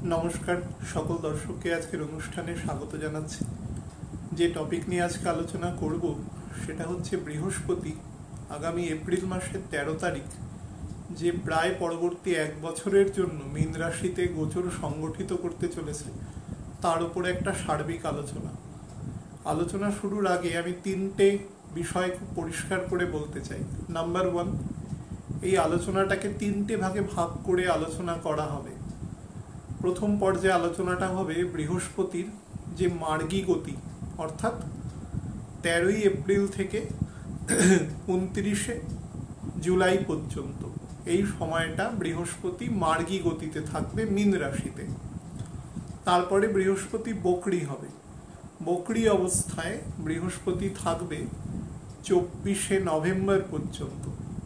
নমস্কার সকল দর্শককে আজকের অনুষ্ঠানে স্বাগত জানাচ্ছি। যে টপিক নিয়ে আজকে আলোচনা করব সেটা হচ্ছে বৃহস্পতি আগামী এপ্রিল মাসের 13 তারিখ যে প্রায় পরবর্তী এক বছরের জন্য মীন রাশিতে গোচর সংগঠিত করতে চলেছে তার উপরে একটা সার্বিক আলোচনা শুরুর আগে আমি তিনটে বিষয় খুব পরিষ্কার করে বলতে চাই। নাম্বার 1, এই আলোচনাটাকে তিনটে ভাগে ভাগ করে আলোচনা করা হবে। প্রথম পর্যায়ে আলোচনাটা হবে বৃহস্পতির যে মার্গী গতি, অর্থাৎ 13ই এপ্রিল থেকে 29শে জুলাই পর্যন্ত এই সময়টা বৃহস্পতি মার্গী গতিতে থাকবে মীন রাশিতে। তারপরে বৃহস্পতি বকরি হবে। বকরি অবস্থায় বৃহস্পতি থাকবে 24শে নভেম্বর পর্যন্ত।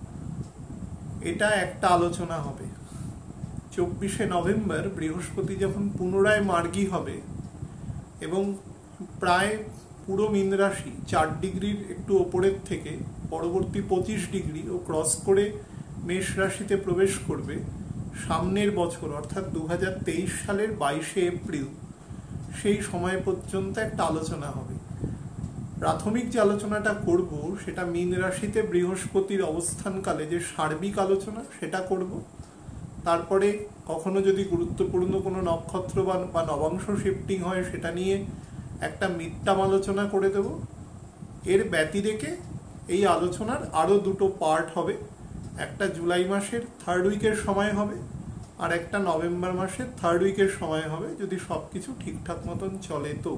এটা একটা আলোচনা হবে। 24শে নভেম্বর বৃহস্পতি যখন পুনরায় মার্গী হবে এবং প্রায় পুরো মীন রাশি 4 ডিগ্রির একটু ওপরের থেকে পরবর্তী 25 ডিগ্রি ও ক্রস করে মেষ রাশিতে প্রবেশ করবে সামনের বছর অর্থাৎ 2023 সালের 22শে এপ্রিল, সেই সময় পর্যন্ত একটা আলোচনা হবে। প্রাথমিক যে আলোচনাটা করব সেটা মীন রাশিতে বৃহস্পতির অবস্থানকালে যে সার্বিক আলোচনা সেটা করব। তারপরে কখনো যদি গুরুত্বপূর্ণ কোনো নক্ষত্র বা নবাংশ শিফটিং হয় সেটা নিয়ে একটা মিড টার্ম আলোচনা করে দেব। এর ব্যতি রেখে এই আলোচনার আরও দুটো পার্ট হবে। একটা জুলাই মাসের 3rd উইকের সময় হবে আর একটা নভেম্বর মাসের 3rd উইকের সময় হবে, যদি সব কিছু ঠিকঠাক মতন চলে। তো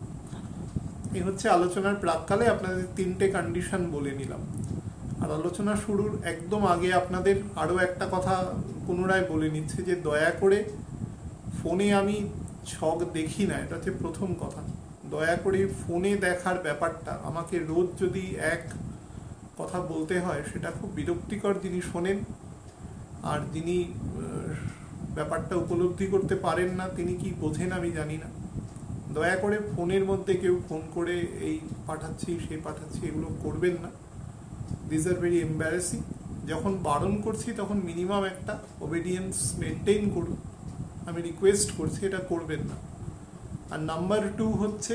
এই হচ্ছে আলোচনার প্রাককালে আপনাদের তিনটে কন্ডিশন বলে নিলাম। আর আলোচনা শুরুর একদম আগে আপনাদের আরও একটা কথা পুনরায় বলে নিচ্ছে যে দয়া করে ফোনে আমি ছক দেখি না, এটা হচ্ছে প্রথম কথা। দয়া করে ফোনে দেখার ব্যাপারটা, আমাকে রোজ যদি এক কথা বলতে হয় সেটা খুব বিরক্তিকর। যিনি শোনেন আর যিনি ব্যাপারটা উপলব্ধি করতে পারেন না তিনি কি বোঝেন আমি জানি না। দয়া করে ফোনের মধ্যে কেউ ফোন করে এই পাঠাচ্ছি সেই পাঠাচ্ছি এগুলো করবেন না। This are very embarrassing. যখন বারণ করছি তখন মিনিমাম একটা ওবিডিয়েন্স মেনটেন করুন, আমি রিকোয়েস্ট করছি, এটা করবেন না। আর নাম্বার 2 হচ্ছে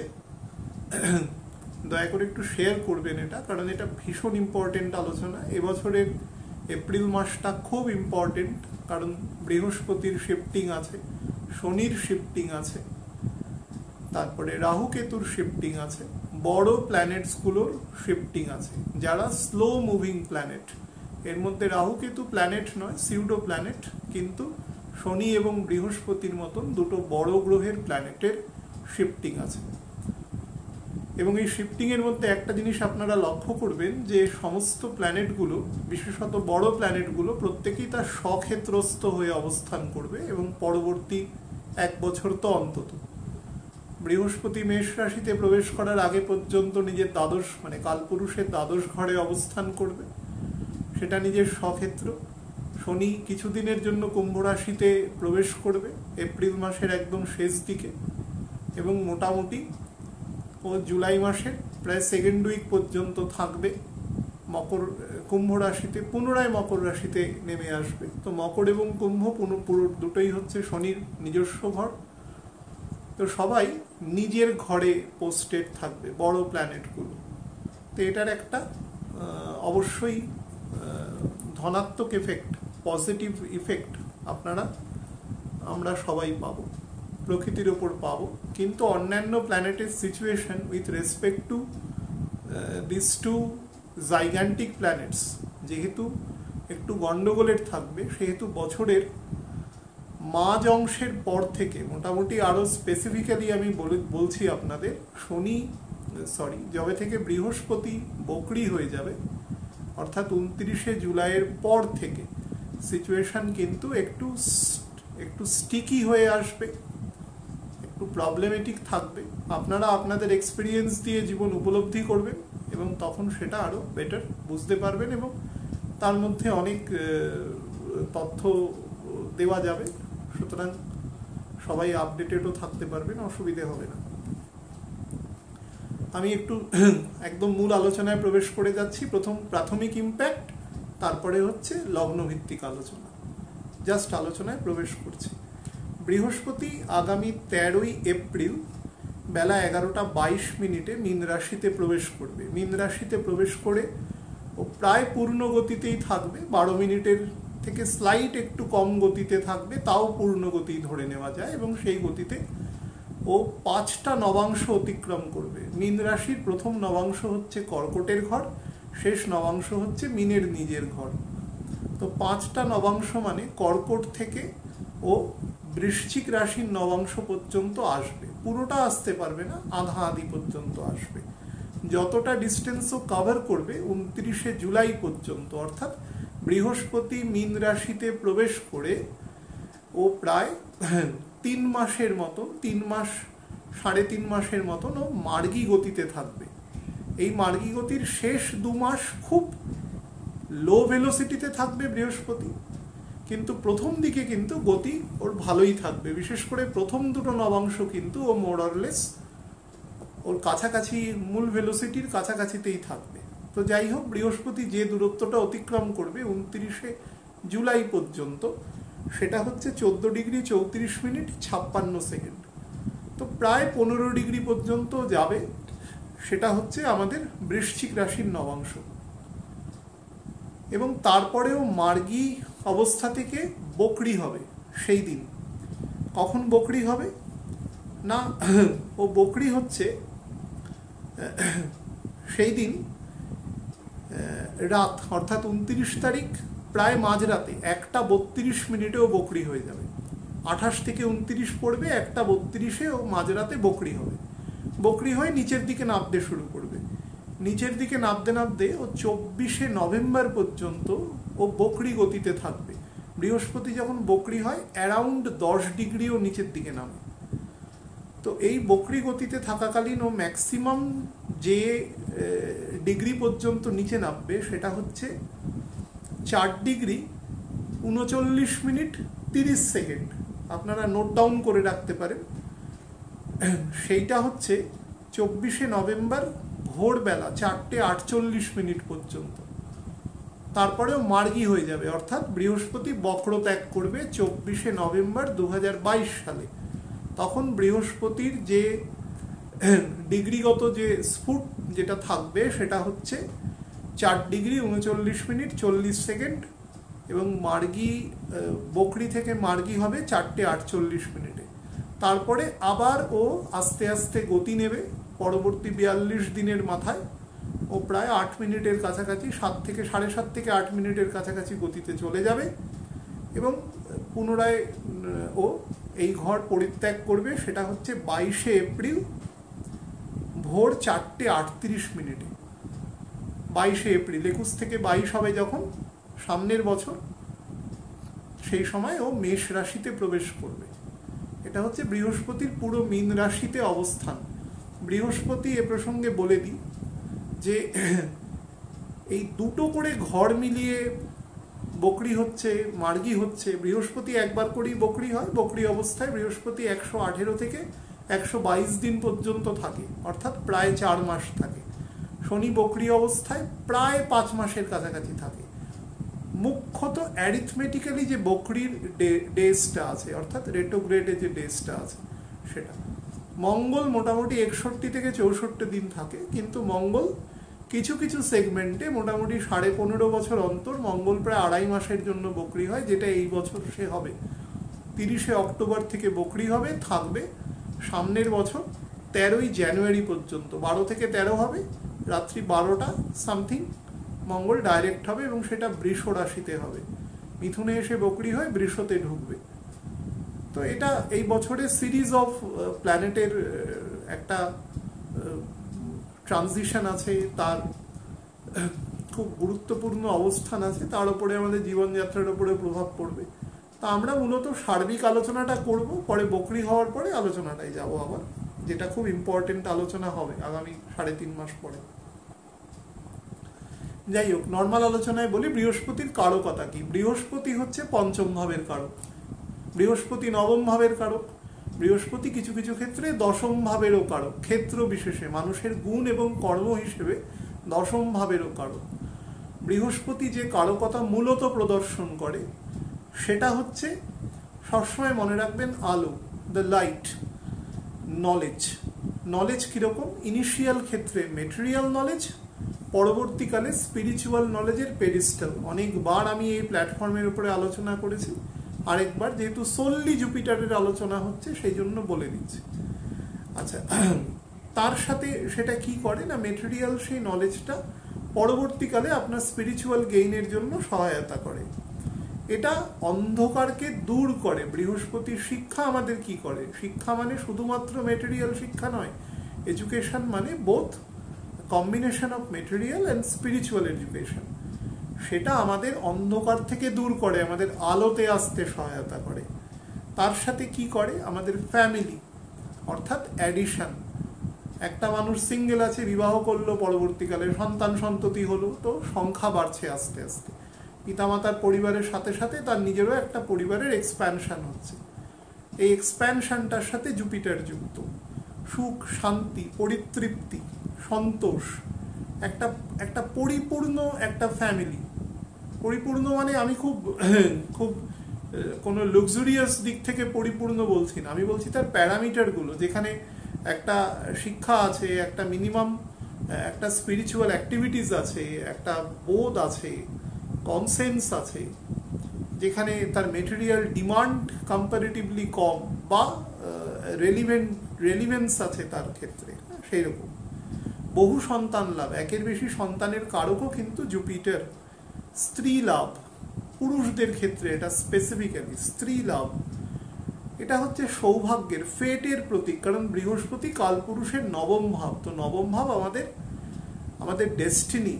দয়া করে একটু শেয়ার করবেন এটা, কারণ এটা ভীষণ ইম্পর্টেন্ট আলোচনা। এবছরের এপ্রিল মাসটা খুব ইম্পর্টেন্ট, কারণ বৃহস্পতির শিফটিং আছে, শনির শিফটিং আছে, তারপরে রাহু কেতুর শিফটিং আছে, বড় প্ল্যানেটসগুলোর শিফটিং আছে যারা স্লো মুভিং প্ল্যানেট। এর মধ্যে রাহু কেতু প্ল্যানেট নয়, সিউডো প্ল্যানেট, কিন্তু শনি এবং বৃহস্পতির মতন দুটো বড় গ্রহের প্ল্যানেটের শিফটিং আছে। এবং এই শিফটিংয়ের মধ্যে একটা জিনিস আপনারা লক্ষ্য করবেন যে সমস্ত প্ল্যানেটগুলো, বিশেষত বড় প্ল্যানেটগুলো, প্রত্যেকেই তার স্বক্ষেত্রস্থ হয়ে অবস্থান করবে এবং পরবর্তী এক বছর তো অন্তত। বৃহস্পতি মেষ রাশিতে প্রবেশ করার আগে পর্যন্ত নিজের দ্বাদশ মানে কালপুরুষের দ্বাদশ ঘরে অবস্থান করবে, সেটা নিজের স্বক্ষেত্র। শনি কিছুদিনের জন্য কুম্ভ রাশিতে প্রবেশ করবে এপ্রিল মাসের একদম শেষ দিকে এবং মোটামুটি ও জুলাই মাসের প্রায় 2nd উইক পর্যন্ত থাকবে কুম্ভ রাশিতে, পুনরায় মকর রাশিতে নেমে আসবে। তো মকর এবং কুম্ভ পুরো দুটোই হচ্ছে শনির নিজস্ব ঘর। তো সবাই নিজের ঘরে পোস্টেড থাকবে বড় প্ল্যানেটগুলো। তো এটার একটা অবশ্যই ধনাত্মক এফেক্ট, পজিটিভ ইফেক্ট আমরা সবাই পাবো, প্রকৃতির ওপর পাবো। কিন্তু অন্যান্য প্ল্যানেটের situation with respect to this two gigantic planets যেহেতু একটু গন্ডগোলের থাকবে, সেহেতু বছরের মাঝ অংশের পর থেকে মোটামুটি আরও স্পেসিফিক্যালি আমি বলছি আপনাদের, যবে থেকে বৃহস্পতি বকরি হয়ে যাবে অর্থাৎ 29শে জুলাইয়ের পর থেকে সিচুয়েশন কিন্তু একটু স্টিকি হয়ে আসবে, একটু প্রবলেমেটিক থাকবে। আপনারা আপনাদের এক্সপিরিয়েন্স দিয়ে জীবন উপলব্ধি করবেন এবং তখন সেটা আরও বেটার বুঝতে পারবেন এবং তার মধ্যে অনেক তথ্য দেওয়া যাবে। সুতরাং সবাই আপডেটেডও থাকতে পারবেন, অসুবিধে হবে না। আমি একটু একদম মূল আলোচনায় প্রবেশ করে যাচ্ছি। প্রথম প্রাথমিক ইম্প্যাক্ট, তারপরে হচ্ছে লগ্নভিত্তিক আলোচনা। জাস্ট আলোচনায় প্রবেশ করছি। বৃহস্পতি আগামী 13ই এপ্রিল বেলা 11:22 মীন রাশিতে প্রবেশ করবে। মীন রাশিতে প্রবেশ করে ও প্রায় পূর্ণ গতিতেই থাকবে, 12 মিনিটের থেকে স্লাইট একটু কম গতিতে থাকবে, তাও পূর্ণ গতি ধরে নেওয়া যায়, এবং সেই গতিতে ও 5টা নবাংশ অতিক্রম করবে। মীন রাশির প্রথম নবাংশ হচ্ছে কর্কটের ঘর, শেষ নবাংশ হচ্ছে মীনের নিজের ঘর। তো 5টা নবাংশ মানে কর্কট থেকে ও বৃশ্চিক রাশির নবাংশ পর্যন্ত আসবে। পুরোটা আসতে পারবে না, আধা আধি পর্যন্ত আসবে। যতটা ডিস্টেন্সও কভার করবে 29শে জুলাই পর্যন্ত, অর্থাৎ বৃহস্পতি মীন রাশিতে প্রবেশ করে ও প্রায় 3 মাসের মতো, 3 মাস 3.5 মাসের মতন ও মার্গী গতিতে থাকবে। এই মার্গী গতির শেষ 2 মাস খুব লো ভেলোসিটিতে থাকবে বৃহস্পতি, কিন্তু প্রথম দিকে কিন্তু গতি ওর ভালোই থাকবে। বিশেষ করে প্রথম দুটো নবাংশ কিন্তু ও মোরলেস ওর কাছাকাছি, মূল ভেলোসিটির কাছাকাছিতেই থাকবে। তো যাই হোক, বৃহস্পতি যে দূরত্বটা অতিক্রম করবে 29শে জুলাই পর্যন্ত, সেটা হচ্ছে 14 ডিগ্রি 34 মিনিট 56 সেকেন্ড। তো প্রায় 15 ডিগ্রি পর্যন্ত যাবে। সেটা হচ্ছে আমাদের বৃশ্চিক রাশির নবাংশ। এবং তারপরেও মার্গী অবস্থা থেকে বকরি হবে সেই দিন। কখন বকরি হবে না, ও বকরি হচ্ছে সেই দিন রাত, অর্থাৎ 29 তারিখ প্রায় মাঝরাতে 1:32 ও বকরি হয়ে যাবে। 28 থেকে 29 পড়বে, 1:32 ও মাঝরাতে বকরি হবে। বকরি হয়ে নিচের দিকে নামতে শুরু করবে। নিচের দিকে নামতে নামতে ও 24শে নভেম্বর পর্যন্ত ও বকরি গতিতে থাকবে। বৃহস্পতি যখন বকরি হয় অ্যারাউন্ড 10 ডিগ্রিও নিচের দিকে নামে। তো এই বকরি গতিতে থাকাকালীন ও ম্যাক্সিমাম যে ডিগ্রি পর্যন্ত নিচে নামবে সেটা হচ্ছে 4 ডিগ্রি 39 মিনিট 30 সেকেন্ড। আপনারা নোট ডাউন করে রাখতে পারেন। সেইটা হচ্ছে 24শে নভেম্বর ভোরবেলা 4:48 পর্যন্ত। তারপরেও মার্গী হয়ে যাবে, অর্থাৎ বৃহস্পতি বক্র ত্যাগ করবে 24শে নভেম্বর 2022 সালে। তখন বৃহস্পতির যে ডিগ্রিগত যে স্ফুট যেটা থাকবে সেটা হচ্ছে 4 ডিগ্রি 39 মিনিট 40 সেকেন্ড, এবং মার্গী বকরি থেকে মার্গী হবে 4:48 মিনিটে। তারপরে আবার ও আস্তে আস্তে গতি নেবে। পরবর্তী 42 দিনের মাথায় ও প্রায় 8 মিনিটের কাছাকাছি, 7 থেকে 8 মিনিটের কাছাকাছি গতিতে চলে যাবে, এবং পুনরায় ও এই ঘর পরিত্যাগ করবে। সেটা হচ্ছে 22শে এপ্রিল ভোর 4:38। 22শে এপ্রিল, 21 থেকে 22 হবে যখন সামনের বছর, সেই সময় ও মেষ রাশিতে প্রবেশ করবে। এটা হচ্ছে বৃহস্পতির পুরো মীন রাশিতে অবস্থান। বৃহস্পতি এ প্রসঙ্গে বলে দিই যে এই দুটো করে ঘর মিলিয়ে বকরি হচ্ছে, মার্গী হচ্ছে। বৃহস্পতি একবার করেই বকরি হয়। বকরি অবস্থায় বৃহস্পতি 118 থেকে 122 দিন পর্যন্ত থাকে, অর্থাৎ প্রায় 4 মাস থাকে। শনি বকরি অবস্থায় প্রায় 5 মাসের কাছাকাছি থাকে। মুখ্যত অ্যারিথমেটিক্যালি যে বকরির ডেজটা আছে, অর্থাৎ রেট্রোগ্রেডে যে ডেজটা আছে সেটা। মঙ্গল মোটামুটি 61 থেকে 64 দিন থাকে, কিন্তু মঙ্গল কিছু কিছু সেগমেন্টে মোটামুটি 15.5 বছর অন্তর মঙ্গল প্রায় 2.5 মাসের জন্য বকরি হয়, যেটা এই বছর সে হবে। 30শে অক্টোবর থেকে বকরি হবে, থাকবে সামনের বছর 13ই জানুয়ারি পর্যন্ত। 12 থেকে 13 হবে, রাত্রি 12টা সামথিং মঙ্গল ডাইরেক্ট হবে, এবং সেটা বৃষ রাশিতে হবে। মিথুনে এসে বকরি হয়, বৃষতে ঢুকবে। তো এটা এই বছরের সিরিজ অফ প্ল্যানেটের একটা ট্রানজিশন আছে, তার খুব গুরুত্বপূর্ণ অবস্থান আছে, তার উপরে আমাদের জীবনযাত্রার উপরে প্রভাব পড়বে। তা আমরা মূলত সার্বিক আলোচনাটা করব, পরে বকরি হওয়ার পরে আলোচনাটাই যাব আবার, যেটা খুব ইম্পর্টেন্ট আলোচনা হবে আগামী 3.5 মাস পরে। যাই হোক, নর্মাল আলোচনায় বলি বৃহস্পতির কারকতা কি। বৃহস্পতি হচ্ছে পঞ্চম ভাবের কারক, বৃহস্পতি নবম ভাবের কারক, বৃহস্পতি কিছু কিছু ক্ষেত্রে দশম ভাবেরও কারক। ক্ষেত্র বিশেষে মানুষের গুণ এবং কর্ম হিসেবে দশম ভাবেরও কারক। বৃহস্পতি যে কারকতা মূলত প্রদর্শন করে সেটা হচ্ছে সবসময় মনে রাখবেন আলো, দ্য লাইট, নলেজ। নলেজ কীরকম? ইনিশিয়াল ক্ষেত্রে মেটেরিয়াল নলেজ, পরবর্তীকালে স্পিরিচুয়াল নলেজের পেডিস্টাল। অনেকবার আমি এই প্ল্যাটফর্মের উপরে আলোচনা করেছি, আরেকবার যেহেতু সোললি জুপিটারের আলোচনা হচ্ছে সেই জন্য বলে দিচ্ছি। আচ্ছা, তার সাথে সেটা কি করে না, মেটেরিয়াল সেই নলেজটা পরবর্তীকালে আপনার স্পিরিচুয়াল গেইনের জন্য সহায়তা করে। এটা অন্ধকারকে দূর করে। বৃহস্পতি শিক্ষা আমাদের কি করে? শিক্ষা মানে শুধুমাত্র মেটেরিয়াল শিক্ষা নয়, এডুকেশন মানে both combination of material and spiritual education. সেটা আমাদের অন্ধকার থেকে দূর করে, আমাদের আলোতে আসতে সহায়তা করে। তার সাথে কি করে? আমাদের ফ্যামিলি অর্থাৎ অ্যাডিশন। একটা মানুষ সিঙ্গেল আছে, বিবাহ করলো, পরবর্তীকালে সন্তান সন্ততি হলো, তো সংখ্যা বাড়ছে আস্তে আস্তে। পিতামাতার পরিবারের সাথে সাথে তার নিজেরও একটা পরিবারের এক্সপ্যানশন হচ্ছে। এই এক্সপ্যানশনটার সাথে জুপিটার যুক্ত। সুখ, শান্তি, পরিতৃপ্তি, সন্তোষ, একটা পরিপূর্ণ একটা ফ্যামিলি। পরিপূর্ণ মানে আমি খুব খুব কোনো লাক্সারিয়াস দিক থেকে পরিপূর্ণ বলছি না, আমি বলছি তার প্যারামিটারগুলো, যেখানে একটা শিক্ষা আছে, একটা মিনিমাম একটা স্পিরিচুয়াল অ্যাক্টিভিটিস আছে, একটা বোধ আছে, কনসেন্স আছে, যেখানে তার মেটেরিয়াল ডিমান্ড কম্পারেটিভলি কম বা রেলিভেন্স আছে তার ক্ষেত্রে, সেই রকম। বহু সন্তান লাভ, একের বেশি সন্তানের কারকও কিন্তু জুপিটার। স্ত্রী লাভ, পুরুষদের ক্ষেত্রে এটা স্পেসিফিক্যালি স্ত্রী লাভ, এটা হচ্ছে সৌভাগ্যের, ফেটের প্রতীক। কারণ বৃহস্পতি কালপুরুষের নবম ভাব। তো নবম ভাব আমাদের ডেস্টিনি,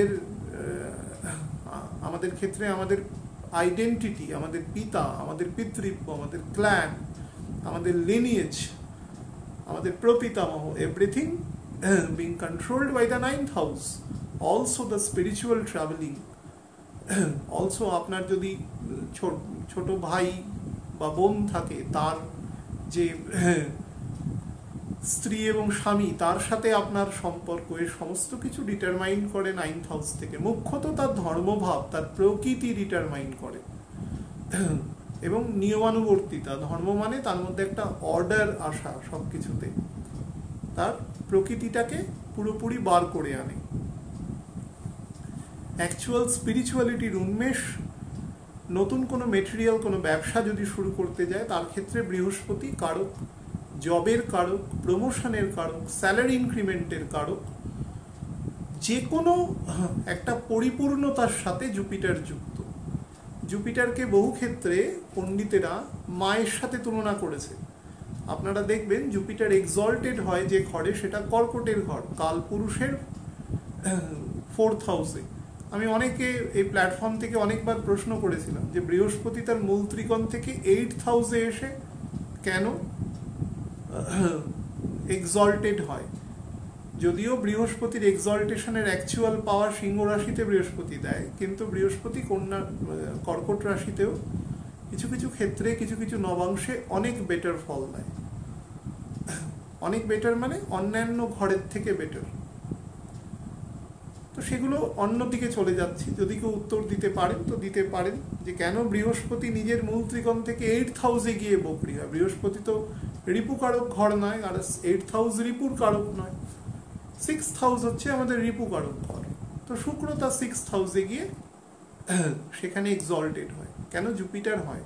আমাদের ক্ষেত্রে আমাদের আইডেন্টিটি, আমাদের পিতা, আমাদের পিতৃব্য, আমাদের ক্ল্যান, আমাদের লিনিয়েজ, আমাদের প্রপিতামহ, everything being controlled by the 9th house. Also the spiritual traveling. Also আপনার যদি ছোট ভাই বা বোন থাকে, তার যে স্ত্রী এবং স্বামী, তার সাথে আপনার সম্পর্ক, এর সমস্ত কিছু ডিটারমাইন করে 9th হাউস থেকে। মুখ্যত তার ধর্মভাব, তার প্রকৃতি ডিটারমাইন করে এবং নিয়মানুবর্তিতা। ধর্ম মানে তার মধ্যে একটা অর্ডার আসা, সব কিছুতে তার প্রকৃতিটাকে পুরোপুরি বার করে আনে। অ্যাকচুয়াল স্পিরিচুয়ালিটির উন্মেষ, নতুন কোনো মেটেরিয়াল কোনো ব্যবসা যদি শুরু করতে যায়, তার ক্ষেত্রে বৃহস্পতি কারক, জবের কারক, প্রমোশনের কারক, স্যালারি ইনক্রিমেন্টের কারক। যে কোনো একটা পরিপূর্ণতার সাথে জুপিটার যুক্ত। জুপিটারকে বহু ক্ষেত্রে পণ্ডিতেরা মায়ের সাথে তুলনা করেছে। আপনারা দেখবেন জুপিটার এক্সল্টেড হয় যে ঘরে, সেটা কর্কটের ঘর, কালপুরুষের 4th হাউসে। আমি অনেকে এই প্ল্যাটফর্ম থেকে অনেকবার প্রশ্ন করেছিলাম যে বৃহস্পতি তার মূল ত্রিকোণ থেকে 8th হাউসে এসে কেন এক্সল্টেড হয়। যদিও বৃহস্পতির এক্সল্টেশনের অ্যাকচুয়াল পাওয়ার সিংহ রাশিতে বৃহস্পতি দেয়, কিন্তু বৃহস্পতি কর্কট রাশিতেও কিছু কিছু ক্ষেত্রে, কিছু কিছু নবাংশে অনেক বেটার ফল দেয়। অনেক বেটার মানে অন্যান্য ঘরের থেকে বেটার। তো সেগুলো অন্যদিকে চলে যাচ্ছি। যদি কেউ উত্তর দিতে পারেন তো দিতে পারেন যে কেন বৃহস্পতি নিজের মূল ত্রিকোণ থেকে 8th হাউসে গিয়ে বকরি হয়। বৃহস্পতি তো রিপুকারক ঘর নয়, আর 8th হাউস রিপুর কারক নয়। 6th হাউস হচ্ছে আমাদের রিপুকারক ঘর। তো শুক্র তার 6th হাউসে গিয়ে সেখানে এক্সল্টেড হয়। কেন জুপিটার হয়?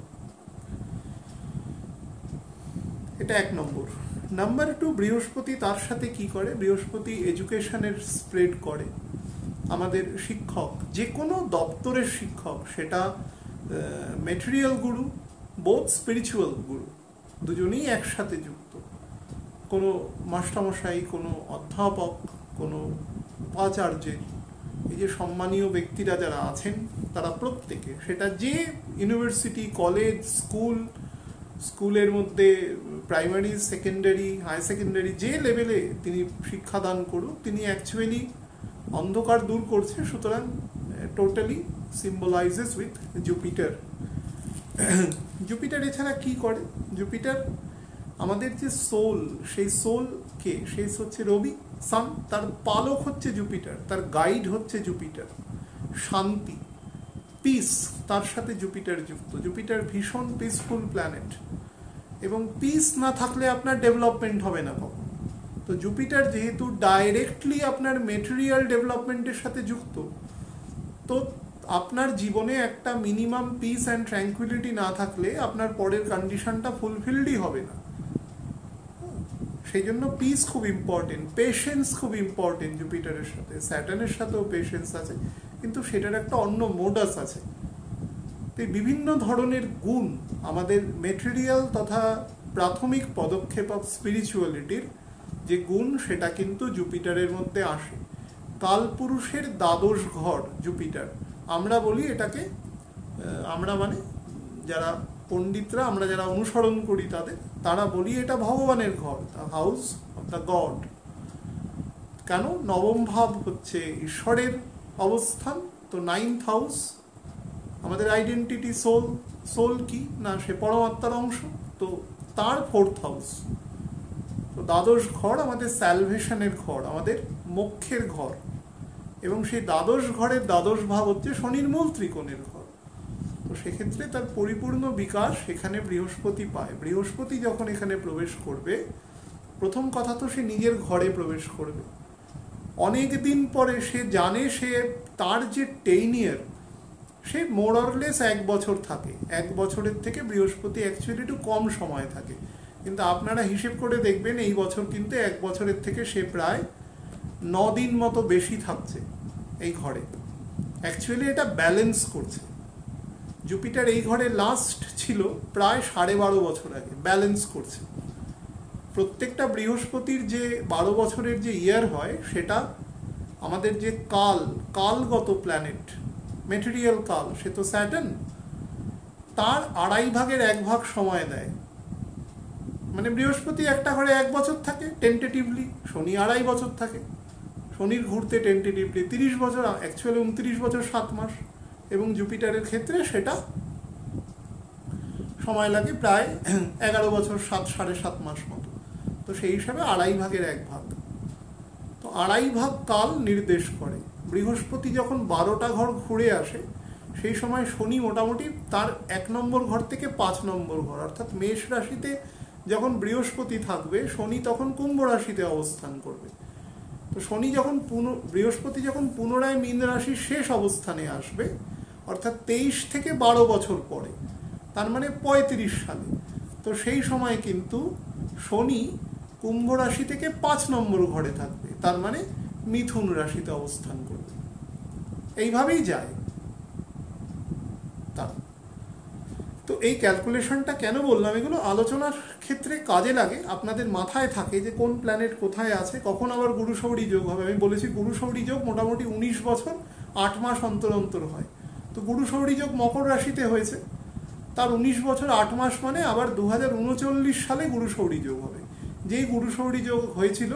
এটা 1 নম্বর। নাম্বার 2, বৃহস্পতি তার সাথে কি করে? বৃহস্পতি এডুকেশনের স্প্রেড করে। আমাদের শিক্ষক, যে কোনো দপ্তরের শিক্ষক, সেটা মেটেরিয়াল গুরু, বোথ স্পিরিচুয়াল গুরু, দুজনেই একসাথে যুক্ত। কোনো মাস্টারমশাই, কোনো অধ্যাপক, কোনো উপাচার্যের, এই যে সম্মানীয় ব্যক্তিরা যারা আছেন, তারা প্রত্যেকে, সেটা যে ইউনিভার্সিটি, কলেজ, স্কুলের মধ্যে প্রাইমারি, সেকেন্ডারি, হাই সেকেন্ডারি, যে লেভেলে তিনি শিক্ষাদান করুন, তিনি অ্যাকচুয়ালি অন্ধকার দূর করছে। সুতরাং totally symbolises with Jupiter. Jupiter এছাড়া কি করে? জুপিটার আমাদের যে সোল, সেই সোলকে, সেই হচ্ছে রবি, সান, তার পালক হচ্ছে জুপিটার, তার গাইড হচ্ছে জুপিটার। শান্তি, পিস, তার সাথে জুপিটার যুক্ত। জুপিটার ভীষণ পিসফুল প্ল্যানেট, এবং পিস না থাকলে আপনার ডেভেলপমেন্ট হবে না কখন। তো জুপিটার যেহেতু ডাইরেক্টলি আপনার মেটেরিয়াল ডেভেলপমেন্টের সাথে যুক্ত, তো আপনার জীবনে একটা মিনিমাম পিস অ্যান্ড ট্র্যাঙ্কুইলিটি না থাকলে আপনার পরের কন্ডিশনটা ফুলফিলডই হবে না। সেই জন্য পিস খুব ইম্পর্টেন্ট, পেশেন্স খুব ইম্পর্টেন্ট জুপিটারের সাথে। স্যাটার্নের সাথেও পেশেন্স আছে, কিন্তু সেটার একটা অন্য মোডাস আছে। তো বিভিন্ন ধরনের গুণ আমাদের মেটেরিয়াল তথা প্রাথমিক পদক্ষেপ অফ স্পিরিচুয়ালিটির যে গুণ, সেটা কিন্তু জুপিটারের মধ্যে আসে। কালপুরুষের দ্বাদশ ঘর জুপিটার, আমরা বলি এটাকে, আমরা মানে যারা পণ্ডিতরা, আমরা যারা অনুসরণ করি তারা বলি এটা ভগবানের ঘর, the house of the god. কেন? নবম ভাব হচ্ছে ঈশ্বরের অবস্থান, তো 9th হাউস আমাদের আইডেন্টিটি, সোল কি না, সে পরমাত্মার অংশ, তো তার 4th হাউস। তো দ্বাদশ ঘর আমাদের স্যালভেশনের ঘর, আমাদের মোক্ষের ঘর, এবং সেই দ্বাদশ ঘরের দ্বাদশ ভাব হচ্ছে শনির মূল ত্রিকোণের ঘর। তো সেক্ষেত্রে তার পরিপূর্ণ বিকাশ এখানে বৃহস্পতি পায়। বৃহস্পতি যখন এখানে প্রবেশ করবে, প্রথম কথা তো সে নিজের ঘরে প্রবেশ করবে। অনেক দিন পরে সে জানে সে তার যে টেইনিয়ার, সে মোরলেস 1 বছর থাকে। 1 বছরের থেকে বৃহস্পতি অ্যাকচুয়ালি একটু কম সময় থাকে, কিন্তু আপনারা হিসেব করে দেখবেন এই বছর কিন্তু 1 বছরের থেকে সে প্রায় 9 দিন মতো বেশি থাকছে এই ঘরে। অ্যাকচুয়ালি এটা ব্যালেন্স করছে। জুপিটার এই ঘরে লাস্ট ছিল প্রায় 12.5 বছর আগে, ব্যালেন্স করছে। প্রত্যেকটা বৃহস্পতির যে 12 বছরের যে ইয়ার হয়, সেটা আমাদের যে কালগত প্ল্যানেট, মেটেরিয়াল কাল, সে তো স্যাটার্ন, তার 2.5 ভাগের 1 ভাগ সময় দেয়। মানে বৃহস্পতি একটা ঘরে 1 বছর থাকে টেন্টেটিভলি, শনি 2.5 বছর থাকে। শনির ঘুরতে টেন্টেটিভলি 30 বছর, অ্যাকচুয়ালি 29 বছর 7 মাস, এবং জুপিটারের ক্ষেত্রে সেটা সময় লাগে প্রায় 11 বছর 7.5 মাস মতো। তো সেই হিসাবে 2.5 ভাগের 1 ভাগ, তো 2.5 ভাগ কাল নির্দেশ করে। বৃহস্পতি যখন 12টা ঘর ঘুরে আসে, সেই সময় শনি মোটামুটি তার 1 নম্বর ঘর থেকে 5 নম্বর ঘর, অর্থাৎ মেষ রাশিতে যখন বৃহস্পতি থাকবে, শনি তখন কুম্ভ রাশিতে অবস্থান করবে। তো বৃহস্পতি যখন পুনরায় মীন রাশির শেষ অবস্থানে আসবে, অর্থাৎ 23 থেকে 12 বছর পরে, তার মানে 35 সালে, তো সেই সময় কিন্তু শনি কুম্ভ রাশি থেকে 5 নম্বর ঘরে থাকবে, তার মানে মিথুন রাশিতে অবস্থান করবে। এইভাবেই যায় তা। তো এই ক্যালকুলেশনটা কেন বললাম, এগুলো আলোচনার ক্ষেত্রে কাজে লাগে, আপনাদের মাথায় থাকে যে কোন প্ল্যানেট কোথায় আছে, কখন আবার গুরু শৌরি যোগ হবে। আমি বলেছি গুরু শৌরি যোগ মোটামুটি 19 বছর 8 মাস অন্তর অন্তর হয়। তো গুরু শৌরি যোগ মকর রাশিতে হয়েছে, তার 19 বছর 8 মাস মানে আবার 2039 সালে গুরু শৌরি যোগ হবে। যেই গুরু শৌরি যোগ হয়েছিল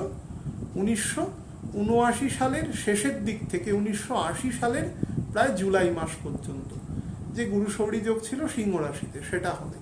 1979 সালের শেষের দিক থেকে 1980 সালের প্রায় জুলাই মাস পর্যন্ত যে গুরু শৌরি যোগ ছিল সিংহ রাশিতে, সেটা হবে।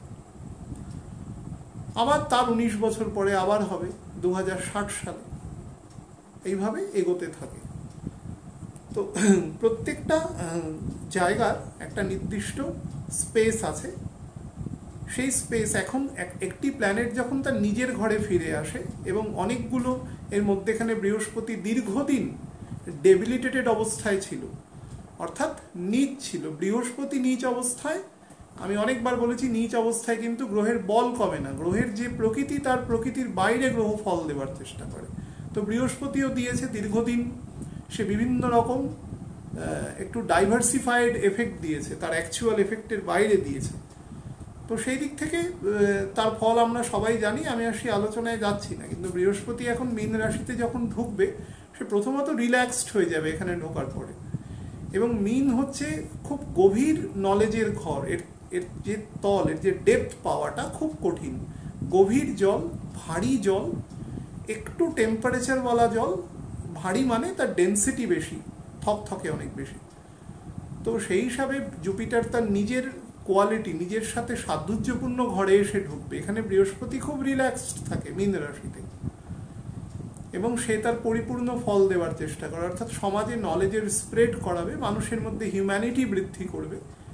আবার তার 19 বছর পরে আবার হবে 2060 সালে। এইভাবে এগোতে থাকে। তো প্রত্যেকটা জায়গার একটা নির্দিষ্ট স্পেস আছে। সেই স্পেস এখন একটি প্ল্যানেট যখন তার নিজের ঘরে ফিরে আসে, এবং অনেকগুলো এর মধ্যেখানে বৃহস্পতি দীর্ঘদিন ডেবিলিটেটেড অবস্থায় ছিল, অর্থাৎ নীচ ছিল। বৃহস্পতি নীচ অবস্থায়, আমি অনেকবার বলেছি নীচ অবস্থায় কিন্তু গ্রহের বল কমে না। গ্রহের যে প্রকৃতি, তার প্রকৃতির বাইরে গ্রহ ফল দেওয়ার চেষ্টা করে। তো বৃহস্পতিও দিয়েছে দীর্ঘদিন, সে বিভিন্ন রকম একটু ডাইভার্সিফাইড এফেক্ট দিয়েছে, তার অ্যাকচুয়াল এফেক্টের বাইরে দিয়েছে। তো সেই দিক থেকে তার ফল আমরা সবাই জানি, আমি আর সেই আলোচনায় যাচ্ছি না। কিন্তু বৃহস্পতি এখন মীন রাশিতে যখন ঢুকবে, সে প্রথমত রিল্যাক্সড হয়ে যাবে এখানে ঢোকার পরে। এবং মীন হচ্ছে খুব গভীর নলেজের ঘর, এর যে তল, এর যে ডেপথ পাওয়াটা খুব কঠিন। গভীর জল, ভারী জল, একটু টেম্পারেচারওয়ালা জল, ভারী মানে তার ডেন্সিটি বেশি, থকথকে অনেক বেশি। তো সেই হিসাবে জুপিটার তার নিজের কোয়ালিটি, নিজের সাথে সাদুর্যপূর্ণ ঘরে এসে ঢুকবে। এখানে বৃহস্পতি খুব রিল্যাক্সড থাকে মীন রাশিতে, এবং সে তার পরিপূর্ণ ফল দেওয়ার চেষ্টা করে, অর্থাৎ সমাজে নলেজের স্প্রেড করাবে, মানুষের মধ্যে হিউম্যানিটি বৃদ্ধি করবে।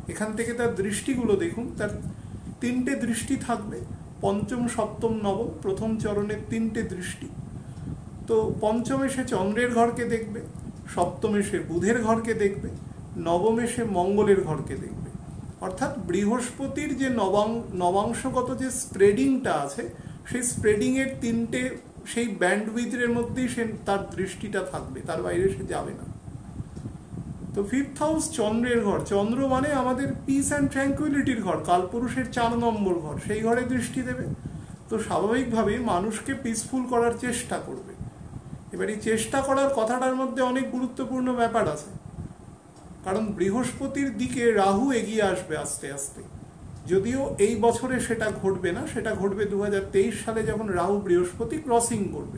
এখান থেকে তার দৃষ্টিগুলো দেখুন, তার 3টে দৃষ্টি থাকবে, পঞ্চম, সপ্তম, নবম, প্রথম চরণের 3টে দৃষ্টি। তো পঞ্চমে সে চন্দ্রের ঘরকে দেখবে, সপ্তমে সে বুধের ঘরকে দেখবে, নবমে সে মঙ্গলের ঘরকে দেখবে। অর্থাৎ বৃহস্পতির যে নবাংশগত যে স্প্রেডিংটা আছে, সেই স্প্রেডিংয়ের 3টে সেই ব্যান্ডউইথের মধ্যেই সে তার দৃষ্টিটা থাকবে, তার বাইরে সে যাবে না। তো 5th হাউস চন্দ্রের ঘর, চন্দ্র মানে আমাদের পিস অ্যান্ড ট্র্যাঙ্কুইলিটির ঘর, কালপুরুষের 4 নম্বর ঘর, সেই ঘরে দৃষ্টি দেবে। তো স্বাভাবিকভাবে মানুষকে পিসফুল করার চেষ্টা করবে। এবার এই চেষ্টা করার কথাটার মধ্যে অনেক গুরুত্বপূর্ণ ব্যাপার আছে, কারণ বৃহস্পতির দিকে রাহু এগিয়ে আসবে আস্তে আস্তে। যদিও এই বছরে সেটা ঘটবে না, সেটা ঘটবে 2023 সালে, যখন রাহু বৃহস্পতি ক্রসিং করবে,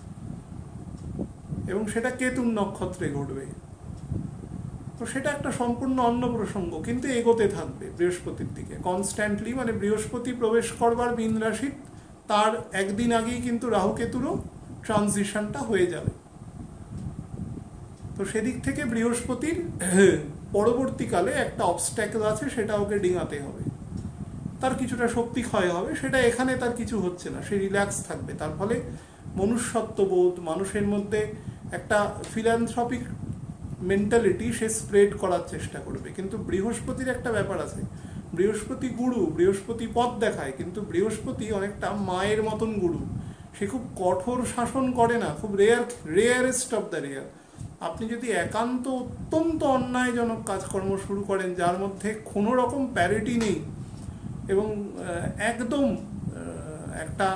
এবং সেটা কেতুর নক্ষত্রে ঘটবে। তো সেটা একটা সম্পূর্ণ অন্য প্রসঙ্গ, কিন্তু এগোতে থাকবে বৃহস্পতির দিকে কনস্ট্যান্টলি। মানে বৃহস্পতি প্রবেশ করবার মীন রাশি, তার একদিন আগেই কিন্তু রাহু কেতুরও ট্রানজিশনটা হয়ে যাবে। তো সেদিক থেকে বৃহস্পতির পরবর্তীকালে একটা অবস্ট্যাকল আছে, সেটা ওকে ডিঙাতে হবে, তার কিছুটা শক্তি ক্ষয় হবে। সেটা এখানে তার কিছু হচ্ছে না, সে রিল্যাক্স থাকবে। তার ফলে মনুষ্যত্ববোধ, মানুষের মধ্যে একটা ফিলান্থ্রপিক মেন্টালিটি সে স্প্রেড করার চেষ্টা করবে। কিন্তু বৃহস্পতির একটা ব্যাপার আছে, বৃহস্পতি গুরু, বৃহস্পতি পথ দেখায়, কিন্তু বৃহস্পতি অনেকটা মায়ের মতন গুরু। সে খুব কঠোর শাসন করে না, খুব রেয়ারেস্ট অফ দ্য রেয়ার। আপনি যদি একান্ত অত্যন্ত অন্যায়জনক কাজকর্ম শুরু করেন, যার মধ্যে কোনো রকম প্যারিটি নেই এবং একদম একটা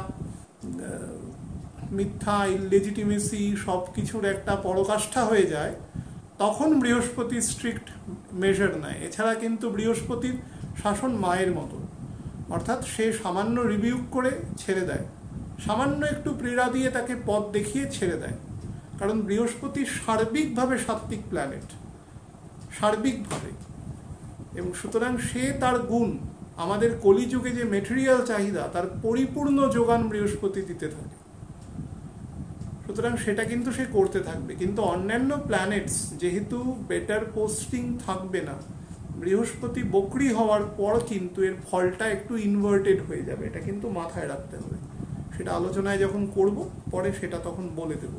মিথ্যা, ইললেজিটিমেসি, সব কিছুর একটা পরকাষ্ঠা হয়ে যায়, তখন বৃহস্পতি স্ট্রিক্ট মেজার নেয়। এছাড়া কিন্তু বৃহস্পতির শাসন মায়ের মতো, অর্থাৎ সে সামান্য রিভিউ করে ছেড়ে দেয়, সামান্য একটু পীড়া দিয়ে তাকে পথ দেখিয়ে ছেড়ে দেয়। কারণ বৃহস্পতি সার্বিকভাবে সাত্ত্বিক প্ল্যানেট, সার্বিকভাবে, এবং সুতরাং সে তার গুণ, আমাদের কলিযুগে যে মেটেরিয়াল চাহিদা, তার পরিপূর্ণ যোগান বৃহস্পতি দিতে থাকে। সুতরাং সেটা কিন্তু সে করতে থাকবে। কিন্তু অন্যান্য প্ল্যানেটস যেহেতু বেটার পোস্টিং থাকবে না, বৃহস্পতি বকরি হওয়ার পর কিন্তু এর ফলটা একটু ইনভার্টেড হয়ে যাবে, এটা কিন্তু মাথায় রাখতে হবে। সেটা আলোচনায় যখন করব পরে সেটা তখন বলে দেব।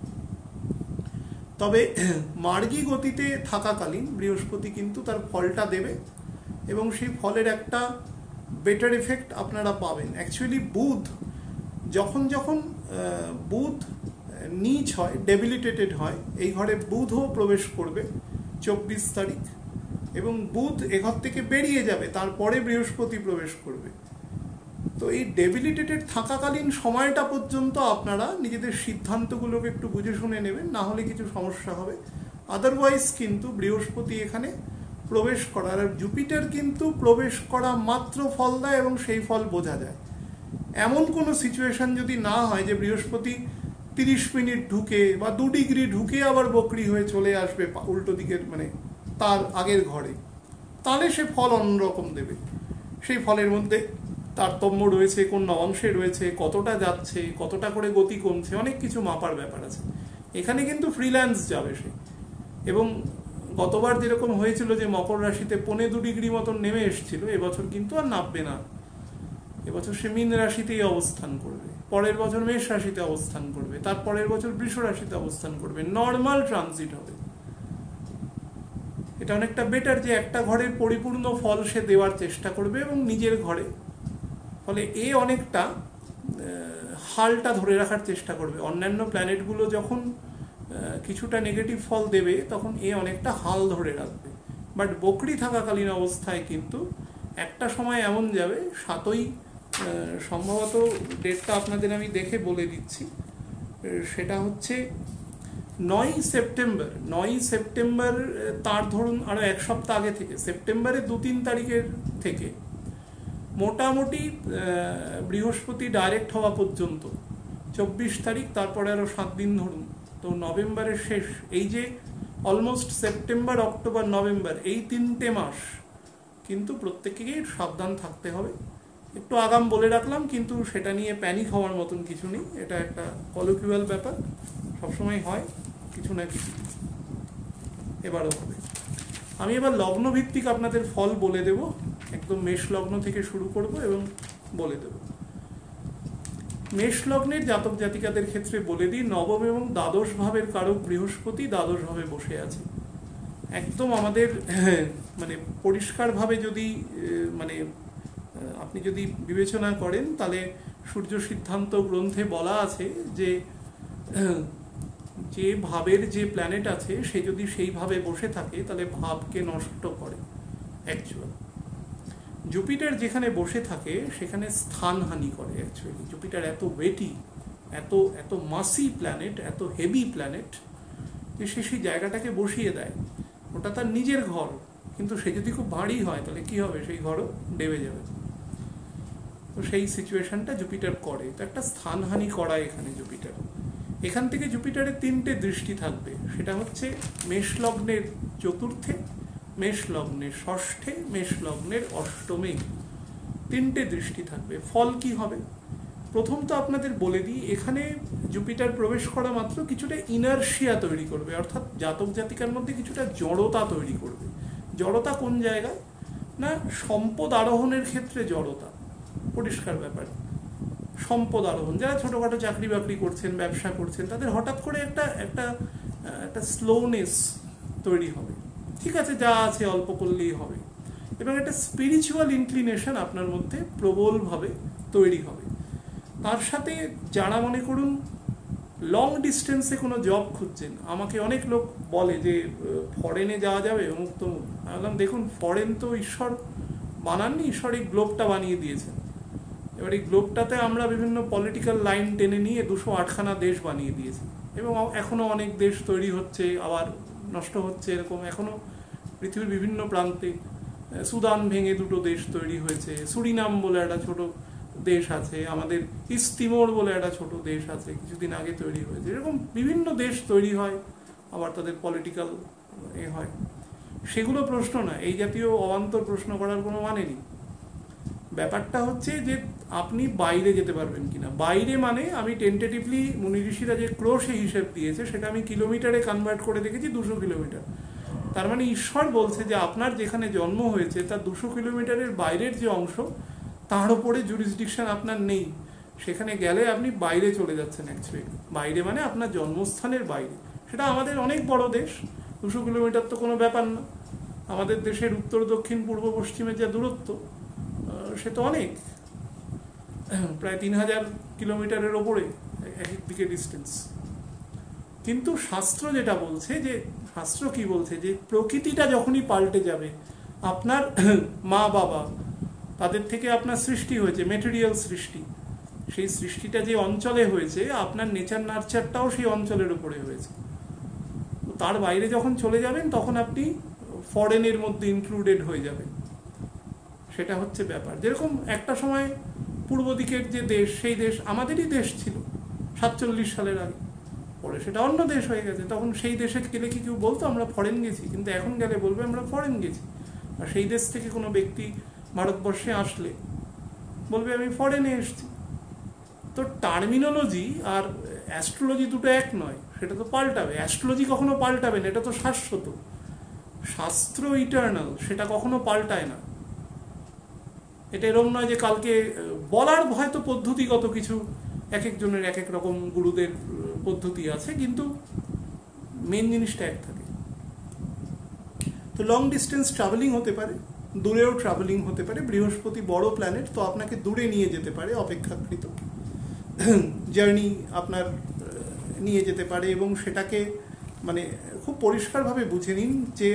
তবে মার্গী গতিতে থাকাকালীন বৃহস্পতি কিন্তু তার ফলটা দেবে, এবং সেই ফলের একটা বেটার এফেক্ট আপনারা পাবেন। অ্যাকচুয়ালি বুধ যখন বুধ নিচ হয়, ডেবিলিটেটেড হয়, এই ঘরে বুধও প্রবেশ করবে 24 তারিখ, এবং বুধ এঘর থেকে বেরিয়ে যাবে, তারপরে বৃহস্পতি প্রবেশ করবে। তো এই ডেবিলিটেটেড থাকাকালীন সময়টা পর্যন্ত আপনারা নিজেদের সিদ্ধান্তগুলোকে একটু বুঝে শুনে নেবেন, না হলে কিছু সমস্যা হবে। আদারওয়াইজ কিন্তু বৃহস্পতি এখানে প্রবেশ করা, আর জুপিটার কিন্তু প্রবেশ করা মাত্র ফল দেয়, এবং সেই ফল বোঝা যায়। এমন কোনো সিচুয়েশন যদি না হয় যে বৃহস্পতি 30 মিনিট ঢুকে বা 2 ডিগ্রি ঢুকে আবার বকরি হয়ে চলে আসবে উল্টো দিকের, মানে তার আগের ঘরে, তাহলে সে ফল অন্যরকম দেবে। সেই ফলের মধ্যে তারতম্য রয়েছে, কোন নবাংশে রয়েছে, কতটা যাচ্ছে, কতটা করে গতি কমছে, অনেক কিছু মাপার ব্যাপার আছে। এখানে কিন্তু ফ্রিল্যান্স যাবে সে। এবং গতবার যেরকম হয়েছিল যে মকর রাশিতে 1.25 ডিগ্রি মতন নেমে এসেছিল, এবছর কিন্তু আর নামবে না। এবছর সে মীন রাশিতেই অবস্থান করবে, পরের বছর মেষ রাশিতে অবস্থান করবে, তারপরের বছর বৃষ রাশিতে অবস্থান করবে, নর্মাল ট্রানজিট হবে। এটা অনেকটা বেটার যে একটা ঘরের পরিপূর্ণ ফল সে দেওয়ার চেষ্টা করবে এবং নিজের ঘরে, ফলে এ অনেকটা হালটা ধরে রাখার চেষ্টা করবে। অন্যান্য প্ল্যানেটগুলো যখন কিছুটা নেগেটিভ ফল দেবে, তখন এ অনেকটা হাল ধরে রাখবে। বাট বকরি থাকাকালীন অবস্থায় কিন্তু একটা সময় এমন যাবে, 7ই সম্ভবত ডেটটা আপনাদের আমি দেখে বলে দিচ্ছি, সেটা হচ্ছে 9ই সেপ্টেম্বর। 9ই সেপ্টেম্বর তার ধরুন আরও 1 সপ্তাহ আগে থেকে, সেপ্টেম্বরের 2-3 তারিখের থেকে মোটামুটি বৃহস্পতি ডাইরেক্ট হওয়া পর্যন্ত 24 তারিখ, তারপরে আরও 7 দিন ধরুন, তো নভেম্বরের শেষ, এই যে অলমোস্ট সেপ্টেম্বর, অক্টোবর, নভেম্বর, এই 3টে মাস কিন্তু প্রত্যেককেই সাবধান থাকতে হবে। একটু আগাম বলে রাখলাম, কিন্তু সেটা নিয়ে প্যানিক হওয়ার মতন কিছু নেই। এটা একটা কলোকিউয়াল ব্যাপার, সবসময় হয় কিছু না কিছু, এবারও হবে। আমি এবার লগ্ন ভিত্তিক আপনাদের ফল বলে দেব, একদম মেষ লগ্ন থেকে শুরু করব এবং বলে দেব। মেষ লগ্নের জাতক জাতিকাদের ক্ষেত্রে বলে দিই, নবম এবং দ্বাদশ ভাবের কারক বৃহস্পতি দ্বাদশ ভাবে বসে আছে। একদম আমাদের মানে পরিষ্কারভাবে যদি মানে আপনি যদি বিবেচনা করেন, তাহলে সূর্য সিদ্ধান্ত গ্রন্থে বলা আছে যে যে ভাবের যে প্ল্যানেট আছে সে যদি সেইভাবে বসে থাকে তাহলে ভাবকে নষ্ট করে। অ্যাকচুয়াল জুপিটার যেখানে বসে থাকে সেখানে স্থানহানি করে। অ্যাকচুয়ালি জুপিটার এত ওয়েটি, এত এত মাসি প্ল্যানেট, এত হেভি প্ল্যানেট যে সে সেই জায়গাটাকে বসিয়ে দেয়। ওটা তার নিজের ঘর, কিন্তু সে যদি খুব ভারী হয় তাহলে কি হবে, সেই ঘরও ডেবে যাবে। তো সেই সিচুয়েশনটা জুপিটার করে। তো একটা স্থানহানি করা এখানে জুপিটার। এখান থেকে জুপিটারের তিনটে দৃষ্টি থাকবে, সেটা হচ্ছে মেষ লগ্নের চতুর্থে, মেষ লগ্নের ষষ্ঠে, মেষ লগ্নের অষ্টমে, তিনটে দৃষ্টি থাকবে। ফল কি হবে? প্রথম তো আপনাদের বলে দিই, এখানে জুপিটার প্রবেশ করা মাত্র কিছুটা ইনার্শিয়া তৈরি করবে, অর্থাৎ জাতক জাতিকার মধ্যে কিছুটা জড়তা তৈরি করবে। জড়তা কোন জায়গায় না, সম্পদ আরোহণের ক্ষেত্রে জড়তা, পরিষ্কার ব্যাপার। সম্পদ আরোহণ, যারা ছোটোখাটো চাকরি বাকরি করছেন, ব্যবসা করছেন, তাদের হঠাৎ করে একটা একটা একটা স্লোনেস তৈরি হবে। ঠিক আছে, যা আছে অল্প করলেই হবে, এবং একটা স্পিরিচুয়াল ইনক্লিনেশন আপনার মধ্যে প্রবলভাবে তৈরি হবে। তার সাথে যারা মনে করুন লং ডিস্টেন্সে কোনো জব খুঁজছেন, আমাকে অনেক লোক বলে যে ফরেনে যাওয়া যাবে অমুক তমুক। আমি বললাম দেখুন, ফরেন তো ঈশ্বর বানাননি, ঈশ্বর এই গ্লোবটা বানিয়ে দিয়েছেন। এবার এই গ্লোবটাতে আমরা বিভিন্ন পলিটিক্যাল লাইন টেনে নিয়ে 208খানা দেশ বানিয়ে দিয়েছি, এবং এখনও অনেক দেশ তৈরি হচ্ছে, আবার নষ্ট হচ্ছে। এরকম এখনও পৃথিবীর বিভিন্ন প্রান্তে সুদান ভেঙে দুটো দেশ তৈরি হয়েছে, সুরিনাম বলে একটা ছোট দেশ আছে, আমাদের ইস্ট তিমোর বলে একটা ছোট দেশ আছে, কিছুদিন আগে তৈরি হয়েছে। এরকম বিভিন্ন দেশ তৈরি হয়, আবার তাদের পলিটিক্যাল হয়। সেগুলো প্রশ্ন না, এই জাতীয় অবান্তর প্রশ্ন করার কোনো মানে নেই। ব্যাপারটা হচ্ছে যে আপনি বাইরে যেতে পারবেন কিনা। বাইরে মানে আমি টেন্টেটিভলি মুনি ঋষিরা যে ক্রোশে হিসেব দিয়েছে সেটা আমি কিলোমিটারে কনভার্ট করে দেখেছি, 200 কিলোমিটার। তার মানে ঈশ্বর বলছে যে আপনার যেখানে জন্ম হয়েছে তার 200 কিলোমিটারের বাইরের যে অংশ, তার উপরে জুরিসডিকশন আপনার নেই। সেখানে গেলে আপনি বাইরে চলে যাচ্ছেন। অ্যাকচুয়ালি বাইরে মানে আপনার জন্মস্থানের বাইরে। সেটা আমাদের অনেক বড় দেশ, 200 কিলোমিটার তো কোনো ব্যাপার না। আমাদের দেশের উত্তর দক্ষিণ পূর্ব পশ্চিমের যা দূরত্ব, সে তো অনেক, প্রায় 3000 কিলোমিটারের ওপরে এক দিকে ডিস্টেন্স। কিন্তু শাস্ত্র যেটা বলছে, যে শাস্ত্র কি বলছে, যে প্রকৃতিটা যখনই পাল্টে যাবে, আপনার মা বাবা তাদের থেকে আপনার সৃষ্টি হয়েছে, মেটেরিয়াল সৃষ্টি, সেই সৃষ্টিটা যে অঞ্চলে হয়েছে, আপনার নেচার নার্চারটাও সেই অঞ্চলের উপরে হয়েছে। তার বাইরে যখন চলে যাবেন তখন আপনি ফরেনের মধ্যে ইনক্লুডেড হয়ে যাবেন। সেটা হচ্ছে ব্যাপার। যেরকম একটা সময় পূর্ব দিকের যে দেশ, সেই দেশ আমাদেরই দেশ ছিল 47 সালের আগে, পরে সেটা অন্য দেশ হয়ে গেছে। তখন সেই দেশে গেলে কি কেউ বলতো আমরা ফরেন গেছি? কিন্তু এখন গেলে বলবে আমরা ফরেন গেছি। আর সেই দেশ থেকে কোনো ব্যক্তি ভারতবর্ষে আসলে বলবে আমি ফরেনে এসেছি। তো টার্মিনোলজি আর অ্যাস্ট্রোলজি দুটো এক নয়, সেটা তো পাল্টাবে। অ্যাস্ট্রোলজি কখনো পাল্টাবে না, এটা তো শাশ্বত। শাস্ত্র ইটার্নাল, সেটা কখনো পাল্টায় না। এটা এরকম নয় যে কালকে বলার হয়তো পদ্ধতিগত কিছু এক একজনের এক এক রকম গুরুদের পদ্ধতি আছে, কিন্তু মেন জিনিসটা এক থাকে। তো লং ডিস্টেন্স ট্রাভেলিং হতে পারে, দূরেও ট্রাভেলিং হতে পারে। বৃহস্পতি বড় প্ল্যানেট, তো আপনাকে দূরে নিয়ে যেতে পারে, অপেক্ষাকৃত জার্নি আপনার নিয়ে যেতে পারে। এবং সেটাকে মানে খুব পরিষ্কারভাবে বুঝে নিন যে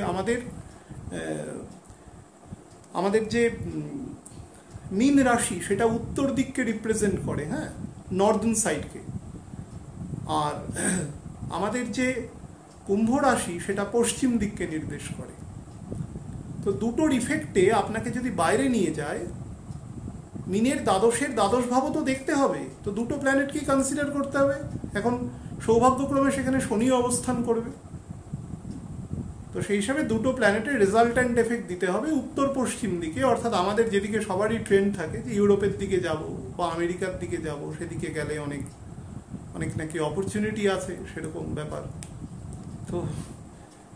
আমাদের যে মীন রাশি সেটা উত্তর দিককে রিপ্রেজেন্ট করে, হ্যাঁ, নর্দার্ন সাইডকে। আর আমাদের যে কুম্ভ রাশি সেটা পশ্চিম দিককে নির্দেশ করে। তো দুটোর ইফেক্টে আপনাকে যদি বাইরে নিয়ে যায়, মিনের দ্বাদশ ভাবও তো দেখতে হবে। তো দুটো প্ল্যানেটকেই কনসিডার করতে হবে। এখন সৌভাগ্যক্রমে সেখানে শনি অবস্থান করবে, তো সেই হিসাবে দুটো প্ল্যানেটের রেজাল্ট্যান্ট এফেক্ট দিতে হবে উত্তর পশ্চিম দিকে। অর্থাৎ আমাদের যেদিকে সবারই ট্রেন্ড থাকে যে ইউরোপের দিকে যাব বা আমেরিকার দিকে যাব, সেদিকে গেলে অনেক অনেক নাকি অপরচুনিটি আছে, সেরকম ব্যাপার। তো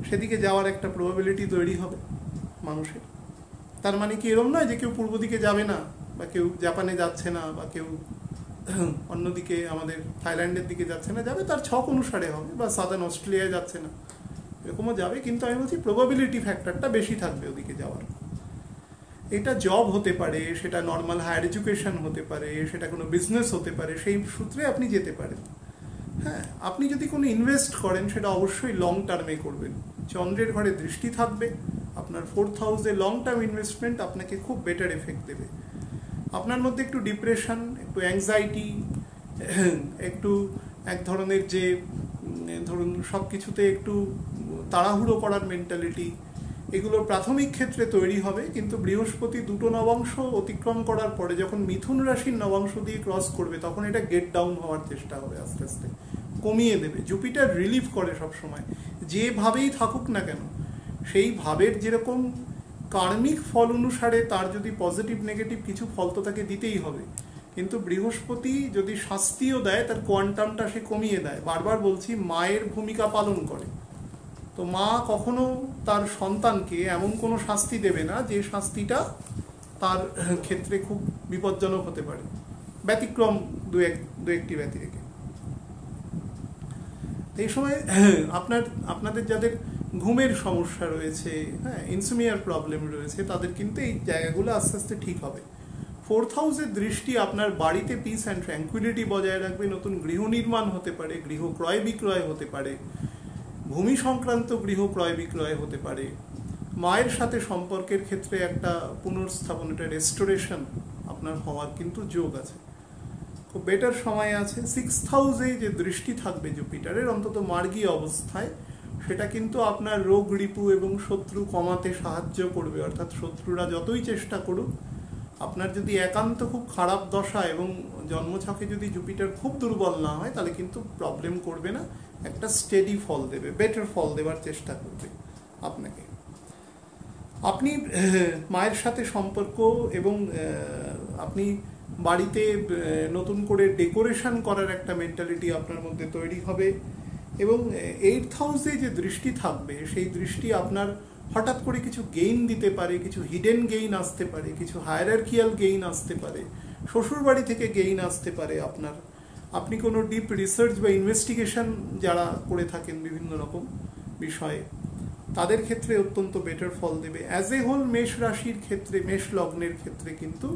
সেদিকে যাওয়ার একটা প্রবাবিলিটি তৈরি হবে মানুষের। তার মানে কি এরকম নয় যে কেউ পূর্ব দিকে যাবে না, বা কেউ জাপানে যাচ্ছে না, বা কেউ অন্যদিকে আমাদের থাইল্যান্ডের দিকে যাচ্ছে না, যাবে তার ছক অনুসারে হবে, বা সাদার্ন অস্ট্রেলিয়ায় যাচ্ছে না, এরকমও যাবে, কিন্তু আমি বলছি প্রবাবিলিটি ফ্যাক্টরটা বেশি থাকবে ওদিকে যাওয়ার। এটা জব হতে পারে, সেটা নর্মাল হায়ার এডুকেশন হতে পারে, সেটা কোনো বিজনেস হতে পারে, সেই সূত্রে আপনি যেতে পারেন। হ্যাঁ, আপনি যদি কোনো ইনভেস্ট করেন সেটা অবশ্যই লং টার্মে করবেন। চন্দ্রের ঘরে দৃষ্টি থাকবে, আপনার 4th হাউসে লং টার্ম ইনভেস্টমেন্ট আপনাকে খুব বেটার এফেক্ট দেবে। আপনার মধ্যে একটু ডিপ্রেশন, একটু অ্যাংজাইটি, একটু এক ধরনের যে ধরুন সব কিছুতে একটু তাড়াহুড়ো করার মেন্টালিটি, এগুলো প্রাথমিক ক্ষেত্রে তৈরি হবে, কিন্তু বৃহস্পতি 2টো নবাংশ অতিক্রম করার পরে যখন মিথুন রাশির নবাংশ দিয়ে ক্রস করবে তখন এটা গেট ডাউন হওয়ার চেষ্টা হবে, আস্তে আস্তে কমিয়ে দেবে। জুপিটার রিলিভ করে সবসময়, যেভাবেই থাকুক না কেন সেই ভাবের যেরকম কার্মিক ফল অনুসারে তার যদি পজিটিভ নেগেটিভ কিছু ফল তো তাকে দিতেই হবে, কিন্তু বৃহস্পতি যদি শাস্তিও দেয় তার কোয়ান্টামটা সে কমিয়ে দেয়। বারবার বলছি, মায়ের ভূমিকা পালন করে। তো মা কখনো তার সন্তানকে এমন কোনো শাস্তি দেবে না যে শাস্তিটা তার ক্ষেত্রে খুব বিপজ্জনক হতে পারে, ব্যতিক্রম দু একটি ব্যতি রেখে। এই সময় আপনাদের যাদের ঘুমের সমস্যা রয়েছে, হ্যাঁ, ইনসোমিয়ার প্রবলেম রয়েছে, তাদের কিন্তু এই জায়গাগুলো আস্তে আস্তে ঠিক হবে। 4th হাউসের দৃষ্টি আপনার বাড়িতে পিস অ্যান্ড ট্র্যাঙ্কুইলিটি বজায় রাখবে। নতুন গৃহ নির্মাণ হতে পারে, গৃহ ক্রয় বিক্রয় হতে পারে, ভূমি সংক্রান্ত গৃহ ক্রয় বিক্রয় হতে পারে, মায়ের সাথে সম্পর্কের ক্ষেত্রে একটা পুনর্স্থাপন, একটা রেস্টোরেশন আপনার হওয়ার কিন্তু যোগ আছে, খুব বেটার সময় আছে। 6th হাউসে যে দৃষ্টি থাকবে জুপিটারের, অন্তত মার্গী অবস্থায়, সেটা কিন্তু আপনার রোগ রিপু এবং শত্রু কমাতে সাহায্য করবে। অর্থাৎ শত্রুরা যতই চেষ্টা করুক, আপনার যদি একান্ত খুব খারাপ দশা এবং জন্মছকে যদি জুপিটার খুব দুর্বল না হয় তাহলে কিন্তু প্রবলেম করবে না, একটা স্টেডি ফল দেবে, বেটার ফল দেওয়ার চেষ্টা করবে আপনাকে। আপনি মায়ের সাথে সম্পর্ক এবং আপনি বাড়িতে নতুন করে ডেকোরেশন করার একটা মেন্টালিটি আপনার মধ্যে তৈরি হবে। এবং 8th হাউসে যে দৃষ্টি থাকবে সেই দৃষ্টি আপনার হঠাৎ করে কিছু গেইন দিতে পারে, কিছু হিডেন গেইন আসতে পারে, কিছু হায়ারার্কিয়াল গেইন আসতে পারে, শ্বশুরবাড়ি থেকে গেইন আসতে পারে আপনার। আপনি কোনো ডিপ রিসার্চ বা ইনভেস্টিগেশন যারা করে থাকেন বিভিন্ন রকম বিষয়ে, তাদের ক্ষেত্রে অত্যন্ত বেটার ফল দেবে। অ্যাজ এ হোল মেষ রাশির ক্ষেত্রে, মেষ লগ্নের ক্ষেত্রে কিন্তু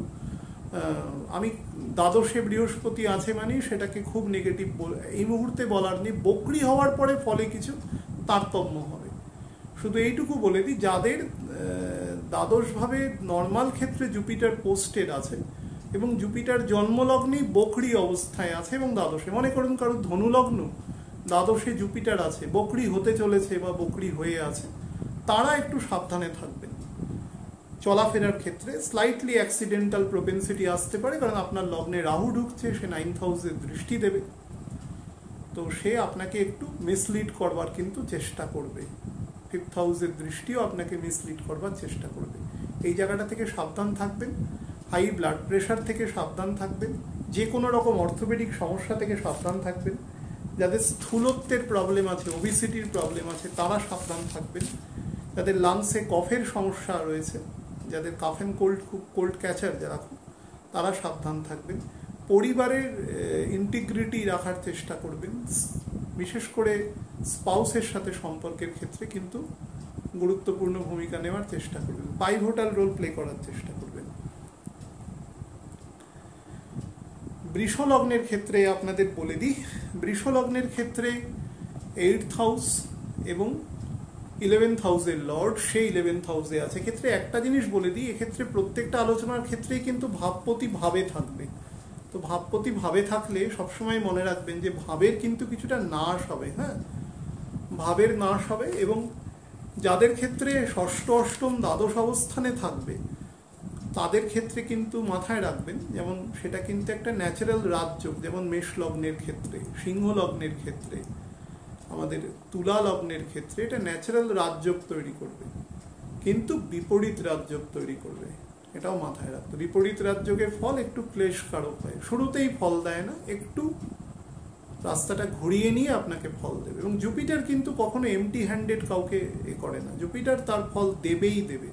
আমি দ্বাদশে বৃহস্পতি আছে মানে সেটাকে খুব নেগেটিভ এই মুহূর্তে বলার নেই। বকরি হওয়ার পরে ফলে কিছু তারতম্য হবে। শুধু এইটুকু বলে দিই, যাদের দ্বাদশভাবে নর্মাল ক্ষেত্রে জুপিটার পোস্টেড আছে এবং জুপিটার জন্মলগ্নেই বকরি অবস্থায় আছে এবং দ্বাদশে, মনে করুন কারো ধনুলগ্ন, দ্বাদশে জুপিটার আছে, বকরি হতে চলেছে বা বকরি হয়ে আছে, তারা একটু সাবধানে থাকবেন। চলাফেরার ক্ষেত্রে স্লাইটলি অ্যাক্সিডেন্টাল প্রোপেন্সিটি আসতে পারে, কারণ আপনার লগ্নে রাহু ঢুকছে, সে 9th হাউসে দৃষ্টি দেবে, তো সে আপনাকে একটু মিসলিড করবার কিন্তু চেষ্টা করবে। 5th হাউসের দৃষ্টিও আপনাকে মিসলিড করবার চেষ্টা করবে। এই জায়গাটা থেকে সাবধান থাকবেন। হাই ব্লাড প্রেশার থেকে সাবধান থাকবেন, যে কোনো রকম অর্থোপেডিক সমস্যা থেকে সাবধান থাকবেন। যাদের স্থূলত্বের প্রবলেম আছে, ওবিসিটির প্রবলেম আছে, তারা সাবধান থাকবেন। যাদের লাংসে কফের সমস্যা রয়েছে, যাদের কাফ অ্যান্ড কোল্ড, খুব কোল্ড ক্যাচার যারা, তারা সাবধান থাকবেন। পরিবারের ইন্টিগ্রিটি রাখার চেষ্টা করবেন, বিশেষ করে স্পাউসের সাথে সম্পর্কের ক্ষেত্রে কিন্তু গুরুত্বপূর্ণ ভূমিকা নেওয়ার চেষ্টা করবেন, পাইভোটাল রোল প্লে করার চেষ্টা করবেন। বৃষ লগ্নের ক্ষেত্রে আপনাদের বলে দিই, বৃষ লগ্নের ক্ষেত্রে 8th হাউস এবং 11th হাউসের লর্ড, সেই 11th হাউসে আছে। ক্ষেত্রে একটা জিনিস বলে দিই, এক্ষেত্রে প্রত্যেকটা আলোচনার ক্ষেত্রেই কিন্তু ভাবপতি ভাবে থাকবে। তো ভাবপতি ভাবে থাকলে সবসময় মনে রাখবেন যে ভাবের কিন্তু কিছুটা নাশ হবে, হ্যাঁ, ভাবের নাশ হবে। এবং যাদের ক্ষেত্রে ষষ্ঠ, অষ্টম, দ্বাদশ অবস্থানে থাকবে তাদের ক্ষেত্রে কিন্তু মাথায় রাখবেন, যেমন সেটা কিন্তু একটা ন্যাচারাল রাজযোগ, যেমন মেষ লগ্নের ক্ষেত্রে, সিংহ লগ্নের ক্ষেত্রে, আমাদের তুলা লগ্নের ক্ষেত্রে এটা ন্যাচারাল রাজযোগ তৈরি করবে, কিন্তু বিপরীত রাজযোগ তৈরি করবে, এটাও মাথায় রাখতো। বিপরীত রাজযোগের ফল একটু ক্লেশকারক হয়, শুরুতেই ফল দেয় না, একটু রাস্তাটা ঘুরিয়ে নিয়ে আপনাকে ফল দেবে। এবং জুপিটার কিন্তু কখনো এমটি হ্যান্ডেড কাউকে করে না, জুপিটার তার ফল দেবেই দেবে।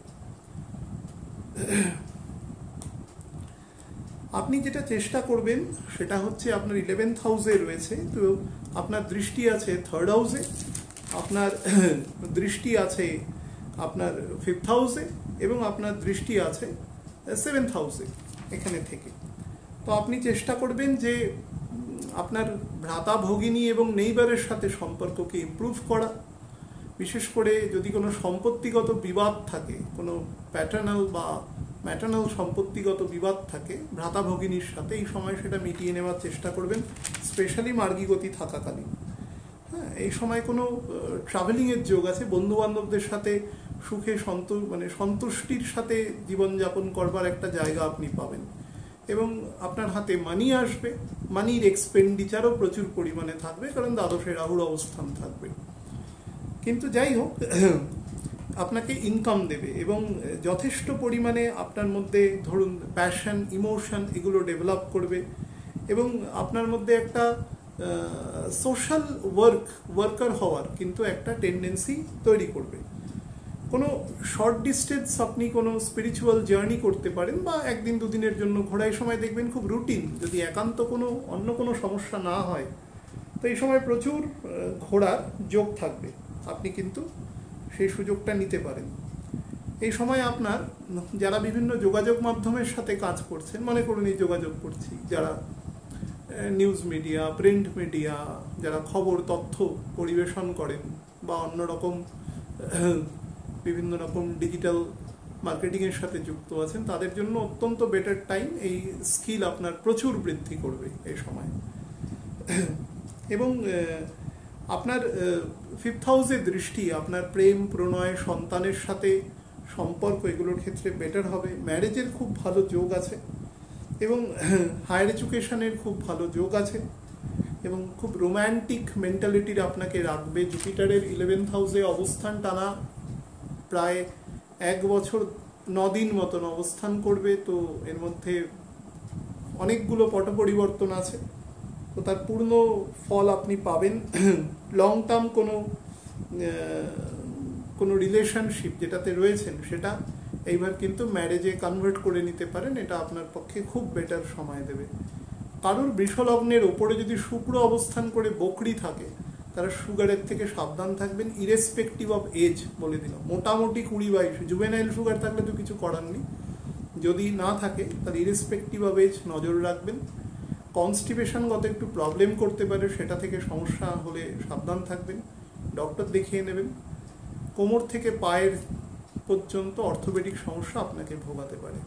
আপনি যেটা চেষ্টা করবেন সেটা হচ্ছে আপনার 11th হাউসে রয়েছে, তো আপনার দৃষ্টি আছে 3rd হাউসে, আপনার দৃষ্টি আছে আপনার 5th হাউসে, এবং আপনার দৃষ্টি আছে 7th হাউসে এখানে থেকে। তো আপনি চেষ্টা করবেন যে আপনার ভ্রাতা ভগিনী এবং নেইবারের সাথে সম্পর্ককে ইমপ্রুভ করা। বিশেষ করে যদি কোনো সম্পত্তিগত বিবাদ থাকে, কোনো প্যাটার্নাল বা ম্যাটার্নাল সম্পত্তিগত বিবাদ থাকে ভ্রাতা ভগিনীর সাথে, এই সময় সেটা মিটিয়ে নেওয়ার চেষ্টা করবেন, স্পেশালি মার্গীগতি থাকাকালীন। হ্যাঁ, এই সময় কোনো ট্রাভেলিংয়ের যোগ আছে, বন্ধুবান্ধবদের সাথে সুখে সন্তুষ্টির সাথে জীবনযাপন করবার একটা জায়গা আপনি পাবেন, এবং আপনার হাতে মানি আসবে, মানির এক্সপেন্ডিচারও প্রচুর পরিমাণে থাকবে, কারণ দ্বাদশে রাহুর অবস্থান থাকবে। কিন্তু যাই হোক, আপনাকে ইনকাম দেবে এবং যথেষ্ট পরিমাণে আপনার মধ্যে ধরুন প্যাশন, ইমোশন এগুলো ডেভেলপ করবে, এবং আপনার মধ্যে একটা সোশ্যাল ওয়ার্কার হওয়ার কিন্তু একটা টেন্ডেন্সি তৈরি করবে। কোনো শর্ট ডিস্টেন্স আপনি কোনো স্পিরিচুয়াল জার্নি করতে পারেন, বা একদিন দুদিনের জন্য ঘোরা। এই সময় দেখবেন খুব রুটিন, যদি একান্ত অন্য কোনো সমস্যা না হয়, তো এই সময় প্রচুর ঘোরার যোগ থাকবে, আপনি কিন্তু সেই সুযোগটা নিতে পারেন। এই সময় আপনার যারা বিভিন্ন যোগাযোগ মাধ্যমের সাথে কাজ করছেন, মনে করুন এই যোগাযোগ করছি যারা নিউজ মিডিয়া, প্রিন্ট মিডিয়া, যারা খবর তথ্য পরিবেশন করেন, বা অন্যরকম বিভিন্ন রকম ডিজিটাল মার্কেটিংয়ের সাথে যুক্ত আছেন, তাদের জন্য অত্যন্ত বেটার টাইম। এই স্কিল আপনার প্রচুর বৃদ্ধি করবে এই সময়। এবং আপনার 5th হাউসে দৃষ্টি আপনার প্রেম, প্রণয়, সন্তানের সাথে সম্পর্ক এগুলোর ক্ষেত্রে বেটার হবে। ম্যারেজের খুব ভালো যোগ আছে, এবং হায়ার এডুকেশনের খুব ভালো যোগ আছে, এবং খুব রোম্যান্টিক মেন্টালিটির আপনাকে রাখবে। জুপিটারের 11th হাউসে অবস্থান টানা প্রায় 1 বছর 9 দিন মতন অবস্থান করবে, তো এর মধ্যে অনেকগুলো পট পরিবর্তন আছে, তো তার পূর্ণ ফল আপনি পাবেন। লং টার্ম কোনো রিলেশনশিপ যেটাতে রয়েছেন সেটা এইবার কিন্তু ম্যারেজে কনভার্ট করে নিতে পারেন, এটা আপনার পক্ষে খুব বেটার সময় দেবে। কারোর বৃষলগ্নের ওপরে যদি শুক্র অবস্থান করে বকরি থাকে, তারা সুগারের থেকে সাবধান থাকবেন, ইরেসপেক্টিভ অফ এজ। বলে দিলাম, মোটামুটি 20-22, জুভেনাইল সুগার থাকলে তো কিছু করার নেই, যদি না থাকে তাহলে ইরেসপেক্টিভ অফ এজ নজর রাখবেন। কনস্টিপেশনগত একটু প্রবলেম করতে পারে, সেটা থেকে সমস্যা হলে সাবধান থাকবেন, ডক্টর দেখিয়ে নেবেন। কোমর থেকে পায়ের পর্যন্ত অর্থোপেডিক সমস্যা আপনাকে ভোগাতে পারে।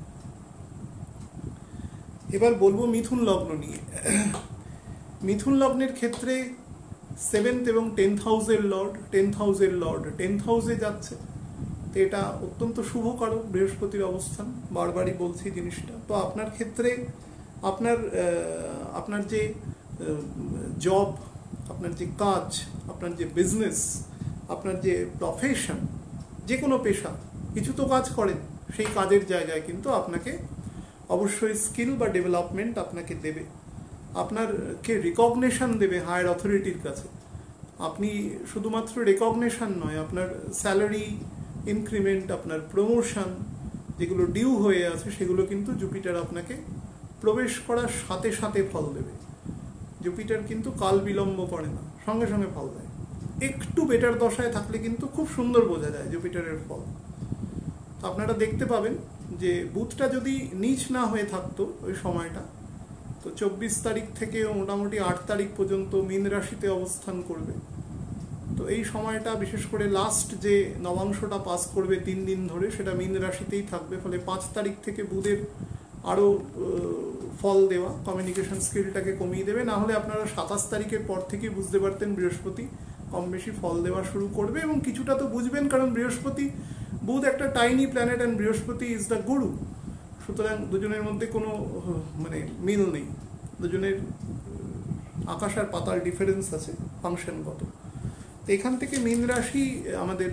এবার বলবো মিথুন লগ্ন নিয়ে। মিথুন লগ্নের ক্ষেত্রে 7th এবং 10th হাউসের লর্ড 10th হাউসে যাচ্ছে, তো এটা অত্যন্ত শুভকারক বৃহস্পতির অবস্থান, বারবারই বলছি জিনিসটা। তো আপনার ক্ষেত্রে আপনার যে জব, আপনার যে কাজ, আপনার যে বিজনেস, আপনার যে প্রফেশন, যে কোনো পেশা, কিছু তো কাজ করেন, সেই কাজের জায়গায় কিন্তু আপনাকে অবশ্যই স্কিল বা ডেভেলপমেন্ট আপনাকে দেবে, আপনারকে রিকগনিশন দেবে হায়ার অথরিটির কাছে। আপনি শুধুমাত্র রেকগনিশন নয়, আপনার স্যালারি ইনক্রিমেন্ট, আপনার প্রমোশন যেগুলো ডিউ হয়ে আছে, সেগুলো কিন্তু জুপিটার আপনাকে প্রবেশ করার সাথে সাথে ফল দেবে। জুপিটার কিন্তু কাল বিলম্ব করে না, সঙ্গে সঙ্গে ফল দেয়। একটু বেটার দশায় থাকলে কিন্তু খুব সুন্দর বোঝা যায় জুপিটারের ফল। তো আপনারা দেখতে পাবেন যে বুধটা যদি নিচ না হয়ে থাকতো ওই সময়টা, তো 24 তারিখ থেকে মোটামুটি 8 তারিখ পর্যন্ত মীন রাশিতে অবস্থান করবে। তো এই সময়টা বিশেষ করে লাস্ট যে নবাংশটা পাস করবে 3 দিন ধরে, সেটা মীন রাশিতেই থাকবে। ফলে 5 তারিখ থেকে বুধের আরও ফল দেওয়া কমিউনিকেশন স্কিলটাকে কমিয়ে দেবে। না হলে আপনারা 27 তারিখের পর থেকেই বুঝতে পারতেন বৃহস্পতি কম বেশি ফল দেওয়া শুরু করবে, এবং কিছুটা তো বুঝবেন, কারণ বুধ একটা tiny planet and Brihaspati is the guru. সুতরাং দুজনের মধ্যে কোনো মিল নেই, দুজনের আকাশ আর পাতাল ডিফারেন্স আছে ফাংশনগত। তো এখান থেকে মীন রাশি, আমাদের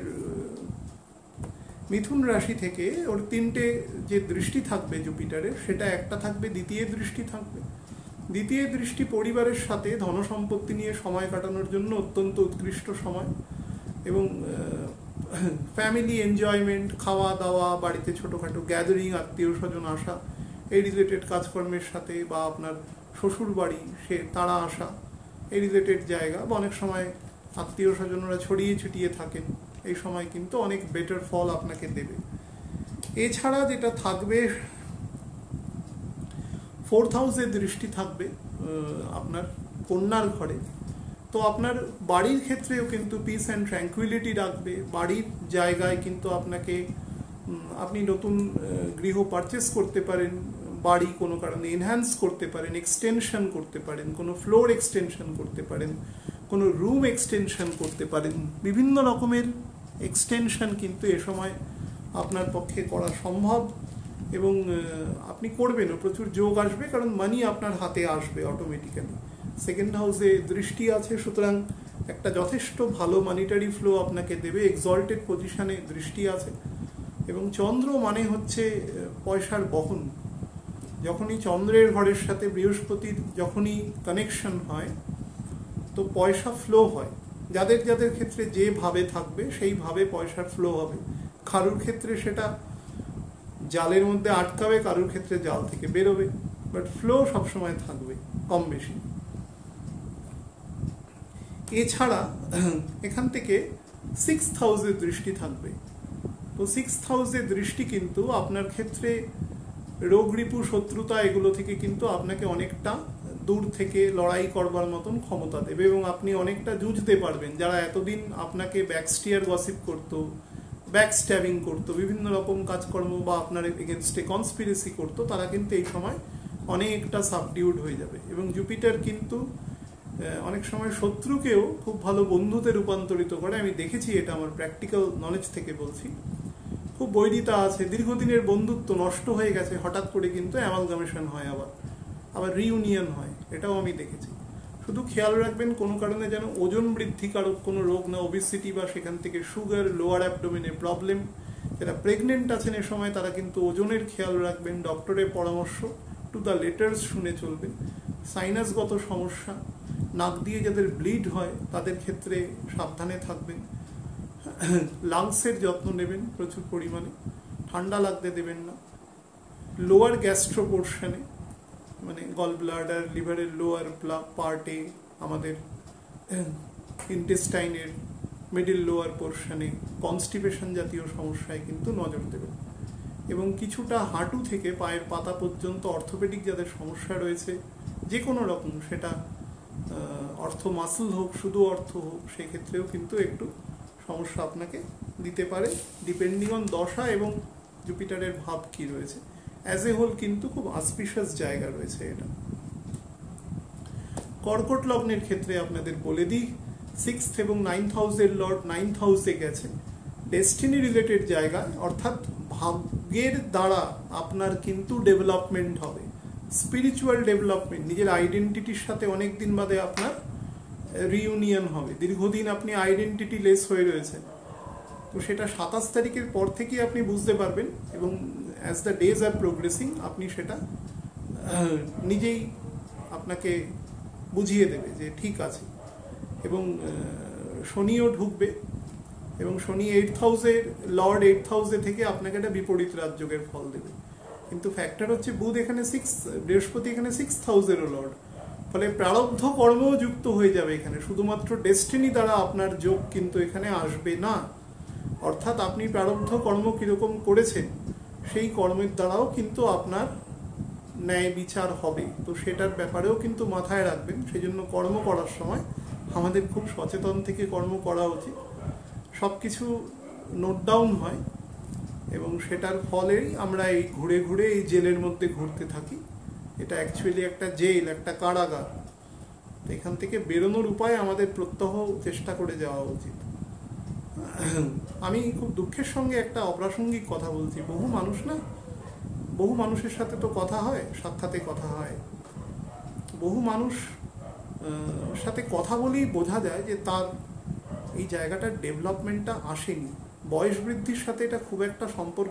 মিথুন রাশি থেকে ওর 3টে যে দৃষ্টি থাকবে জুপিটারের, সেটা একটা থাকবে দ্বিতীয় দৃষ্টি থাকবে। দ্বিতীয় দৃষ্টি পরিবারের সাথে ধনসম্পত্তি নিয়ে সময় কাটানোর জন্য অত্যন্ত উৎকৃষ্ট সময়, এবং ফ্যামিলি এনজয়মেন্ট, খাওয়া দাওয়া, বাড়িতে ছোটোখাটো গ্যাদারিং, আত্মীয় স্বজন আসা, এই রিলেটেড কাজকর্মের সাথে, বা আপনার শ্বশুর বাড়ি তারা আসা, এই রিলেটেড জায়গা, বা অনেক সময় আত্মীয় স্বজনরা ছড়িয়ে ছিটিয়ে থাকেন, এই সময় কিন্তু অনেক বেটার ফল আপনাকে দেবে। এছাড়া যেটা থাকবে, 4th হাউসের দৃষ্টি থাকবে আপনার কন্যার ঘরে, তো আপনার বাড়ির ক্ষেত্রেও কিন্তু পিস অ্যান্ড ট্র্যাঙ্কুইলিটি রাখবে। বাড়ির জায়গায় কিন্তু আপনি নতুন গৃহ পারচেস করতে পারেন, বাড়ি কোনো কারণে এনহ্যান্স করতে পারেন, এক্সটেনশন করতে পারেন, কোনো ফ্লোর এক্সটেনশন করতে পারেন, কোনো রুম এক্সটেনশন করতে পারেন, বিভিন্ন রকমের এক্সটেনশন কিন্তু এ সময় আপনার পক্ষে করা সম্ভব, এবং আপনি করবেনও, প্রচুর যোগ আসবে, কারণ মানি আপনার হাতে আসবে অটোমেটিক্যালি। 2nd হাউসে দৃষ্টি আছে, সুতরাং একটা যথেষ্ট ভালো মানিটারি ফ্লো আপনাকে দেবে। এক্সল্টেড পজিশনে দৃষ্টি আছে, এবং চন্দ্র মানে হচ্ছে পয়সার বহন। যখনই চন্দ্রের ঘরের সাথে বৃহস্পতির যখনই কানেকশন হয়, তো পয়সা ফ্লো হয়। যাদের যাদের ক্ষেত্রে যেভাবে থাকবে সেইভাবে পয়সার ফ্লো হবে। কারুর ক্ষেত্রে সেটা জালের মধ্যে আটকাবে, কারুর ক্ষেত্রে জাল থেকে বেরোবে, বাট ফ্লো সবসময় থাকবে কম বেশি। এছাড়া এখান থেকে 6th হাউসের দৃষ্টি থাকবে। তো 6th হাউসের দৃষ্টি কিন্তু আপনার ক্ষেত্রে রোগ রিপু, শত্রুতা, এগুলো থেকে কিন্তু আপনাকে অনেকটা দূর থেকে লড়াই করবার মতন ক্ষমতা দেবে, এবং আপনি অনেকটা যুঝতে পারবেন। যারা এতদিন আপনাকে ব্যাকস্টিয়ার গসিপ করতো, ব্যাকস্ট্যাবিং করতো, বিভিন্ন রকম কাজকর্ম বা আপনার এগেনস্টে কনস্পিরেসি করতো, তারা কিন্তু এই সময় অনেকটা সাবডিউড হয়ে যাবে। এবং জুপিটার কিন্তু অনেক সময় শত্রুকেও খুব ভালো বন্ধুতে রূপান্তরিত করে। আমি দেখেছি, এটা আমার প্র্যাকটিক্যাল নলেজ থেকে বলছি। খুব বৈরিতা আছে, দীর্ঘদিনের বন্ধুত্ব নষ্ট হয়ে গেছে, হঠাৎ করে কিন্তু অ্যামালগামেশন হয়, আবার রিইউনিয়ন হয়, এটাও আমি দেখেছি। শুধু খেয়াল রাখবেন কোনো কারণে যেন ওজন বৃদ্ধিকারক কোনো রোগ না, ওবেসিটি বা সেখান থেকে সুগার, লোয়ার অ্যাবডোমেনের প্রবলেম। যারা প্রেগনেন্ট আছেন এ সময় তারা কিন্তু ওজনের খেয়াল রাখবেন, ডক্টরের পরামর্শ টু দ্য লেটার্স শুনে চলবেন। সাইনাসগত সমস্যা, নাক দিয়ে যাদের ব্লিড হয় তাদের ক্ষেত্রে সাবধানে থাকবেন। লাংসের যত্ন নেবেন প্রচুর পরিমাণে, ঠান্ডা লাগতে দেবেন না। লোয়ার গ্যাস্ট্রো পোর্শনে, মানে গল ব্লাডার, লিভারের লোয়ার পার্টে, আমাদের ইন্টেস্টাইনের মিডিল লোয়ার পোর্শনে কনস্টিপেশন জাতীয় সমস্যায় কিন্তু নজর দেবেন। এবং কিছুটা হাঁটু থেকে পায়ের পাতা পর্যন্ত অর্থোপেডিক যাদের সমস্যা রয়েছে, যে কোনো রকম, সেটা অর্থ মাসল হোক, শুধু অর্থ হোক, সেক্ষেত্রেও কিন্তু একটু সমস্যা আপনাকে দিতে পারে, ডিপেন্ডিং অন দশা এবং জুপিটারের ভাব কি রয়েছে। অ্যাজ এ হোল কিন্তু খুব অসপিশিয়াস জায়গা রয়েছে এটা। কর্কট লগ্নের ক্ষেত্রে আপনাদের বলে দিই, 6th এবং 9th হাউসের লর্ড 9th হাউসে গেছে, ডেস্টিনি রিলেটেড জায়গায়, অর্থাৎ ভাগ্যের দ্বারা আপনার কিন্তু ডেভেলপমেন্ট হবে, স্পিরিচুয়াল ডেভেলপমেন্ট। নিজের আইডেন্টিটির সাথে অনেকদিন বাদে আপনার রিইউনিয়ন হবে। দীর্ঘদিন আপনি আইডেন্টিটি লেস হয়ে রয়েছেন, তো সেটা 27 তারিখের পর থেকেই আপনি বুঝতে পারবেন, এবং as the days are progressing আপনি সেটা নিজেই আপনাকে বুঝিয়ে দেবে যে ঠিক আছে। এবং শনিও ঢুকবে, এবং শনি 8th হাউসের লর্ড 8th হাউসে থেকে আপনাকে একটা বিপরীত রাজযোগের ফল দেবে। কিন্তু ফ্যাক্টর হচ্ছে বুধ এখানে বৃহস্পতি এখানে 6th হাউসেরও লর্ড, ফলে প্রারব্ধ কর্মও যুক্ত হয়ে যাবে এখানে। শুধুমাত্র ডেস্টিনি দ্বারা আপনার যোগ কিন্তু এখানে আসবে না, অর্থাৎ আপনি প্রারব্ধ কর্ম কীরকম করেছেন সেই কর্মের দ্বারাও কিন্তু আপনার ন্যায় বিচার হবে। তো সেটার ব্যাপারেও কিন্তু মাথায় রাখবেন। সেই জন্য কর্ম করার সময় আমাদের খুব সচেতন থেকে কর্ম করা উচিত। সব কিছু নোট ডাউন হয়, এবং সেটার ফলেই আমরা এই ঘুরে ঘুরে এই জেলের মধ্যে ঘুরতে থাকি। এটা অ্যাকচুয়ালি একটা জেল, একটা কারাগার। এখান থেকে বেরোনোর উপায় আমাদের প্রত্যহ চেষ্টা করে যাওয়া উচিত। আমি খুব দুঃখের সঙ্গে একটা অপ্রাসঙ্গিক কথা বলছি। বহু মানুষের সাথে তো কথা হয়, সাক্ষাতে কথা হয়, বহু মানুষ সাথে কথা বলেই বোঝা যায় যে তার এই জায়গাটার ডেভেলপমেন্টটা আসেনি। বয়স বৃদ্ধির সাথে এটা খুব একটা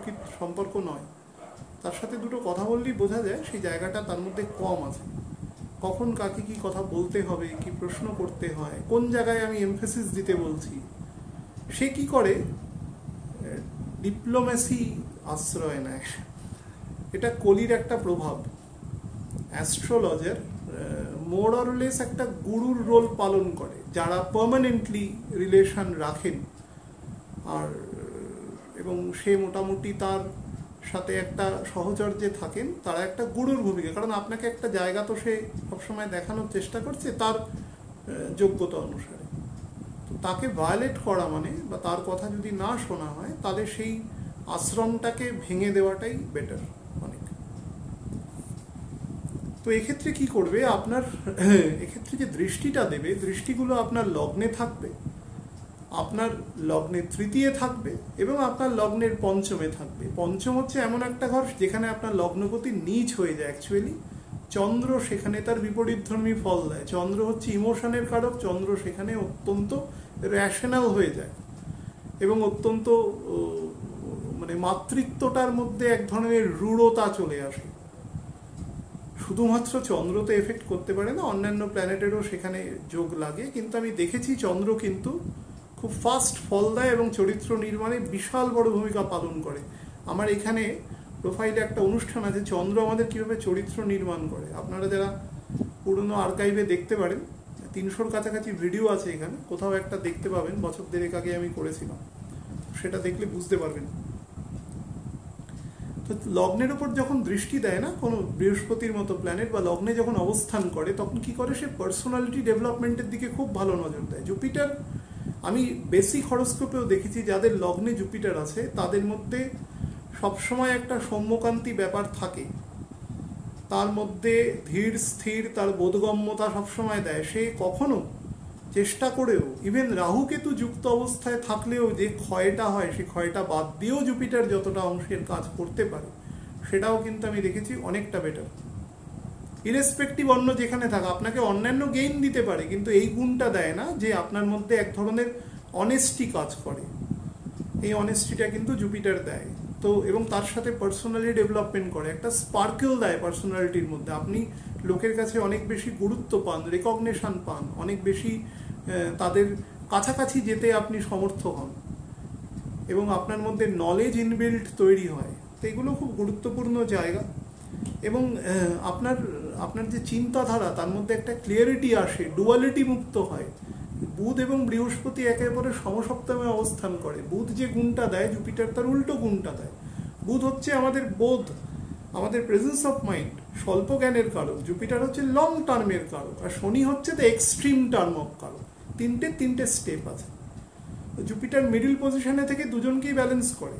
সম্পর্ক নয়, তার সাথে দুটো কথা বললেই বোঝা যায় সেই জায়গাটা তার মধ্যে কম আছে। কখন কাকে কি কথা বলতে হবে, কি প্রশ্ন করতে হয়, কোন জায়গায় আমি এমফেসিস দিতে বলছি, সে কি করে ডিপ্লোম্যাসি আশ্রয় নেয়। এটা কলির একটা প্রভাব। অ্যাস্ট্রোলজার মোর অর লেস একটা গুরুর রোল পালন করে, যারা পার্মানেন্টলি রিলেশন রাখেন আর এবং সে মোটামুটি তার সাথে একটা সহচর্যে থাকেন, তারা একটা গুরুর ভূমিকা। কারণ আপনাকে একটা জায়গা তো সে সবসময় দেখানোর চেষ্টা করছে তার যোগ্যতা অনুসারে। তো তাকে ভায়োলেট করা মানে, বা তার কথা যদি না শোনা হয়, তাহলে সেই আশ্রমটাকে ভেঙে দেওয়াটাই বেটার অনেক। তো এক্ষেত্রে কি করবে, আপনার এক্ষেত্রে যে দৃষ্টিটা দেবে, দৃষ্টিগুলো আপনার লগ্নে থাকবে, আপনার লগ্নের তৃতীয় থাকবে এবং আপনার লগ্নের পঞ্চমে থাকবে। পঞ্চম হচ্ছে এমন একটা ঘর যেখানে আপনার লগ্নপতি নীচ হয়ে যায় অ্যাকচুয়ালি। চন্দ্র সেখানে তার বিপরীতধর্মী ফল দেয়। চন্দ্র হচ্ছে ইমোশনের কারক। চন্দ্র সেখানে অত্যন্ত র্যাশনাল হয়ে যায় এবং অত্যন্ত মানে মাতৃত্বটার মধ্যে এক ধরনের রূঢ়তা চলে আসে। শুধুমাত্র চন্দ্রতে এফেক্ট করতে পারে না, অন্যান্য প্ল্যানেটেরও সেখানে যোগ লাগে। কিন্তু আমি দেখেছি চন্দ্র কিন্তু খুব ফাস্ট ফল দেয় এবং চরিত্র নির্মাণে বিশাল বড় ভূমিকা পালন করে। আমার এখানে প্রোফাইলে একটা অনুষ্ঠান আছে, চন্দ্র আমাদের কিভাবে চরিত্র নির্মাণ করে। আপনারা যারা পুরনো আর্কাইভে দেখতে পারেন, 300-র কাছাকাছি ভিডিও আছে এখানে, কোথাও একটা দেখতে পাবেন, বছর দেড়েক আগে আমি করেছিলাম, সেটা দেখলে বুঝতে পারবেন। তো লগ্নের উপর যখন দৃষ্টি দেয় না কোনো বৃহস্পতির মতো প্ল্যানেট, বা লগ্নে যখন অবস্থান করে, তখন কি করে, সে পার্সোনালিটি ডেভেলপমেন্টের দিকে খুব ভালো নজর দেয়। জুপিটার, আমি বেসিক হরোস্কোপেও দেখেছি যাদের লগ্নে জুপিটার আছে তাদের মধ্যে সবসময় একটা সৌম্যকান্তি ব্যাপার থাকে, তার মধ্যে ধীর স্থির, তার বোধগম্যতা সবসময় দেয়। সে কখনো চেষ্টা করেও, ইভেন রাহুকেতু যুক্ত অবস্থায় থাকলেও যে ক্ষয়টা হয়, সেই ক্ষয়টা বাদ দিয়েও জুপিটার যতটা অংশের কাজ করতে পারে, সেটাও কিন্তু আমি দেখেছি অনেকটা বেটার। ইরেসপেক্টিভ অন্য যেখানে থাকা, আপনাকে অন্যান্য গেইন দিতে পারে, কিন্তু এই গুণটা দেয় না যে আপনার মধ্যে এক ধরনের অনেস্টি কাজ করে। এই অনেস্টিটা কিন্তু জুপিটার দেয়। তো এবং তার সাথে পার্সোনালি ডেভেলপমেন্ট করে, একটা স্পার্কেল দেয় পার্সোনালিটির মধ্যে। আপনি লোকের কাছে অনেক বেশি গুরুত্ব পান, রেকগনিশন পান, অনেক বেশি তাদের কাছাকাছি যেতে আপনি সমর্থ হন এবং আপনার মধ্যে নলেজ ইনবিল্ট তৈরি হয়। তো এগুলো খুব গুরুত্বপূর্ণ জায়গা। এবং আপনার যে চিন্তাধারা, তার মধ্যে একটা ক্লিয়ারিটি আসে, ডুয়ালিটি মুক্ত হয়। বুধ এবং বৃহস্পতি একে অপরের সমসপ্তমে অবস্থান করে। বুধ যে গুণটা দেয়, জুপিটার তার উল্টো গুণটা দেয়। বুধ হচ্ছে আমাদের বোধ, আমাদের প্রেজেন্স অফ মাইন্ড, স্বল্প জ্ঞানের কারক। জুপিটার হচ্ছে লং টার্মের কারক, আর শনি হচ্ছে দ্য এক্সট্রিম টার্ম অফ কারক। তিনটে স্টেপ আছে। জুপিটার মিডিল পজিশনে থেকে দুজনকেই ব্যালেন্স করে।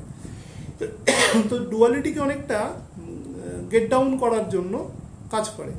তো ডুয়ালিটিকে অনেকটা গেট ডাউন করার জন্য কাজ করে।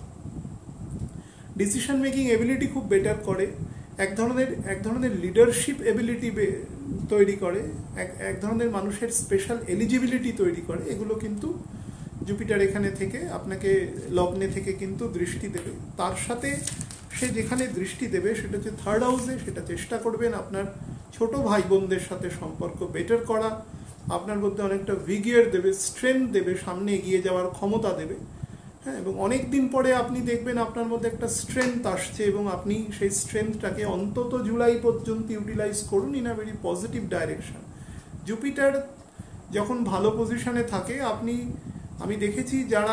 ডিসিশন মেকিং এবিলিটি খুব বেটার করে, এক ধরনের লিডারশিপ এবিলিটি তৈরি করে, এক ধরনের মানুষের স্পেশাল এলিজিবিলিটি তৈরি করে। এগুলো কিন্তু জুপিটার এখানে থেকে আপনাকে লগ্নে থেকে কিন্তু দৃষ্টি দেবে। তার সাথে সে যেখানে দৃষ্টি দেবে সেটা হচ্ছে থার্ড হাউসে। সেটা চেষ্টা করবেন আপনার ছোট ভাই বোনদের সাথে সম্পর্ক বেটার করা, আপনার মধ্যে অনেকটা ভিগিয়ার দেবে, স্ট্রেংথ দেবে, সামনে এগিয়ে যাওয়ার ক্ষমতা দেবে। হ্যাঁ, এবং অনেক দিন পরে আপনি দেখবেন আপনার মধ্যে একটা স্ট্রেংথ আসছে এবং আপনি সেই স্ট্রেংথটাকে অন্তত জুলাই পর্যন্ত ইউটিলাইজ করুন in a very positive direction. Jupiter যখন ভালো পজিশনে থাকে, আমি দেখেছি যারা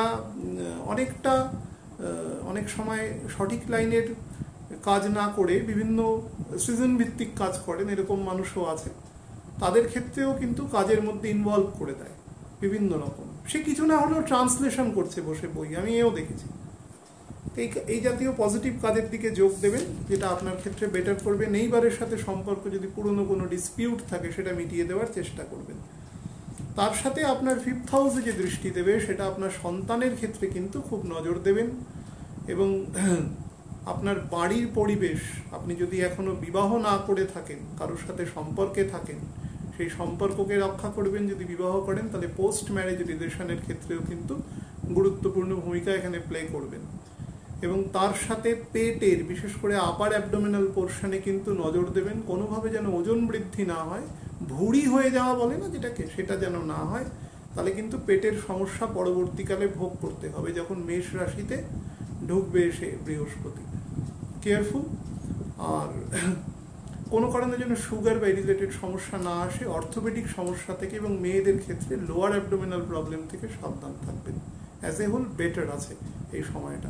অনেক সময় সঠিক লাইনের কাজ না করে বিভিন্ন সিজন ভিত্তিক কাজ করেন, এরকম মানুষও আছে। তাদের ক্ষেত্রেও কিন্তু কাজের মধ্যে ইনভলভ করে দেয় বিভিন্ন রকম। সে কিছু না হলেও ট্রান্সলেশন করছে বসে বই, আমি এও দেখেছি। এই জাতীয় পজিটিভ কাজের দিকে যোগ দেবেন, যেটা আপনার ক্ষেত্রে বেটার করবে। নেইবারের সাথে সম্পর্ক যদি পুরনো কোনো ডিসপিউট থাকে, সেটা মিটিয়ে দেওয়ার চেষ্টা করবেন। তার সাথে আপনার ফিফথ হাউসে যে দৃষ্টি দেবে, সেটা আপনার সন্তানের ক্ষেত্রে কিন্তু খুব নজর দেবেন। এবং আপনার বাড়ির পরিবেশ, আপনি যদি এখনো বিবাহ না করে থাকেন, কারোর সাথে সম্পর্কে থাকেন, সেই সম্পর্ককে রক্ষা করবেন। যদি বিবাহ করেন, তাহলে পোস্ট ম্যারেজ রিলেশনের ক্ষেত্রেও কিন্তু গুরুত্বপূর্ণ ভূমিকা এখানে প্লে করবেন। এবং তার সাথে পেটের, বিশেষ করে আপার অ্যাবডোমিনাল পোর্শনে কিন্তু নজর দেবেন, কোনোভাবে যেন ওজন বৃদ্ধি না হয়, ভুঁড়ি হয়ে যাওয়া বলে না যেটাকে, সেটা যেন না হয়। তাহলে কিন্তু পেটের সমস্যা পরবর্তীকালে ভোগ করতে হবে। যখন মেষ রাশিতে ঢুকবে এসে বৃহস্পতি, কেয়ারফুল। আর কোনো কারণের জন্য সুগার বা রিলেটেড সমস্যা না আসে, অর্থোপেডিক সমস্যা থেকে এবং মেয়েদের ক্ষেত্রে লোয়ার অ্যাবডোমিনাল প্রবলেম থেকে সাবধান থাকবেন। অ্যাজ এ হোল বেটার আছে এই সময়টা।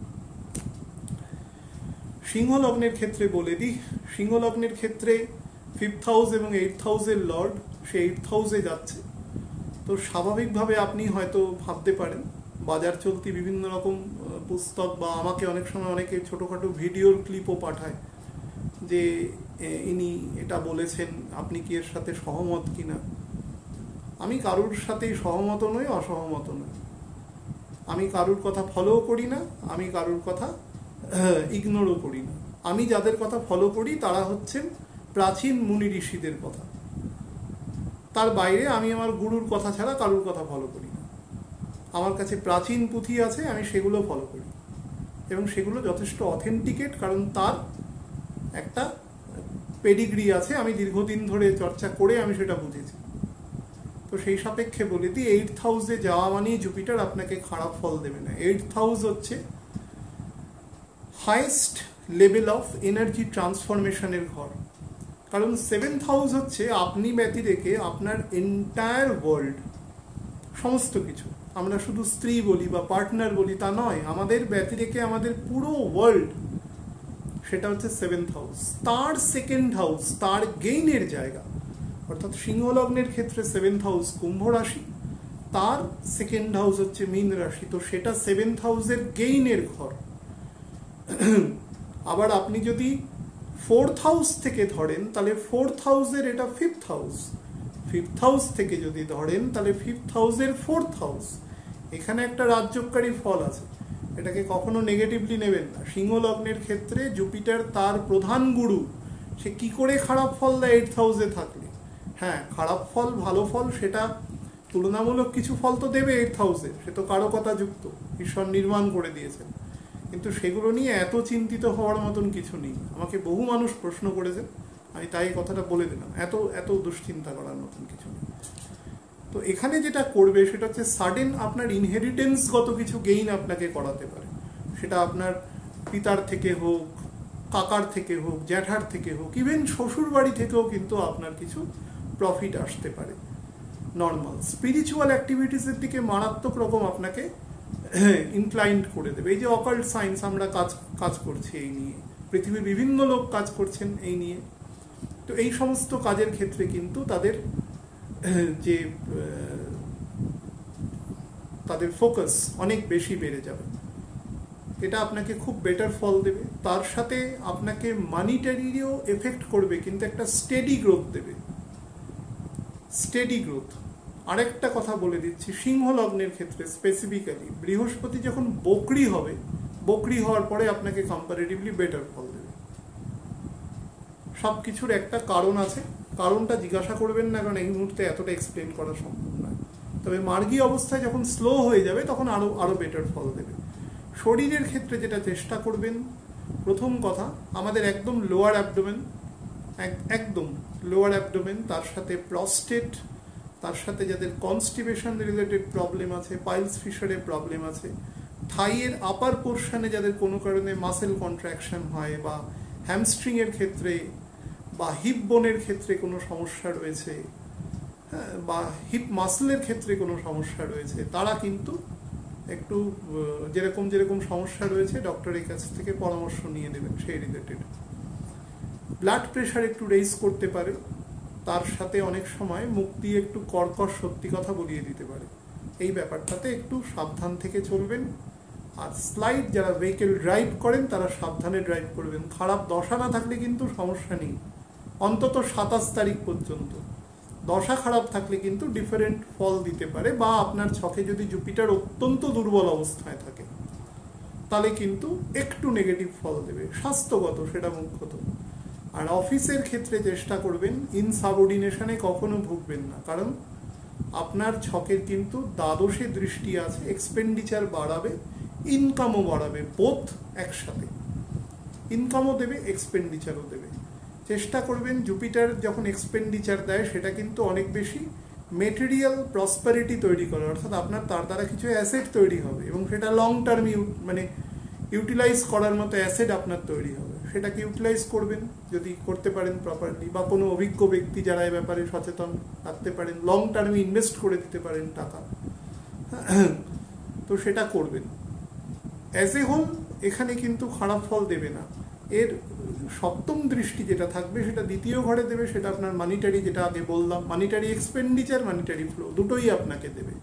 সিংহ লগ্নের ক্ষেত্রে বলে দিই, সিংহ লগ্নের ক্ষেত্রে 5th হাউস এবং 8th হাউসের লর্ড সে 8th হাউসে যাচ্ছে। তো স্বাভাবিকভাবে আপনি হয়তো ভাবতে পারেন, বাজার চলতি বিভিন্ন রকম পুস্তক বা আমাকে অনেক সময় অনেকে ছোটোখাটো ভিডিওর ক্লিপও পাঠায় যে ইনি এটা বলেছেন, আপনি কি এর সাথে সহমত কিনা। আমি কারুর সাথেই সহমত নই, অসহমত নই। আমি কারুর কথা ফলো করি না, আমি কারুর কথা ইগনোরও করি না। আমি যাদের কথা ফলো করি তারা হচ্ছেন প্রাচীন মুনি ঋষিদের কথা। তার বাইরে আমি আমার গুরুর কথা ছাড়া কারুর কথা ফলো করি না। আমার কাছে প্রাচীন পুঁথি আছে, আমি সেগুলো ফলো করি এবং সেগুলো যথেষ্ট অথেন্টিকেট, কারণ তার একটা পেডিগ্রি আছে, আমি দীর্ঘদিন ধরে চর্চা করে আমি সেটা বুঝেছি। তো সেই সাপেক্ষে বলে দিই, 8th হাউসে যাওয়া মানেই জুপিটার আপনাকে খারাপ ফল দেবে না। 8th হাউস হচ্ছে হাইয়েস্ট লেভেল অফ এনার্জি ট্রান্সফরমেশনের ঘর, কারণ 7th হাউস হচ্ছে আপনি ব্যতি রেখে আপনার এন্টায়ার ওয়ার্ল্ড, সমস্ত কিছু। আমরা শুধু স্ত্রী বলি বা পার্টনার বলি তা নয়, আমাদের ব্যতি রেখে আমাদের পুরো ওয়ার্ল্ড, সেটা হচ্ছে 7th হাউস। তার 2nd হাউস তার গেইনের জায়গা, অর্থাৎ সিংহ লগ্নের ক্ষেত্রে 7th হাউস কুম্ভ রাশি, তার 2nd হাউস হচ্ছে মীন রাশি। তো সেটা 7th হাউসের গেইনের ঘর। আবার আপনি যদি 4th হাউস থেকে ধরেন তাহলে 4th হাউসের এটা 5th হাউস, 5th হাউস থেকে যদি ধরেন তাহলে 5th হাউসের 4th হাউস। এখানে একটা রাজযোগকারী ফল আছে, এটাকে কখনো নেগেটিভলি নেবেন না। সিংহ লগ্নের ক্ষেত্রে জুপিটার তার প্রধান গুরু, সে কি করে খারাপ ফল দেয় 8th হাউসে থাকলে। হ্যাঁ, খারাপ ফল ভালো ফল সেটা তুলনামূলক কিছু ফল তো দেবে 8th হাউসে, সে তো কারকতা যুক্ত, ঈশ্বর নির্মাণ করে দিয়েছেন। কিন্তু সেগুলো নিয়ে এত চিন্তিত হওয়ার মতন কিছু নেই। আমাকে বহু মানুষ প্রশ্ন করেছেন, আমি তাই কথাটা বলে দিলাম, এত দুশ্চিন্তা করার মতন কিছু নেই। তো এখানে যেটা করবে সেটা হচ্ছে সাডেন আপনার ইনহেরিটেন্সগত কিছু গেইন আপনাকে করাতে পারে। সেটা আপনার পিতার থেকে হোক, কাকার থেকে হোক, জ্যাঠার থেকে হোক, ইভেন শ্বশুর বাড়ি থেকেও কিন্তু আপনার কিছু প্রফিট আসতে পারে। নর্মাল স্পিরিচুয়াল অ্যাক্টিভিটিসের দিকে মারাত্মক রকম আপনাকে ইনক্লাইন্ড করে দেবে। এই যে অকাল্ট সায়েন্স আমরা কাজ করছি এই নিয়ে, পৃথিবীর বিভিন্ন লোক কাজ করছেন এই নিয়ে। তো এই সমস্ত কাজের ক্ষেত্রে কিন্তু যে তাদের ফোকাস অনেক বেশি বেড়ে যাবে, এটা আপনাকে খুব বেটার ফল দেবে। তার সাথে আপনাকে মানিটারিও এফেক্ট করবে, কিন্তু একটা স্টেডি গ্রোথ দেবে, স্টেডি গ্রোথ। আরেকটা কথা বলে দিচ্ছি, সিংহ লগ্নের ক্ষেত্রে স্পেসিফিক্যালি বৃহস্পতি যখন বকরি হবে, বকরি হওয়ার পরে আপনাকে কম্পারেটিভলি বেটার ফল দেবে। সব কিছুর একটা কারণ আছে, কারণটা জিজ্ঞাসা করবেন না, কারণ এই মুহূর্তে এতটা এক্সপ্লেন করা সম্ভব নয়। তবে মার্গী অবস্থায় যখন স্লো হয়ে যাবে তখন আরো বেটার ফল দেবে। শরীরের ক্ষেত্রে যেটা চেষ্টা করবেন, প্রথম কথা আমাদের একদম লোয়ার অ্যাবডোমেন, একদম লোয়ার অ্যাবডোমেন, তার সাথে প্রস্টেট, তার সাথে যাদের কনস্টিপেশন রিলেটেড প্রবলেম আছে, পাইলস ফিশারের প্রবলেম আছে, থাইয়ের আপার পোর্শনে যাদের কোনো কারণে মাসেল কন্ট্রাকশন হয়, বা হ্যামস্ট্রিংয়ের ক্ষেত্রে বা হিপ বোনের ক্ষেত্রে কোনো সমস্যা রয়েছে, বা হিপ মাসলের ক্ষেত্রে কোনো সমস্যা রয়েছে, তারা কিন্তু একটু যেরকম সমস্যা রয়েছে ডক্টরের কাছ থেকে পরামর্শ নিয়ে নেবেন সেই রিলেটেড। ব্লাড প্রেশার একটু রেইজ করতে পারে, তার সাথে অনেক সময় মুখ দিয়ে একটু কর্কশ সত্যি কথা বলিয়ে দিতে পারে। এই ব্যাপারটাতে একটু সাবধান থেকে চলবেন। আর স্লাইড যারা ভেহিকেল ড্রাইভ করেন তারা সাবধানে ড্রাইভ করবেন। খারাপ দশা না থাকলে কিন্তু সমস্যা নেই, অন্তত 27 তারিখ পর্যন্ত। দশা খারাপ থাকলে কিন্তু ডিফারেন্ট ফল দিতে পারে, বা আপনার ছকে যদি জুপিটার অত্যন্ত দুর্বল অবস্থায় থাকে তাহলে কিন্তু একটু নেগেটিভ ফল দেবে, স্বাস্থ্যগত সেটা মুখ্যত। আর অফিসের ক্ষেত্রে চেষ্টা করবেন ইনসাবঅর্ডিনেশনে কখনো ভুগবেন না, কারণ আপনার ছকের কিন্তু দ্বাদশে দৃষ্টি আছে, এক্সপেন্ডিচার বাড়াবে, ইনকামও বাড়াবে, বোথ একসাথে, ইনকামও দেবে, এক্সপেন্ডিচারও দেবে। চেষ্টা করবেন জুপিটার যখন এক্সপেন্ডিচার দেয় সেটা কিন্তু অনেক বেশি মেটেরিয়াল প্রসপারিটি তৈরি করে, অর্থাৎ আপনার তার দ্বারা কিছু অ্যাসেট তৈরি হবে এবং সেটা লং টার্ম মানে ইউটিলাইজ করার মতো অ্যাসেট আপনার তৈরি হবে, সেটাকে ইউটিলাইজ করবেন যদি করতে পারেন প্রপারলি, বা কোনো অভিজ্ঞ ব্যক্তি যারা এ ব্যাপারে সচেতন রাখতে পারেন, লং টার্মে ইনভেস্ট করে দিতে পারেন টাকা, তো সেটা করবেন। অ্যাজ এ হোল এখানে কিন্তু খারাপ ফল দেবে না। এর সপ্তম দৃষ্টি যেটা থাকবে সেটা দ্বিতীয় ঘরে দেবে, সেটা আপনার মানিটারি, যেটা আগে বললাম, মানিটারি এক্সপেন্ডিচার, মানিটারি ফ্লো দুটোই আপনাকে দেবে।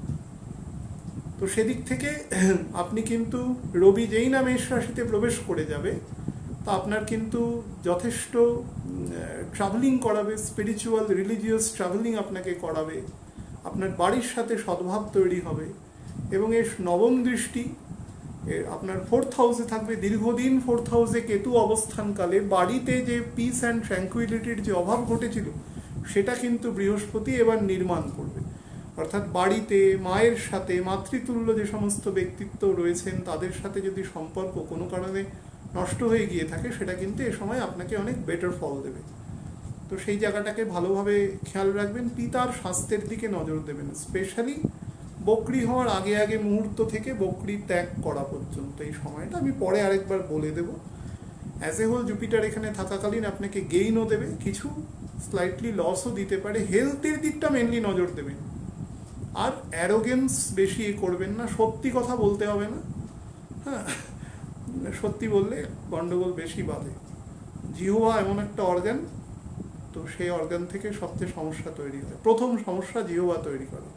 তো সেদিক থেকে আপনি কিন্তু রবি যেই না মেষ রাশিতে প্রবেশ করে যাবে, তা আপনার কিন্তু যথেষ্ট ট্রাভেলিং করাবে, স্পিরিচুয়াল রিলিজিয়াস ট্রাভেলিং আপনাকে করাবে, আপনার বাড়ির সাথে সদ্ভাব তৈরি হবে। এবং এর নবম দৃষ্টি আপনার 4th হাউসে থাকবে দীর্ঘদিন। 4th হাউসে কেতু অবস্থানকালে বাড়িতে যে পিস অ্যান্ড ট্র্যাঙ্কুইলিটির যে অভাব ঘটেছিল সেটা কিন্তু বৃহস্পতি এবার নির্মাণ করবে। অর্থাৎ বাড়িতে মায়ের সাথে, মাতৃতুল্য যে সমস্ত ব্যক্তিত্ব রয়েছেন তাদের সাথে যদি সম্পর্ক কোনো কারণে নষ্ট হয়ে গিয়ে থাকে, সেটা কিন্তু এ সময় আপনাকে অনেক বেটার ফল দেবে। তো সেই জায়গাটাকে ভালোভাবে খেয়াল রাখবেন। পিতার স্বাস্থ্যের দিকে নজর দেবেন, স্পেশালি বকরি হওয়ার আগে আগে মুহূর্ত থেকে বকরি ত্যাগ করা পর্যন্ত এই সময়টা আমি পরে আরেকবার বলে দেব। অ্যাজ এ হোল জুপিটার এখানে থাকাকালীন আপনাকে গেইনও দেবে, কিছু স্লাইটলি লসও দিতে পারে। হেলথের দিকটা মেনলি নজর দেবেন, আর অ্যারোগেন্স বেশি করবেন না, সত্যি কথা বলতে হবে না, হ্যাঁ, সত্যি বললে গন্ডগোল বেশি বাঁধে। জিহ্বা এমন একটা অর্গান, তো সেই অর্গান থেকে সবচেয়ে সমস্যা তৈরি হয়, প্রথম সমস্যা জিহ্বা তৈরি করে।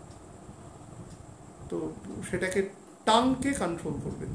তো সেটাকে টাংকে কন্ট্রোল করবেন।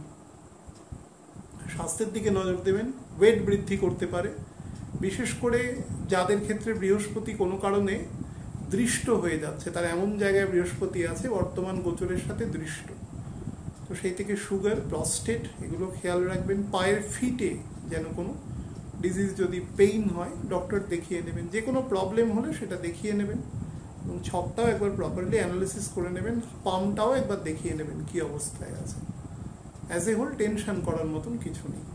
স্বাস্থ্যের দিকে নজর দেবেন, ওয়েট বৃদ্ধি করতে পারে, বিশেষ করে যাদের ক্ষেত্রে বৃহস্পতি কোনো কারণে দৃষ্ট হয়ে যাচ্ছে, তার এমন জায়গায় বৃহস্পতি আছে বর্তমান গোচরের সাথে দৃষ্ট, তো সেই থেকে সুগার, প্রস্টেট এগুলো খেয়াল রাখবেন। পায়ের ফিটে যেন কোনো ডিজিজ, যদি পেইন হয় ডক্টর দেখিয়ে নেবেন, যে কোনো প্রবলেম হলে সেটা দেখিয়ে নেবেন, এবং ছকটাও একবার প্রপারলি অ্যানালিসিস করে নেবেন, পামটাও একবার দেখিয়ে নেবেন কি অবস্থায় আছে। অ্যাজ এ হোল টেনশন করার মতন কিছু নেই।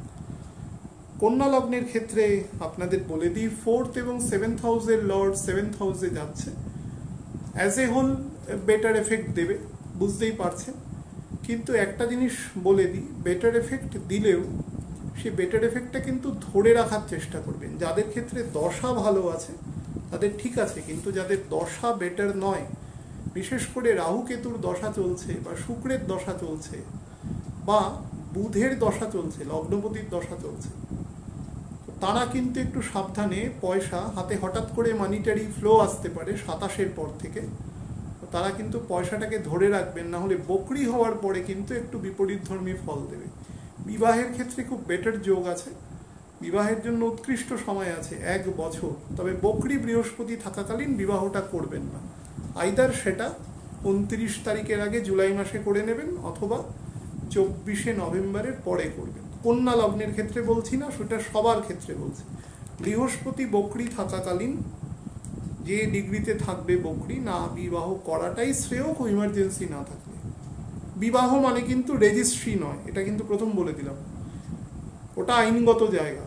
কন্যা লগ্নের ক্ষেত্রে আপনাদের বলে দিই, 4th এবং 7th হাউসের লর্ড 7th হাউসে যাচ্ছে, as a whole better effect দেবে, বুঝতেই পারছেন। কিন্তু একটা জিনিস বলে দিই, বেটার এফেক্ট দিলেও সেই বেটার এফেক্টটা কিন্তু ধরে রাখার চেষ্টা করবেন। যাদের ক্ষেত্রে দশা ভালো আছে তাদের ঠিক আছে, কিন্তু যাদের দশা বেটার নয়, বিশেষ করে রাহু কেতুর দশা চলছে, বা শুক্রের দশা চলছে, বা বুধের দশা চলছে, লগ্নপতির দশা চলছে, তারা কিন্তু একটু সাবধানে, পয়সা হাতে হঠাৎ করে মানিটারি ফ্লো আসতে পারে 27-এর পর থেকে, তারা কিন্তু পয়সাটাকে ধরে রাখবেন, না হলে বকরি হওয়ার পরে কিন্তু একটু বিপরীতধর্মী ফল দেবে। বিবাহের ক্ষেত্রে খুব বেটার যোগ আছে, বিবাহের জন্য উৎকৃষ্ট সময় আছে 1 বছর, তবে বকরি বৃহস্পতি থাকাকালীন বিবাহটা করবেন না। আইদার সেটা 29 তারিখের আগে জুলাই মাসে করে নেবেন, অথবা 24শে নভেম্বরের পরে করবেন। কন্যা লগ্নের ক্ষেত্রে বলছি না, সেটা সবার ক্ষেত্রে বলছি। বৃহস্পতি বকরি থাকাকালীন যে ডিগ্রিতে থাকবে বকরি, না বিবাহ করাটাই শ্রেয়, ইমার্জেন্সি না থাকলে। বিবাহ মানে কিন্তু রেজিস্ট্রি নয়, এটা কিন্তু প্রথম বলে দিলাম, ওটা আইনগত জায়গা,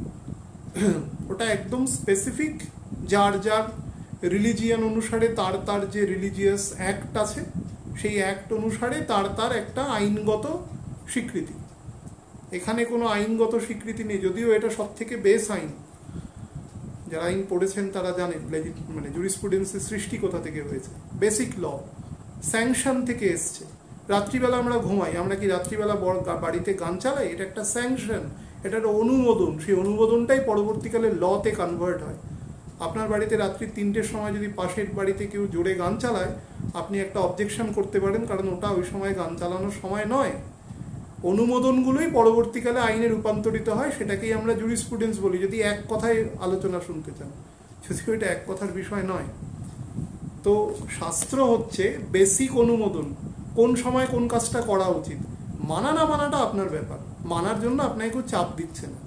ওটা একদম স্পেসিফিক, যার যার রিলিজিয়ান অনুসারে তার তার যে রিলিজিয়াস অ্যাক্ট আছে, সেই অ্যাক্ট অনুসারে তার তার একটা আইনগত স্বীকৃতি। এখানে কোনো আইনগত স্বীকৃতি নেই, যদিও এটা সব থেকে বেস আইন, যারা আইন পড়েছেন তারা জানেন, মানে জুরিসপ্রুডেন্সের সৃষ্টি কোথা থেকে হয়েছে। বেসিক ল, স্যাংশন থেকে এসছে। রাত্রিবেলা আমরা ঘুমাই, আমরা কি রাত্রিবেলা বাড়িতে গান চালাই? এটা একটা স্যাংশন, এটা একটা অনুমোদন, সেই অনুমোদনটাই পরবর্তীকালে লতে কনভার্ট হয়। আপনার বাড়িতে রাত্রি 3টের সময় যদি পাশের বাড়িতে কেউ জোরে গান চালায়, আপনি একটা অবজেকশন করতে পারেন, কারণ ওটা ওই সময় গান চালানোর সময় নয়। অনুমোদনগুলোই পরবর্তীকালে আইনে রূপান্তরিত হয়, সেটাকেই আমরা জুরিসপ্রুডেন্স বলি, যদি এক কথায় আলোচনা শুনতে চান, যদিও এটা এক কথার বিষয় নয়। তো শাস্ত্র হচ্ছে বেসিক অনুমোদন, কোন সময় কোন কাজটা করা উচিত, মানা না মানাটা আপনার ব্যাপার, মানার জন্য আপনাকে কেউ চাপ দিচ্ছে না।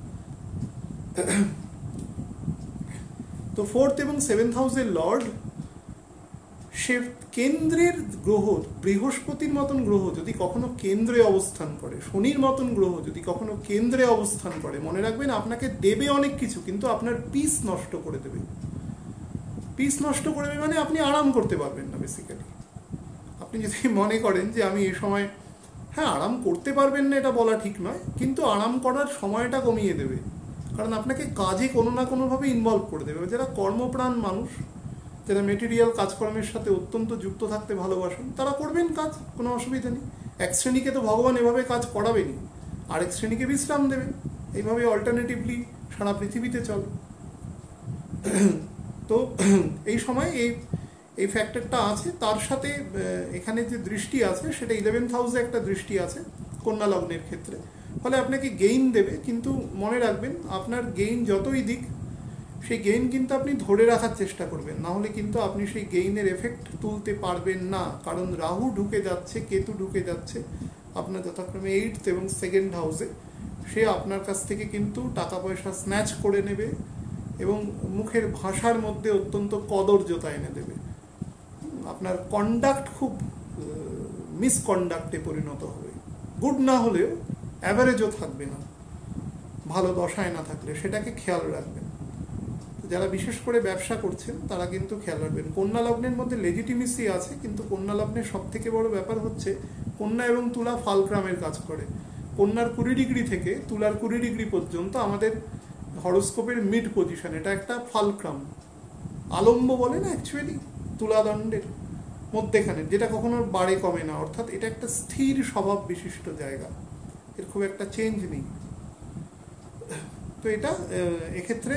তো 4th এবং 7th হাউসের লর্ড, সে কেন্দ্রের গ্রহ, বৃহস্পতির মতন গ্রহ যদি কখনো কেন্দ্রে অবস্থান করে, শনির মতন গ্রহ যদি কখনো কেন্দ্রে অবস্থান করে, মনে রাখবেন আপনাকে দেবে অনেক কিছু, কিন্তু আপনার পিস নষ্ট করে দেবে। পিস নষ্ট করে দেবে মানে আপনি আরাম করতে পারবেন না। বেসিক্যালি আপনি যদি মনে করেন যে আমি এই সময় হ্যাঁ, আরাম করতে পারবেন না এটা বলা ঠিক নয়, কিন্তু আরাম করার সময়টা কমিয়ে দেবে, কারণ আপনাকে কাজে কোনো না কোনোভাবে ইনভলভ করে দেবে। যারা কর্মপ্রাণ মানুষ, যারা মেটেরিয়াল কাজকর্মের সাথে অত্যন্ত যুক্ত থাকতে ভালোবাসেন, তারা করবেন কাজ, কোনো অসুবিধা নেই। এক শ্রেণীকে তো ভগবান এভাবে কাজ করাবেনি, আরেক শ্রেণীকে বিশ্রাম দেবেন। এইভাবে অল্টারনেটিভলি সারা পৃথিবীতে চলে। তো এই সময় এই ফ্যাক্টরটা আছে। তার সাথে এখানে যে দৃষ্টি আছে সেটা 11th হাউসে একটা দৃষ্টি আছে কন্যা লগ্নের ক্ষেত্রে, ফলে আপনাকে গেইন দেবে। কিন্তু মনে রাখবেন, আপনার গেইন যতই দিক, সেই গেইন কিন্তু আপনি ধরে রাখার চেষ্টা করবেন, না হলে কিন্তু আপনি সেই গেইনের এফেক্ট তুলতে পারবেন না। কারণ রাহু ঢুকে যাচ্ছে, কেতু ঢুকে যাচ্ছে আপনার যথাক্রমে 8th এবং 2nd হাউসে। সে আপনার কাছ থেকে কিন্তু টাকা পয়সা স্ন্যাচ করে নেবে এবং মুখের ভাষার মধ্যে অত্যন্ত কদর্যতা এনে দেবে। আপনার কন্ডাক্ট খুব মিসকন্ডাক্টে পরিণত হবে। গুড না হলেও অ্যাভারেজও থাকবে না, ভালো দশায় না থাকলে, সেটাকে খেয়াল রাখবেন। যারা বিশেষ করে ব্যবসা করছেন তারা কিন্তু খেয়াল রাখবেন। কন্যা লগ্নের মধ্যে লেজিটিমেসি আছে, কিন্তু কন্যা লগ্নের সব থেকে বড় ব্যাপার হচ্ছে কন্যা এবং তুলা ফালক্রামের কাজ করে। কন্যার 20 ডিগ্রি থেকে তুলার 20 ডিগ্রি পর্যন্ত আমাদের হরোস্কোপের মিড পজিশন, এটা একটা ফালক্রাম, আলম্ব বলে না অ্যাকচুয়ালি, তুলাদণ্ডের মধ্যেখানে, যেটা কখনো বাড়ে কমে না। অর্থাৎ এটা একটা স্থির স্বভাব বিশিষ্ট জায়গা, এর খুব একটা চেঞ্জ নেই। তো এটা এক্ষেত্রে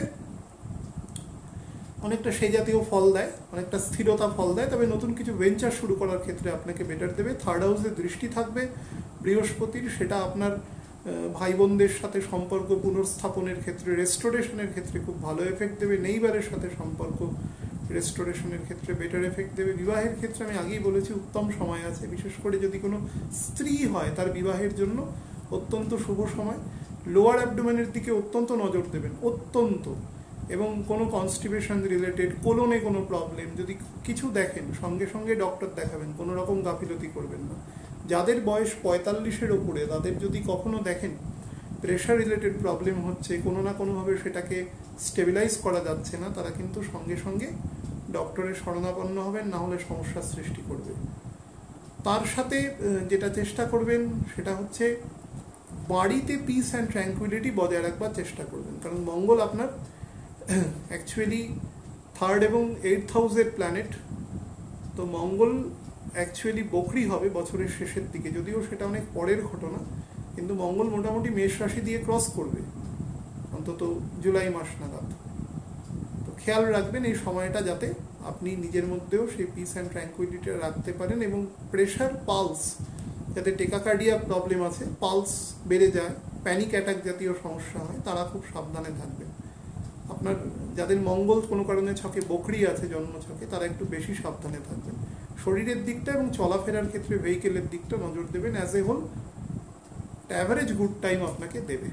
অনেকটা সেই জাতীয় ফল দেয়, অনেকটা স্থিরতা ফল দেয়। তবে নতুন কিছু ভেঞ্চার শুরু করার ক্ষেত্রে আপনাকে বেটার দেবে। 3rd হাউসে দৃষ্টি থাকবে বৃহস্পতির, সেটা আপনার ভাই বোনদের সাথে সম্পর্ক পুনর্স্থাপনের ক্ষেত্রে, রেস্টোরেশনের ক্ষেত্রে খুব ভালো এফেক্ট দেবে। নেইবারের সাথে সম্পর্ক রেস্টোরেশনের ক্ষেত্রে বেটার এফেক্ট দেবে। বিবাহের ক্ষেত্রে আমি আগেই বলেছি উত্তম সময় আছে, বিশেষ করে যদি কোনো স্ত্রী হয় তার বিবাহের জন্য অত্যন্ত শুভ সময়। লোয়ার অ্যাবডোমেনের দিকে অত্যন্ত নজর দেবেন, অত্যন্ত। এবং কোনো কনস্টিপেশন রিলেটেড, কোলনে কোনো প্রবলেম যদি কিছু দেখেন, সঙ্গে সঙ্গে ডক্টর দেখাবেন, কোনো রকম গাফিলতি করবেন না। যাদের বয়স 45-এর ওপরে, তাদের যদি কখনো দেখেন প্রেশার রিলেটেড প্রবলেম হচ্ছে, কোনো না কোনোভাবে সেটাকে স্টেবিলাইজ করা যাচ্ছে না, তারা কিন্তু সঙ্গে সঙ্গে ডক্টরের শরণাপন্ন হবেন, না হলে সমস্যার সৃষ্টি করবে। তার সাথে যেটা চেষ্টা করবেন সেটা হচ্ছে বাড়িতে পিস অ্যান্ড ট্র্যাঙ্কুইলিটি বজায় রাখবার চেষ্টা করবেন। কারণ মঙ্গল আপনার অ্যাকচুয়ালি 3rd এবং 8th হাউসের প্ল্যানেট। তো মঙ্গল অ্যাকচুয়ালি বকরি হবে বছরের শেষের দিকে, যদিও সেটা অনেক পরের ঘটনা, কিন্তু মঙ্গল মোটামুটি মেষ রাশি দিয়ে ক্রস করবে অন্তত জুলাই মাস নাগাদ। তো খেয়াল রাখবেন এই সময়টা যাতে আপনি নিজের মধ্যেও সেই পিস অ্যান্ড ট্র্যাঙ্কুইলিটি রাখতে পারেন, এবং প্রেশার, পালস, যাতে টেকাকার্ডিয়া প্রবলেম আছে, পালস বেড়ে যায়, প্যানিক অ্যাটাক জাতীয় সমস্যা হয়, তারা খুব সাবধানে থাকবেন। আপনার যাদের মঙ্গল কোনো কারণে ছকে বকরি আছে জন্ম ছকে, তারা একটু বেশি সাবধানে থাকবেন। শরীরের দিকটা এবং চলাফেরার ক্ষেত্রে ভেহিকেলের দিকটা নজর দেবেন। As a whole average good time আপনাকে দেবে।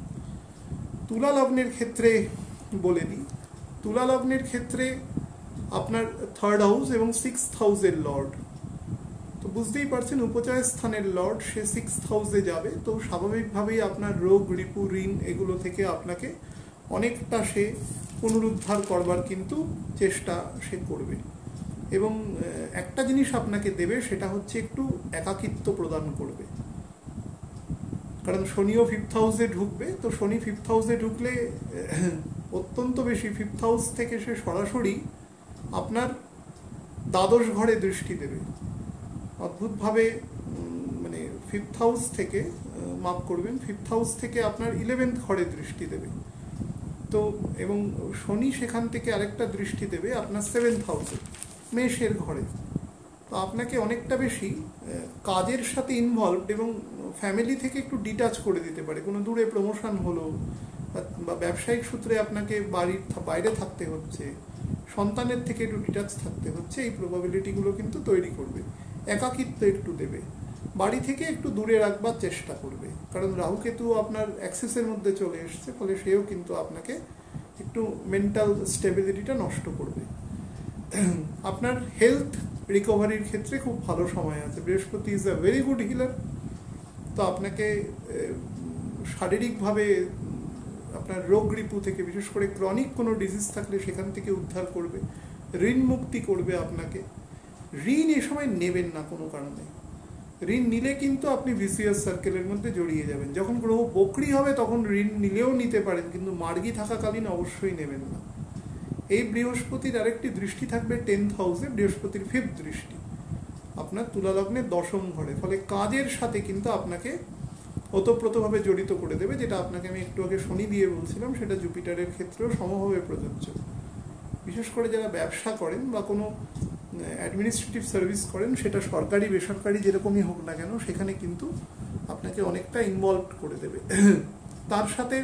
তুলা লগ্নের ক্ষেত্রে বলে দিই, তুলা লগ্নের ক্ষেত্রে আপনার 3rd হাউস এবং 6th হাউসের লর্ড, তো বুঝতেই পারছেন উপচয় স্থানের লর্ড, সে 6th হাউসে যাবে। তো স্বাভাবিকভাবেই আপনার রোগ, রিপু, ঋণ এগুলো থেকে আপনাকে অনেকটা সে পুনরুদ্ধার করবার কিন্তু চেষ্টা সে করবে। এবং একটা জিনিস আপনাকে দেবে, সেটা হচ্ছে একটু একাকিত্ব প্রদান করবে। কারণ শনিও 5th হাউসে ঢুকবে। তো শনি 5th হাউসে ঢুকলে অত্যন্ত বেশি 5th হাউস থেকে সে সরাসরি আপনার দ্বাদশ ঘরে দৃষ্টি দেবে। অদ্ভুতভাবে মানে 5th হাউস থেকে, মাফ করবেন, 5th হাউস থেকে আপনার 11th ঘরে দৃষ্টি দেবে। তো এবং শনি সেখান থেকে আরেকটা দৃষ্টি দেবে আপনার 7th হাউসে, মেষের ঘরে। তো আপনাকে অনেকটা বেশি কাজের সাথে ইনভলভড এবং ফ্যামিলি থেকে একটু ডিটাচ করে দিতে পারে। কোনো দূরে প্রমোশন হলো বা ব্যবসায়িক সূত্রে আপনাকে বাড়ির বাইরে থাকতে হচ্ছে, সন্তানের থেকে একটু ডিটাচ থাকতে হচ্ছে, এই প্রবাবিলিটিগুলো কিন্তু তৈরি করবে। একাকিত্ব একটু দেবে, বাড়ি থেকে একটু দূরে রাখবার চেষ্টা করবে। কারণ রাহু কেতু আপনার অ্যাক্সেসের মধ্যে চলে এসছে, ফলে সেও কিন্তু আপনাকে একটু মেন্টাল স্টেবিলিটিটা নষ্ট করবে। আপনার হেলথ রিকভারির ক্ষেত্রে খুব ভালো সময় আছে। Brihaspati is a very good healer. তো আপনাকে শারীরিকভাবে আপনার রোগ রিপু থেকে, বিশেষ করে ক্রনিক কোনো ডিজিজ থাকলে সেখান থেকে উদ্ধার করবে, ঋণ মুক্তি করবে আপনাকে। ঋণ এ সময় নেবেন না কোনো কারণে। ঋণ নিলে কিন্তু আপনি ভিসিয়াস সার্কেলের মধ্যে জড়িয়ে যাবেন। যখন গ্রহ বক্রী হবে তখন ঋণ নিলেও নিতে পারেন, কিন্তু মার্গী থাকাকালীন অবশ্যই নেবেন না। এই বৃহস্পতির আরেকটি দৃষ্টি থাকবে 10th হাউসে, বৃহস্পতির 5th দৃষ্টি আপনার তুলা লগ্নের 10ম ঘরে। ফলে কাজের সাথে কিন্তু আপনাকে ওতপ্রোতভাবে জড়িত করে দেবে, যেটা আপনাকে আমি একটু আগে শনি দিয়ে বলছিলাম, সেটা জুপিটারের ক্ষেত্রেও সমভাবে প্রযোজ্য। বিশেষ করে যারা ব্যবসা করেন বা কোনো অ্যাডমিনিস্ট্রেটিভ সার্ভিস করেন, সেটা সরকারি বেসরকারি যেরকমই হোক না কেন, সেখানে কিন্তু আপনাকে অনেকটা ইনভলভ করে দেবে। তার সাথে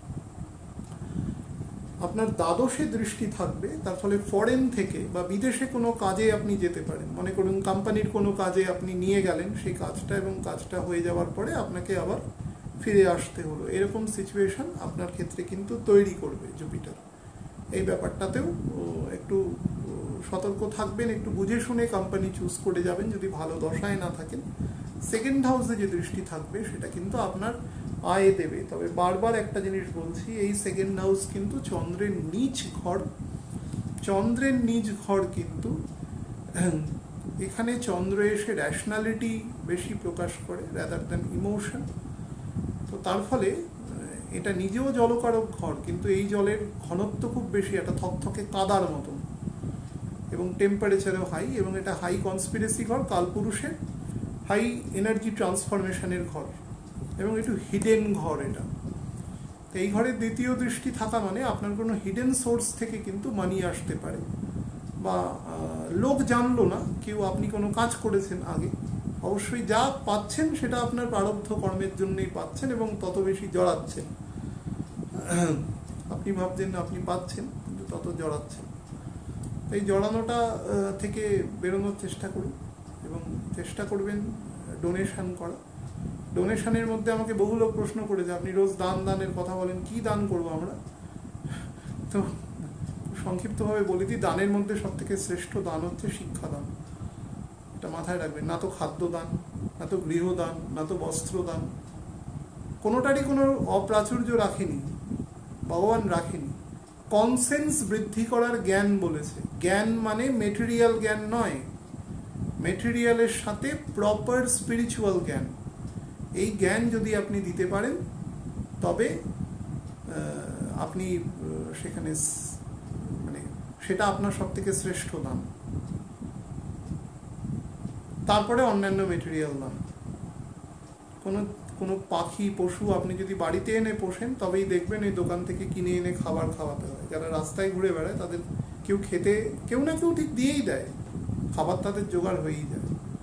আপনার দ্বাদশে দৃষ্টি থাকবে, তার ফলে ফরেন থেকে বা বিদেশে কোনো কাজে আপনি যেতে পারেন। মনে করুন কোম্পানির কোনো কাজে আপনি নিয়ে গেলেন সেই কাজটা, এবং কাজটা হয়ে যাওয়ার পরে আপনাকে আবার ফিরে আসতে হলো, এরকম সিচুয়েশন আপনার ক্ষেত্রে কিন্তু তৈরি করবে জুপিটার। এই ব্যাপারটাতেও একটু সতর্ক থাকবেন, একটু বুঝে শুনে কোম্পানি চুজ করে যাবেন যদি ভালো দশায় না থাকেন। সেকেন্ড হাউসে যে দৃষ্টি থাকবে সেটা কিন্তু আপনার আয় দেবে। তবে বারবার একটা জিনিস বলছি, এই সেকেন্ড হাউস কিন্তু চন্দ্রের নিজ ঘর। চন্দ্রের নিজ ঘর কিন্তু এখানে চন্দ্র এসে র্যাশনালিটি বেশি প্রকাশ করে রাদার দ্যান ইমোশন। তো তার ফলে এটা নিজেও জলকারক ঘর, কিন্তু এই জলের ঘনত্ব খুব বেশি, একটা থকথকে কাদার মতন, এবং টেম্পারেচারও হাই, এবং এটা হাই কনস্পিরেসি ঘর, কালপুরুষের হাই এনার্জি ট্রান্সফরমেশনের ঘর, এবং একটু হিডেন ঘর এটা। এই ঘরের দ্বিতীয় দৃষ্টি থাকা মানে আপনার কোনো হিডেন সোর্স থেকে কিন্তু মানি আসতে পারে, বা লোক জানলো না কেউ, আপনি কোনো কাজ করেছেন আগে, অবশ্যই যা পাচ্ছেন সেটা আপনার প্রারব্ধ কর্মের জন্যই পাচ্ছেন, এবং তত বেশি জড়াচ্ছেন। আপনি ভাবছেন আপনি পাচ্ছেন, কিন্তু তত জড়াচ্ছেন। এই জড়ানোটা থেকে বেরোনোর চেষ্টা করুন, এবং চেষ্টা করবেন ডোনেশন করা। ডোনেশনের মধ্যে আমাকে বহু লোক প্রশ্ন করেছে, আপনি রোজ দানের কথা বলেন, কি দান করবো আমরা? তো সংক্ষিপ্তভাবে বলে দিই, দানের মধ্যে সব থেকে শ্রেষ্ঠ দান হচ্ছে শিক্ষাদান। এটা মাথায় রাখবেন। না তো খাদ্যদান, না তো গৃহদান, না তো বস্ত্রদান, কোনোটারই কোনো অপ্রাচুর্য রাখেনি, ভগবান রাখেনি। কনসেন্স বৃদ্ধি করার জ্ঞান বলেছে। জ্ঞান মানে মেটেরিয়াল জ্ঞান নয়, মেটেরিয়ালের সাথে প্রপার স্পিরিচুয়াল জ্ঞান। এই জ্ঞান যদি আপনি দিতে পারেন তবে আপনি সেখানে মানে সেটা আপনার সব থেকে শ্রেষ্ঠ দান। তারপরে অন্যান্য মেটেরিয়াল দান। কোনো পাখি পশু আপনি যদি বাড়িতে এনে পোষেন, তবেই দেখবেন এই দোকান থেকে কিনে এনে খাবার খাওয়াতে হয়। যারা রাস্তায় ঘুরে বেড়ায় তাদের কেউ না কেউ ঠিক দিয়েই দেয়, খাবার তাদের জোগাড় হয়েই যায়,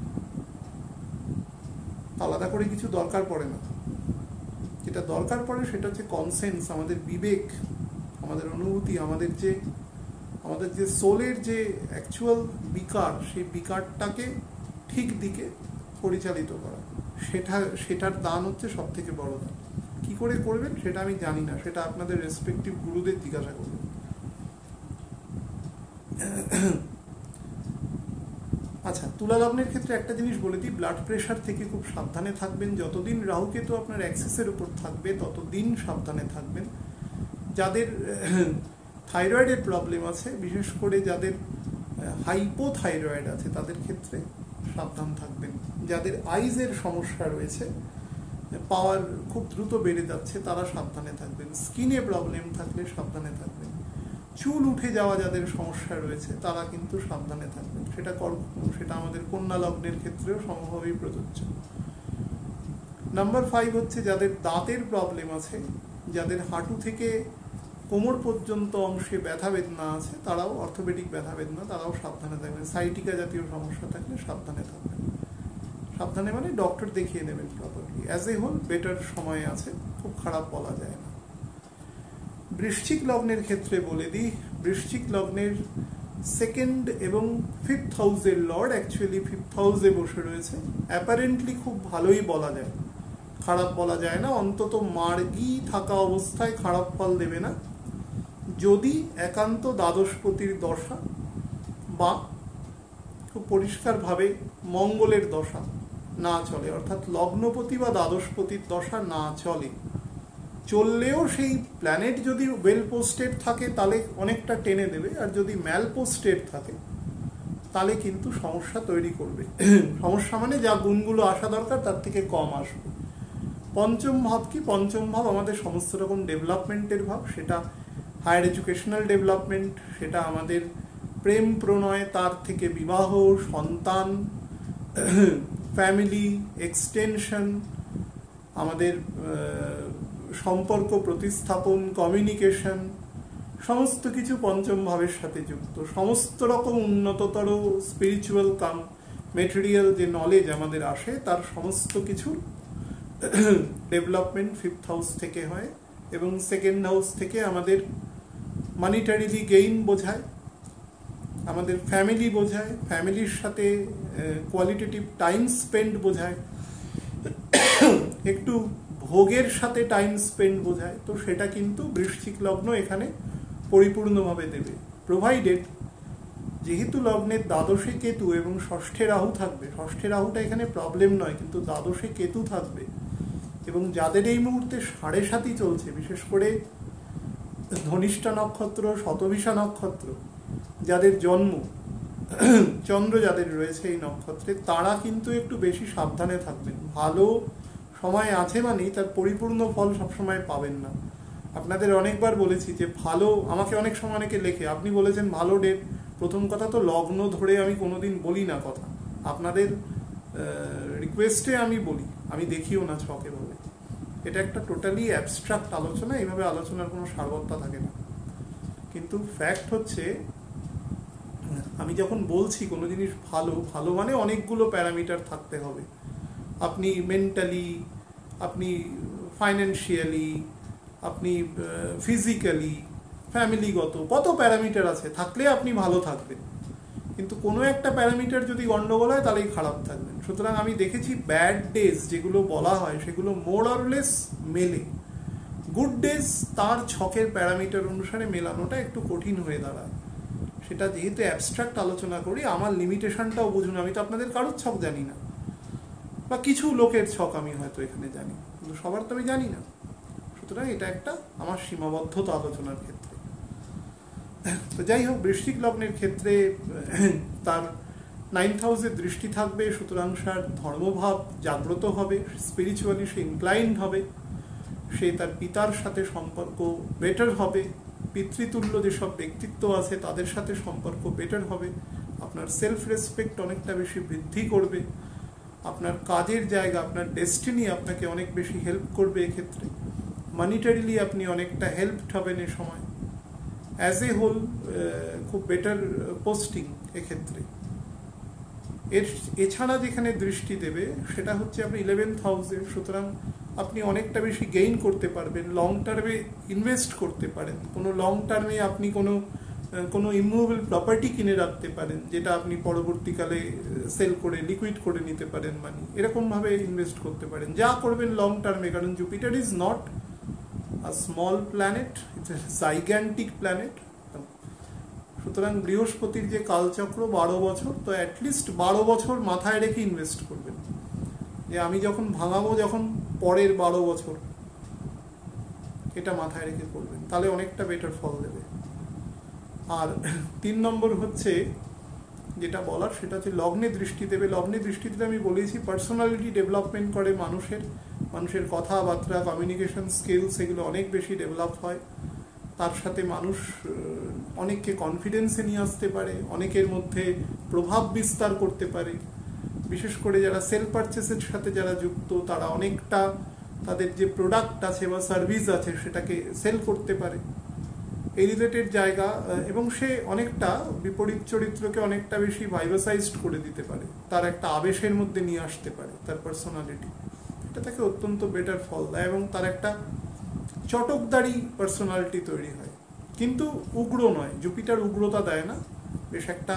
আলাদা করে কিছু দরকার পড়ে না। যেটা দরকার পড়ে সেটা হচ্ছে কনসেন্স, আমাদের বিবেক, আমাদের অনুভূতি, আমাদের যে সোলের যে অ্যাকচুয়াল বিকার, সেই বিকারটাকে ঠিক দিকে পরিচালিত করা, সেটার দান হচ্ছে সব থেকে বড় দান। কি করে করবেন সেটা আমি জানি না, সেটা আপনাদের রেসপেক্টিভ গুরুদের জিজ্ঞাসা করবেন। আচ্ছা, তুলা লগ্নের ক্ষেত্রে একটা জিনিস বলে দিই, ব্লাড প্রেশার থেকে খুব সাবধানে থাকবেন। যতদিন রাহুকেতু আপনার অ্যাক্সিসের উপর থাকবে ততদিন সাবধানে থাকবেন। যাদের থাইরয়েডের প্রবলেম আছে, বিশেষ করে যাদের হাইপোথাইরয়েড আছে, তাদের ক্ষেত্রে সাবধান থাকবেন। যাদের আইজের সমস্যা রয়েছে, পাওয়ার খুব দ্রুত বেড়ে যাচ্ছে, তারা সাবধানে থাকবেন। স্কিনে প্রবলেম থাকলে সাবধানে থাকবেন। চুল উঠে যাওয়া যাদের সমস্যা রয়েছে তারা কিন্তু সাবধানে থাকবেন। সেটা আমাদের কন্যা লগ্নের ক্ষেত্রেও সমভাবেই প্রযোজ্য। নাম্বার 5 হচ্ছে যাদের দাঁতের প্রবলেম আছে, যাদের হাঁটু থেকে কোমর পর্যন্ত অংশে ব্যথা বেদনা আছে, তারাও অর্থোপেডিক ব্যথা বেদনা, তারাও সাবধানে থাকবেন। সাইটিকা জাতীয় সমস্যা থাকলে সাবধানে থাকবেন। সাবধানে মানে ডক্টর দেখিয়ে নেবেন properly. As a whole better সময় আছে, খুব খারাপ বলা যায় না। বৃশ্চিক লগ্নের ক্ষেত্রে বলে দিই, বৃশ্চিক লগ্নের 2nd এবং 5th হাউসের লর্ড অ্যাকচুয়ালি 5th হাউসে বসে রয়েছে। অ্যাপারেন্টলি খুব ভালোই বলা যায়, খারাপ বলা যায় না। অন্তত মার্গী থাকা অবস্থায় খারাপ ফল দেবে না, যদি একান্ত দ্বাদশপতির দশা বা খুব পরিষ্কারভাবে মঙ্গলের দশা না চলে, অর্থাৎ লগ্নপতি বা দ্বাদশপতির দশা না চলে। চললেও সেই প্ল্যানেট যদি ওয়েল পোস্টেড থাকে তাহলে অনেকটা টেনে দেবে, আর যদি ম্যাল পোস্টেড থাকে তাহলে কিন্তু সমস্যা তৈরি করবে। সমস্যা মানে যা গুণগুলো আসা দরকার তার থেকে কম আসবে। পঞ্চম ভাব কি? পঞ্চম ভাব আমাদের সমস্ত রকম ডেভেলপমেন্টের ভাব, সেটা হায়ার এডুকেশনাল ডেভেলপমেন্ট, সেটা আমাদের প্রেম প্রণয়, তার থেকে বিবাহ, সন্তান, ফ্যামিলি এক্সটেনশন, আমাদের সম্পর্ক প্রতিস্থাপন, কমিউনিকেশন, সমস্ত কিছু পঞ্চম ভাবের সাথে যুক্ত। সমস্ত রকম উন্নততর স্পিরিচুয়াল কাম মেটেরিয়াল যে নলেজ আমাদের আসে, তার সমস্ত কিছু ডেভেলপমেন্ট ফিফথ হাউস থেকে হয়। এবং সেকেন্ড হাউস থেকে আমাদের মানিটারিলি গেইন বোঝায়, আমাদের ফ্যামিলি বোঝায়, ফ্যামিলির সাথে কোয়ালিটেটিভ টাইম স্পেন্ড বোঝায়, একটু ভোগের সাথে টাইম স্পেন্ড বোঝায়। তো সেটা কিন্তু বৃশ্চিক লগ্ন এখানে পরিপূর্ণভাবে দেবে, প্রোভাইডেড যেহেতু লগ্নের দ্বাদশে কেতু এবং ষষ্ঠে রাহু থাকবে। ষষ্ঠে রাহুটা এখানে প্রবলেম নয়, কিন্তু দ্বাদশে কেতু থাকবে। এবং যাদের এই মুহূর্তে 7.5 চলছে, বিশেষ করে ধনিষ্ঠা নক্ষত্র, শতভিষা নক্ষত্র যাদের জন্ম, চন্দ্র যাদের রয়েছে এই নক্ষত্রে, তারা কিন্তু একটু বেশি সাবধানে থাকবেন। ভালো সময় আছে মানেই তার পরিপূর্ণ ফল সবসময় পাবেন না। আপনাদের অনেকবার বলেছি যে ভালো, আমাকে অনেক সময় অনেকে লেখে, আপনি বলেছেন ভালো ডেট। প্রথম কথা তো লগ্ন ধরে আমি কোনোদিন বলি না কথা, আপনাদের রিকোয়েস্টে আমি বলি, আমি দেখিও না ছকে বলে। এটা একটা টোটালি অ্যাবস্ট্রাক্ট আলোচনা, এইভাবে আলোচনার কোনো সারবত্তা থাকে না। কিন্তু ফ্যাক্ট হচ্ছে, আমি যখন বলছি কোনো জিনিস ভালো, ভালো মানে অনেকগুলো প্যারামিটার থাকতে হবে। আপনি মেন্টালি, আপনি ফাইন্যান্সিয়ালি, আপনি ফিজিক্যালি, ফ্যামিলিগত, কত প্যারামিটার আছে, থাকলে আপনি ভালো থাকবেন। কিন্তু কোনো একটা প্যারামিটার যদি গন্ডগোল হয় তাহলেই খারাপ থাকবেন। সুতরাং আমি দেখেছি ব্যাড ডেজ যেগুলো বলা হয় সেগুলো মোর অর লেস মেলে। গুড ডেজ তার ছকের প্যারামিটার অনুসারে মেলানোটা একটু কঠিন হয়ে দাঁড়ায়। সেটা যেহেতু অ্যাবস্ট্রাক্ট আলোচনা করি, আমার লিমিটেশনটাও বুঝুন। আমি তো আপনাদের কারোর ছক জানি না, বা কিছু লোকের ছক আমি হয়তো এখানে জানি, কিন্তু সবার তো আমি জানি না। সুতরাং এটা একটা আমার সীমাবদ্ধতা আলোচনার ক্ষেত্রে। তো যাই হোক, বৃশ্চিক লগ্নের ক্ষেত্রে তার 9th হাউসে দৃষ্টি থাকবে, সুতরাং তার ধর্মভাব জাগ্রত হবে, স্পিরিচুয়ালি সে ইনক্লাইন্ড হবে, সে তার পিতার সাথে সম্পর্ক বেটার হবে, পিতৃতুল্য যেসব ব্যক্তিত্ব আছে তাদের সাথে সম্পর্ক বেটার হবে, আপনার সেলফ রেসপেক্ট অনেকটা বেশি বৃদ্ধি করবে, আপনার কাজের জায়গা, আপনার ডেস্টিনি আপনাকে অনেক বেশি হেল্প করবে এক্ষেত্রে, মানিটারিলি আপনি অনেকটা হেল্পড হবেন এ সময়, অ্যাজ এ হোল খুব বেটার পোস্টিং এক্ষেত্রে। এছাড়া যেখানে দৃষ্টি দেবে সেটা হচ্ছে আপনি 11th হাউসে, সুতরাং আপনি অনেকটা বেশি গেইন করতে পারবেন, লং টার্মে ইনভেস্ট করতে পারেন, কোনো লং টার্মে আপনি কোনো ইমুভেবল প্রপার্টি কিনে রাখতে পারেন, যেটা আপনি পরবর্তীকালে সেল করে লিকুইড করে নিতে পারেন মানি, এরকমভাবে ইনভেস্ট করতে পারেন, যা করবেন লং টার্মে। কারণ Jupiter is not a small planet, it's a gigantic planet. সুতরাং বৃহস্পতির যে কালচক্র 12 বছর, তো অ্যাটলিস্ট 12 বছর মাথায় রেখে ইনভেস্ট করবেন, যে আমি যখন ভাঙাবো, যখন পরের 12 বছর, এটা মাথায় রেখে করবেন, তাহলে অনেকটা বেটার ফল দেবে। আর 3 নম্বর হচ্ছে যেটা বলার, সেটা হচ্ছে লগ্নে দৃষ্টি দেবে। লগ্নে দৃষ্টি দিলে আমি বলেছি পার্সোনালিটি ডেভেলপমেন্ট করে, মানুষের কথাবার্তা, কমিউনিকেশন স্কিলস এগুলো অনেক বেশি ডেভেলপ হয়। তার সাথে মানুষ অনেককে কনফিডেন্সে নিয়ে আসতে পারে, অনেকের মধ্যে প্রভাব বিস্তার করতে পারে। বিশেষ করে যারা সেল পারচেসের সাথে যারা যুক্ত, তারা অনেকটা তাদের যে প্রোডাক্ট আছে বা সার্ভিস আছে সেটাকে সেল করতে পারে, এই রিলেটেড জায়গা। এবং সে অনেকটা বিপরীত চরিত্রকে অনেকটা বেশি ভাইভাসাইজড করে দিতে পারে, তার একটা আবেশের মধ্যে নিয়ে আসতে পারে তার পার্সোনালিটি, এটা তাকে অত্যন্ত বেটার ফল দেয়। এবং তার একটা চটকদারি পার্সোনালিটি তৈরি হয়, কিন্তু উগ্র নয়। জুপিটার উগ্রতা দেয় না, বেশ একটা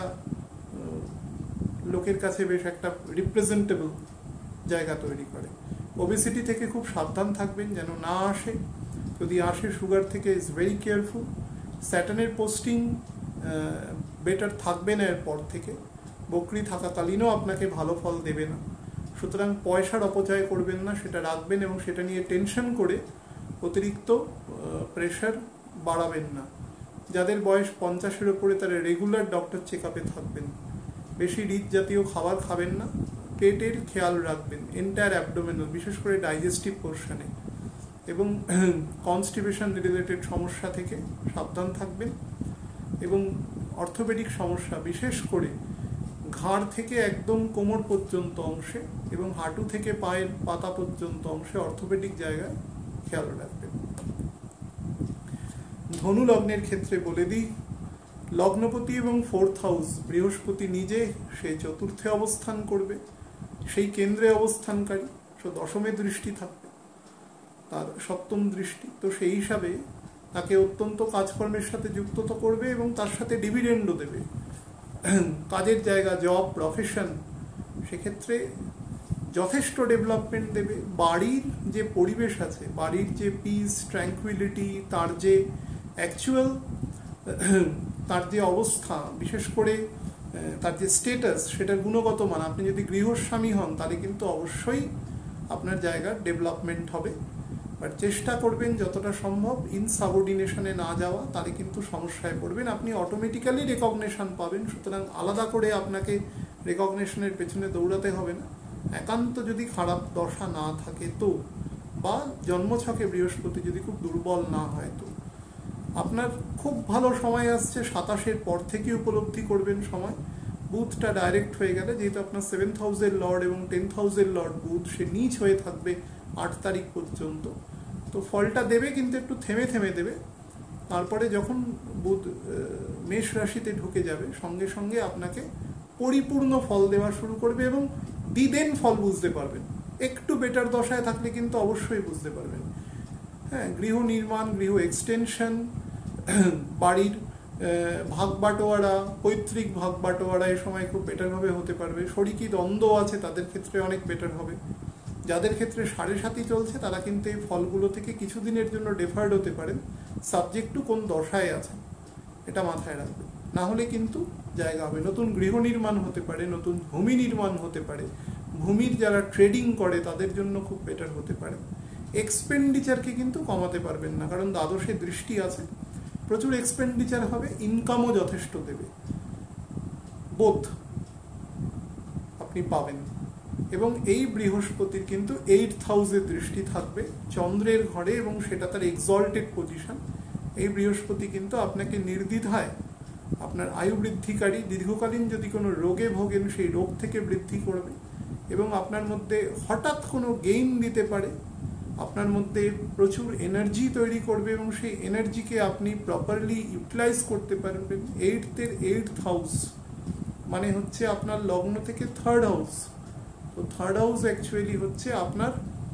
লোকের কাছে বেশ একটা রিপ্রেজেন্টেবল জায়গা তৈরি করে। ওবেসিটি থেকে খুব সাবধান থাকবেন যেন না আসে, যদি আসে সুগার থেকে ইজ ভেরি কেয়ারফুল। স্যাটার্নের পোস্টিং বেটার থাকবে না এরপর থেকে, বকরি থাকাকালীনও আপনাকে ভালো ফল দেবে না। সুতরাং পয়সার অপচয় করবেন না, সেটা রাখবেন এবং সেটা নিয়ে টেনশন করে অতিরিক্ত প্রেশার বাড়াবেন না। যাদের বয়স 50-এর উপরে তারা রেগুলার ডক্টর চেক আপে থাকবেন। বেশি রিচ জাতীয় খাবার খাবেন না, পেটের খেয়াল রাখবেন, এন্টায়ার অ্যাবডোমেনাল, বিশেষ করে ডাইজেস্টিভ পোর্শনে, এবং কনস্টিপেশন রিলেটেড সমস্যা থেকে সাবধান থাকবেন। এবং অর্থোপেডিক সমস্যা বিশেষ করে ঘাড় থেকে একদম কোমর পর্যন্ত অংশে এবং হাঁটু থেকে পায়ের পাতা পর্যন্ত অংশে অর্থোপেডিক জায়গায় খেয়াল রাখবেন। ধনু লগ্নের ক্ষেত্রে বলে দিই, লগ্নপতি এবং 4th হাউস বৃহস্পতি নিজে সে চতুর্থে অবস্থান করবে, সেই কেন্দ্রে অবস্থানকারী, সে দশমে দৃষ্টি থাকবে, তার সপ্তম দৃষ্টি, তো সেই হিসাবে তাকে অত্যন্ত কাজকর্মের সাথে যুক্ত তো করবে এবং তার সাথে ডিভিডেন্ডও দেবে। কাজের জায়গা, জব, প্রফেশন, সেক্ষেত্রে যথেষ্ট ডেভেলপমেন্ট দেবে। বাড়ির যে পরিবেশ আছে, বাড়ির যে পিস, ট্র্যাঙ্কুইলিটি, তার যে অ্যাকচুয়াল, তার যে অবস্থা, বিশেষ করে তার যে স্টেটাস, সেটার গুণগত মান, আপনি যদি গৃহস্বামী হন তাহলে কিন্তু অবশ্যই আপনার জায়গার ডেভেলপমেন্ট হবে। বাট চেষ্টা করবেন যতটা সম্ভব ইনসাবঅর্ডিনেশনে না যাওয়া, তাহলে কিন্তু সমস্যায় পড়বেন। আপনি অটোমেটিক্যালি রেকগনিশন পাবেন, সুতরাং আলাদা করে আপনাকে রেকগনিশনের পেছনে দৌড়াতে হবে না। একান্ত যদি খারাপ দশা না থাকে তো, বা জন্মছকে বৃহস্পতি যদি খুব দুর্বল না হয় তো, আপনার খুব ভালো সময় আসছে 27-এর পর থেকে উপলব্ধি করবেন সময়। বুধটা ডাইরেক্ট হয়ে গেলে, যেহেতু আপনার 7th হাউসের লর্ড এবং 10th হাউসের লর্ড বুধ, সে নিচ হয়ে থাকবে 8 তারিখ পর্যন্ত, তো ফলটা দেবে কিন্তু একটু থেমে থেমে দেবে। তারপরে যখন বুধ মেষ রাশিতে ঢুকে যাবে, সঙ্গে সঙ্গে আপনাকে পরিপূর্ণ ফল দেওয়া শুরু করবে এবং দিদেন ফল বুঝতে পারবেন। একটু বেটার দশায় থাকলে কিন্তু অবশ্যই বুঝতে পারবেন। হ্যাঁ, গৃহ নির্মাণ, গৃহ এক্সটেনশন, বাড়ির ভাগ বাটোয়ারা, পৈতৃক ভাগ বাটোয়ারা এ সময় খুব বেটারভাবে হতে পারবে। শরিকি দ্বন্দ্ব আছে তাদের ক্ষেত্রে অনেক বেটার হবে। যাদের ক্ষেত্রে 7.5 চলছে তারা কিন্তু এই ফলগুলো থেকে কিছুদিনের জন্য ডেফার্ড হতে পারেন, সাবজেক্ট টু কোন দশায় আছে, এটা মাথায় রাখবেন। না হলে কিন্তু জায়গা হবে। নতুন গৃহ নির্মাণ হতে পারে, নতুন ভূমি নির্মাণ হতে পারে, ভূমির যারা ট্রেডিং করে তাদের জন্য খুব বেটার হতে পারে। এক্সপেন্ডিচারকে কিন্তু কমাতে পারবেন না, কারণ দ্বাদশে দৃষ্টি আছে, প্রচুর এক্সপেন্ডিচার হবে, ইনকামও যথেষ্ট দেবে, বোধ আপনি পাবেন। এবং এই বৃহস্পতির কিন্তু 8th হাউসে দৃষ্টি থাকবে চন্দ্রের ঘরে, এবং সেটা তার এক্সল্টেড পজিশন। এই বৃহস্পতি কিন্তু আপনাকে নির্দ্বিধায় আপনার আয়ু বৃদ্ধিকারী, দীর্ঘকালীন যদি কোনো রোগে ভোগেন সেই রোগ থেকে বৃদ্ধি করবে, এবং আপনার মধ্যে হঠাৎ কোনো গেইন দিতে পারে, আপনার মধ্যে প্রচুর এনার্জি তৈরি করবে এবং সেই এনার্জিকে আপনি প্রপারলি ইউটিলাইজ করতে পারবেন। 8th হাউস মানে হচ্ছে আপনার লগ্ন থেকে 3rd হাউস। তো 3rd হাউস অ্যাকচুয়ালি হচ্ছে আপনার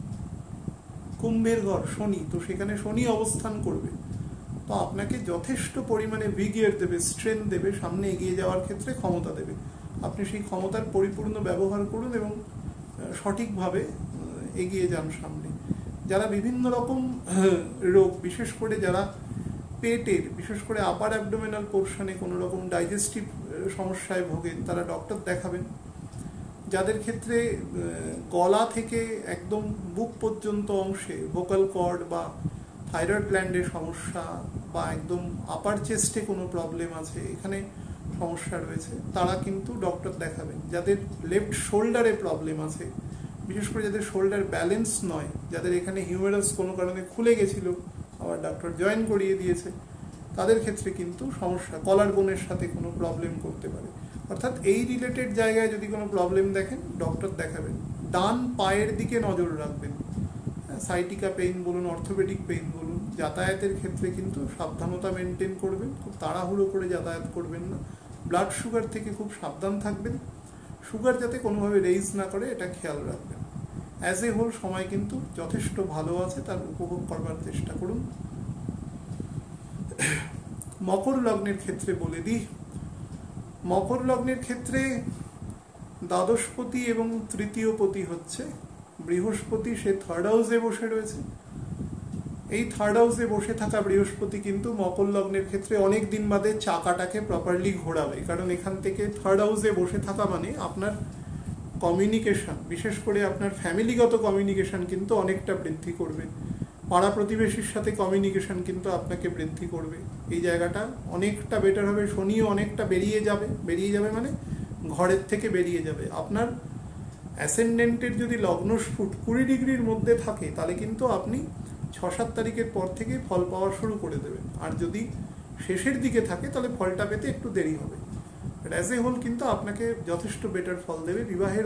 কুম্ভের ঘর, শনি, তো সেখানে শনি অবস্থান করবে, তো আপনাকে যথেষ্ট পরিমাণে ভিগিয়ার দেবে, স্ট্রেংথ দেবে, সামনে এগিয়ে যাওয়ার ক্ষেত্রে ক্ষমতা দেবে। আপনি সেই ক্ষমতার পরিপূর্ণ ব্যবহার করুন এবং সঠিকভাবে এগিয়ে যান সামনে। যারা বিভিন্ন রকম রোগ, বিশেষ করে যারা পেটের, বিশেষ করে আপার অ্যাবডোমিনাল পোর্শনে কোনো রকম ডাইজেস্টিভ সমস্যায় ভোগেন, তারা ডক্টর দেখাবেন। যাদের ক্ষেত্রে গলা থেকে একদম বুক পর্যন্ত অংশে ভোকাল কর্ড বা থাইরয়েড গ্ল্যান্ডের সমস্যা, বা একদম আপার চেস্টে কোনো প্রবলেম আছে, এখানে সমস্যা রয়েছে, তারা কিন্তু ডক্টর দেখাবেন। যাদের লেফট শোল্ডারে প্রবলেম আছে, বিশেষ করে যাদের শোল্ডার ব্যালেন্স নয়, যাদের এখানে হিউমেরাস কোনো কারণে খুলে গেছিল, আবার ডক্টর জয়েন করিয়ে দিয়েছে, তাদের ক্ষেত্রে কিন্তু সমস্যা, কলার বোনের সাথে কোনো প্রবলেম করতে পারে। অর্থাৎ এই রিলেটেড জায়গায় যদি কোনো প্রবলেম দেখেন, ডক্টর দেখাবেন। ডান পায়ের দিকে নজর রাখবেন, সাইটিকা পেইন বলুন, অর্থোপেডিক পেইন বলুন। যাতায়াতের ক্ষেত্রে কিন্তু সাবধানতা মেনটেন করবেন, খুব তাড়াহুড়ো করে যাতায়াত করবেন না। ব্লাড সুগার থেকে খুব সাবধান থাকবেন, সুগার যাতে কোনোভাবে রেইজ না করে এটা খেয়াল রাখবেন। অ্যাজ এ হোল সময় কিন্তু যথেষ্ট ভালো আছে, তার উপভোগ করবার চেষ্টা করুন। মকর লগ্নের ক্ষেত্রে বলে দিই, মকর লগ্নের ক্ষেত্রে দ্বাদশপতি এবং তৃতীয়পতি হচ্ছে বৃহস্পতি, সে 3rd হাউসে বসে রয়েছে। এই 3rd হাউসে বসে থাকা বৃহস্পতি কিন্তু মকর লগ্নের ক্ষেত্রে অনেক দিন বাদে চাকাটাকে প্রপারলি ঘোরাবে, কারণ এখান থেকে 3rd হাউসে বসে থাকা মানে আপনার কমিউনিকেশন, বিশেষ করে আপনার ফ্যামিলিগত কমিউনিকেশন কিন্তু অনেকটা বৃদ্ধি করবে। পাড়া প্রতিবেশীর সাথে কমিউনিকেশন কিন্তু আপনাকে বৃদ্ধি করবে। এই জায়গাটা অনেকটা বেটার হবে। শনিও অনেকটা বেরিয়ে যাবে মানে ঘরের থেকে বেরিয়ে যাবে। আপনার অ্যাসেন্ডেন্টের যদি লগ্নস্ফুট 20 ডিগ্রির মধ্যে থাকে তাহলে কিন্তু আপনি 6-7 তারিখের পর থেকে ফল পাওয়া শুরু করে দেবেন। আর যদি শেষের দিকে থাকে তাহলে ফলটা পেতে একটু দেরি হবে। অ্যাজ এ হোল কিন্তু আপনাকে যথেষ্ট বেটার ফল দেবে। বিবাহের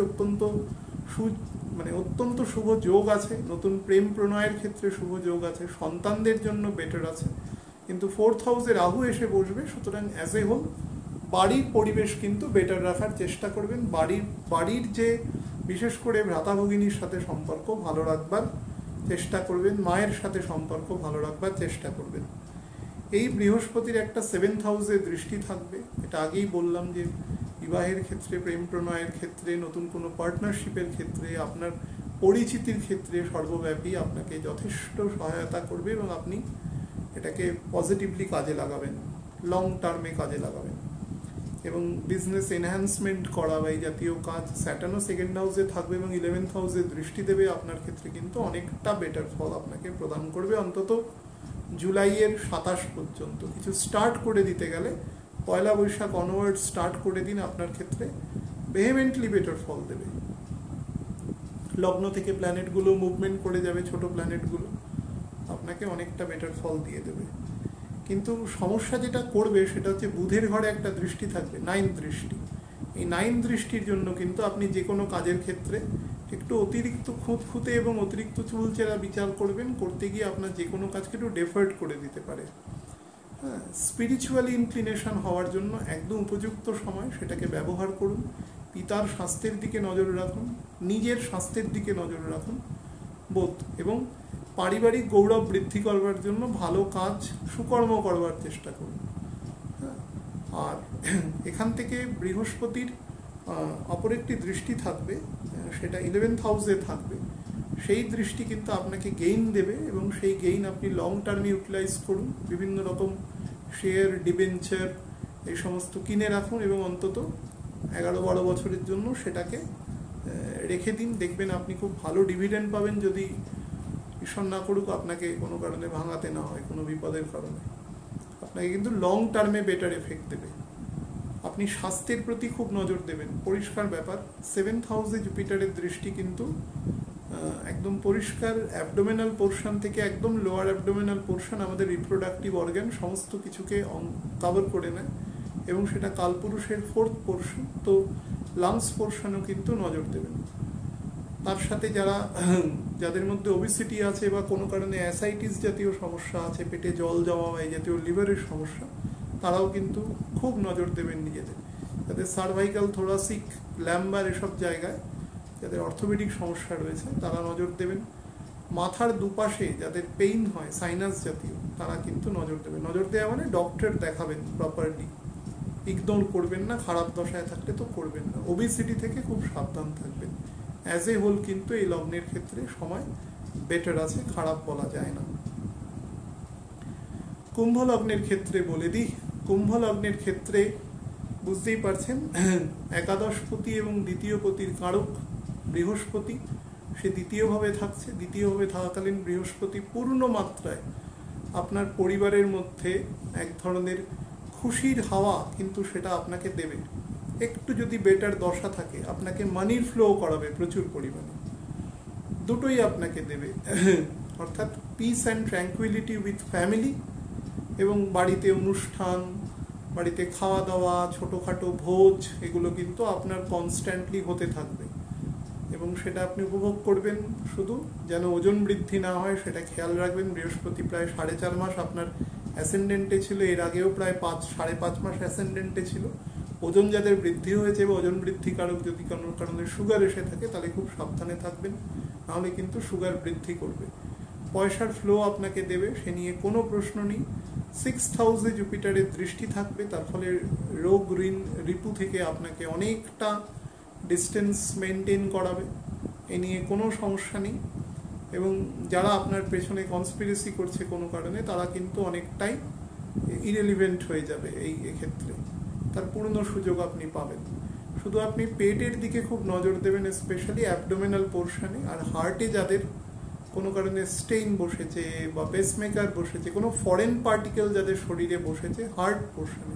অত্যন্ত শুভ যোগ আছে, নতুন প্রেম প্রণয়ের ক্ষেত্রে শুভ যোগ আছে, সন্তানদের জন্য বেটার আছে। কিন্তু 4th হাউসে রাহু এসে বসবে, সুতরাং অ্যাজ এ হোল বাড়ির পরিবেশ কিন্তু বেটার রাখার চেষ্টা করবেন। বাড়ির যে বিশেষ করে ভ্রাতা-ভগিনীর সাথে সম্পর্ক ভালো রাখবার চেষ্টা করবেন, মায়ের সাথে সম্পর্ক ভালো রাখবার চেষ্টা করবেন। এই বৃহস্পতির একটা 7th হাউসে দৃষ্টি থাকবে। এটা আগেই বললাম যে বিবাহের ক্ষেত্রে, প্রেম প্রণয়ের ক্ষেত্রে, নতুন কোনো পার্টনারশিপের ক্ষেত্রে, আপনার পরিচিতির ক্ষেত্রে সর্বব্যাপী আপনাকে যথেষ্ট সহায়তা করবে এবং আপনি এটাকে পজিটিভলি কাজে লাগাবেন, লং টার্মে কাজে লাগাবেন। এবং বিজনেস এনহ্যান্সমেন্ট করা বা এই জাতীয় কাজ, স্যাটার্নও 2nd হাউসে থাকবে এবং 11th হাউসে দৃষ্টি দেবে, আপনার ক্ষেত্রে কিন্তু অনেকটা বেটার ফল আপনাকে প্রদান করবে। অন্তত জুলাইয়ের 27 পর্যন্ত কিছু স্টার্ট করে দিতে গেলে 1 বৈশাখ অনওয়ার্ড স্টার্ট করে দিন, আপনার ক্ষেত্রে ভেহেমেন্টলি বেটার ফল দেবে। লগ্ন থেকে প্ল্যানেটগুলো মুভমেন্ট করে যাবে, ছোট প্ল্যানেটগুলো আপনাকে অনেকটা বেটার ফল দিয়ে দেবে। কিন্তু সমস্যা যেটা করবে সেটা হচ্ছে বুধের ঘরে একটা দৃষ্টি থাকবে, 9th দৃষ্টি। এই 9th দৃষ্টির জন্য কিন্তু আপনি যে কোনো কাজের ক্ষেত্রে একটু অতিরিক্ত খুঁতখুঁতে এবং অতিরিক্ত চুলচেরা বিচার করবেন, করতে গিয়ে আপনার যে কোনো কাজকে একটু ডেফার্ট করে দিতে পারে। হ্যাঁ, স্পিরিচুয়ালি ইনক্লিনেশন হওয়ার জন্য একদম উপযুক্ত সময়, সেটাকে ব্যবহার করুন। পিতার স্বাস্থ্যের দিকে নজর রাখুন, নিজের স্বাস্থ্যের দিকে নজর রাখুন বোধ, এবং পারিবারিক গৌরব বৃদ্ধি করবার জন্য ভালো কাজ, সুকর্ম করবার চেষ্টা করুন। আর এখান থেকে বৃহস্পতির অপর একটি দৃষ্টি থাকবে, সেটা 11th হাউসে থাকবে। সেই দৃষ্টি কিন্তু আপনাকে গেইন দেবে এবং সেই গেইন আপনি লং টার্মে ইউটিলাইজ করুন। বিভিন্ন রকম শেয়ার, ডিবেঞ্চার এই সমস্ত কিনে রাখুন এবং অন্তত 11-12 বছরের জন্য সেটাকে রেখে দিন। দেখবেন আপনি খুব ভালো ডিভিডেন্ড পাবেন, যদি ঈশ্বর না করুক আপনাকে কোনো কারণে ভাঙাতে না হয়, কোনো বিপদের কারণে। আপনাকে কিন্তু লং টার্মে বেটার এফেক্ট দেবে। আপনি স্বাস্থ্যের প্রতি খুব নজর দেবেন, পরিষ্কার ব্যাপার। 7th হাউসে জুপিটারের দৃষ্টি কিন্তু একদম পরিষ্কার অ্যাবডোমেনাল পোর্শন থেকে একদম লোয়ার অ্যাবডোমেনাল পোর্শন, আমাদের রিপ্রোডাক্টিভ অর্গান, সমস্ত কিছুকে কভার করে নেয় এবং সেটা কালপুরুষের 4th পোর্শন। তো লাংস পোর্শনও কিন্তু নজর দেবেন। তার সাথে যাদের মধ্যে ওবিসিটি আছে বা কোনো কারণে অ্যাসাইটিস জাতীয় সমস্যা আছে, পেটে জল জমা বা এই জাতীয় লিভারের সমস্যা, তারাও কিন্তু খুব নজর দেবেন নিজেদের। যাদের সার্ভাইকাল, থোরাসিক, ল্যাম্বার এসব জায়গায় যাদের অর্থোপেডিক সমস্যা রয়েছে তারা নজর দেবেন। মাথার দুপাশে যাদের পেইন হয়, সাইনাস জাতীয়, তারা কিন্তু নজর দেবেন। নজর দেওয়া মানে ডক্টর দেখাবেন প্রপারলি, ইগনোর করবেন না। খারাপ দশায় থাকলে তো করবেন না। ওবিসিটি থেকে খুব সাবধান থাকবেন। অ্যাজ এ হোল কিন্তু এই লগ্নের ক্ষেত্রে সময় বেটার আছে, খারাপ বলা যায় না। কুম্ভ লগ্নের ক্ষেত্রে বলে দিই, কুম্ভ লগ্নের ক্ষেত্রে বুঝতেই পারছেন একাদশপতি এবং দ্বিতীয়পতির কারক বৃহস্পতি, সে দ্বিতীয়ভাবে থাকছে। দ্বিতীয়ভাবে থাকাকালীন বৃহস্পতি পূর্ণ মাত্রায় আপনার পরিবারের মধ্যে এক ধরনের খুশির হাওয়া কিন্তু সেটা আপনাকে দেবে। একটু যদি বেটার দশা থাকে আপনাকে মানির ফ্লো করাবে প্রচুর পরিমাণে, দুটোই আপনাকে দেবে। অর্থাৎ peace and tranquillity with family, এবং বাড়িতে অনুষ্ঠান, বাড়িতে খাওয়া দাওয়া, ছোটোখাটো ভোজ, এগুলো কিন্তু আপনার কনস্ট্যান্টলি হতে থাকবে এবং সেটা আপনি উপভোগ করবেন। শুধু যেন ওজন বৃদ্ধি না হয় সেটা খেয়াল রাখবেন। বৃহস্পতি প্রায় 4.5 মাস আপনার অ্যাসেন্ডেন্টে ছিল, এর আগেও প্রায় 5-5.5 মাস অ্যাসেন্ডেন্টে ছিল। ওজন যাদের বৃদ্ধি হয়েছে বা ওজন বৃদ্ধিকারক যদি কোনো কারণে সুগার এসে থাকে তাহলে খুব সাবধানে থাকবেন, নাহলে কিন্তু সুগার বৃদ্ধি করবে। পয়সার ফ্লো আপনাকে দেবে, সে নিয়ে কোনো প্রশ্ন নেই। 6th হাউসে জুপিটারের দৃষ্টি থাকবে, তার ফলে রোগ, ঋণ, রিপু থেকে আপনাকে অনেকটা ডিস্টেন্স মেনটেন করাবে, এ নিয়ে কোনো সমস্যা নেই। এবং যারা আপনার পেছনে কনস্পিরেসি করছে কোনো কারণে, তারা কিন্তু অনেকটাই ইরেলিভেন্ট হয়ে যাবে এই ক্ষেত্রে, তার পূর্ণ সুযোগ আপনি পাবেন। শুধু আপনি পেটের দিকে খুব নজর দেবেন, স্পেশালি অ্যাবডোমিনাল পোর্শনে। আর হার্টে যাদের কোনো কারণে স্টেইন বসেছে বা পেসমেকার বসেছে, কোনো ফরেন পার্টিকেল যাদের শরীরে বসেছে হার্ট পোর্শনে,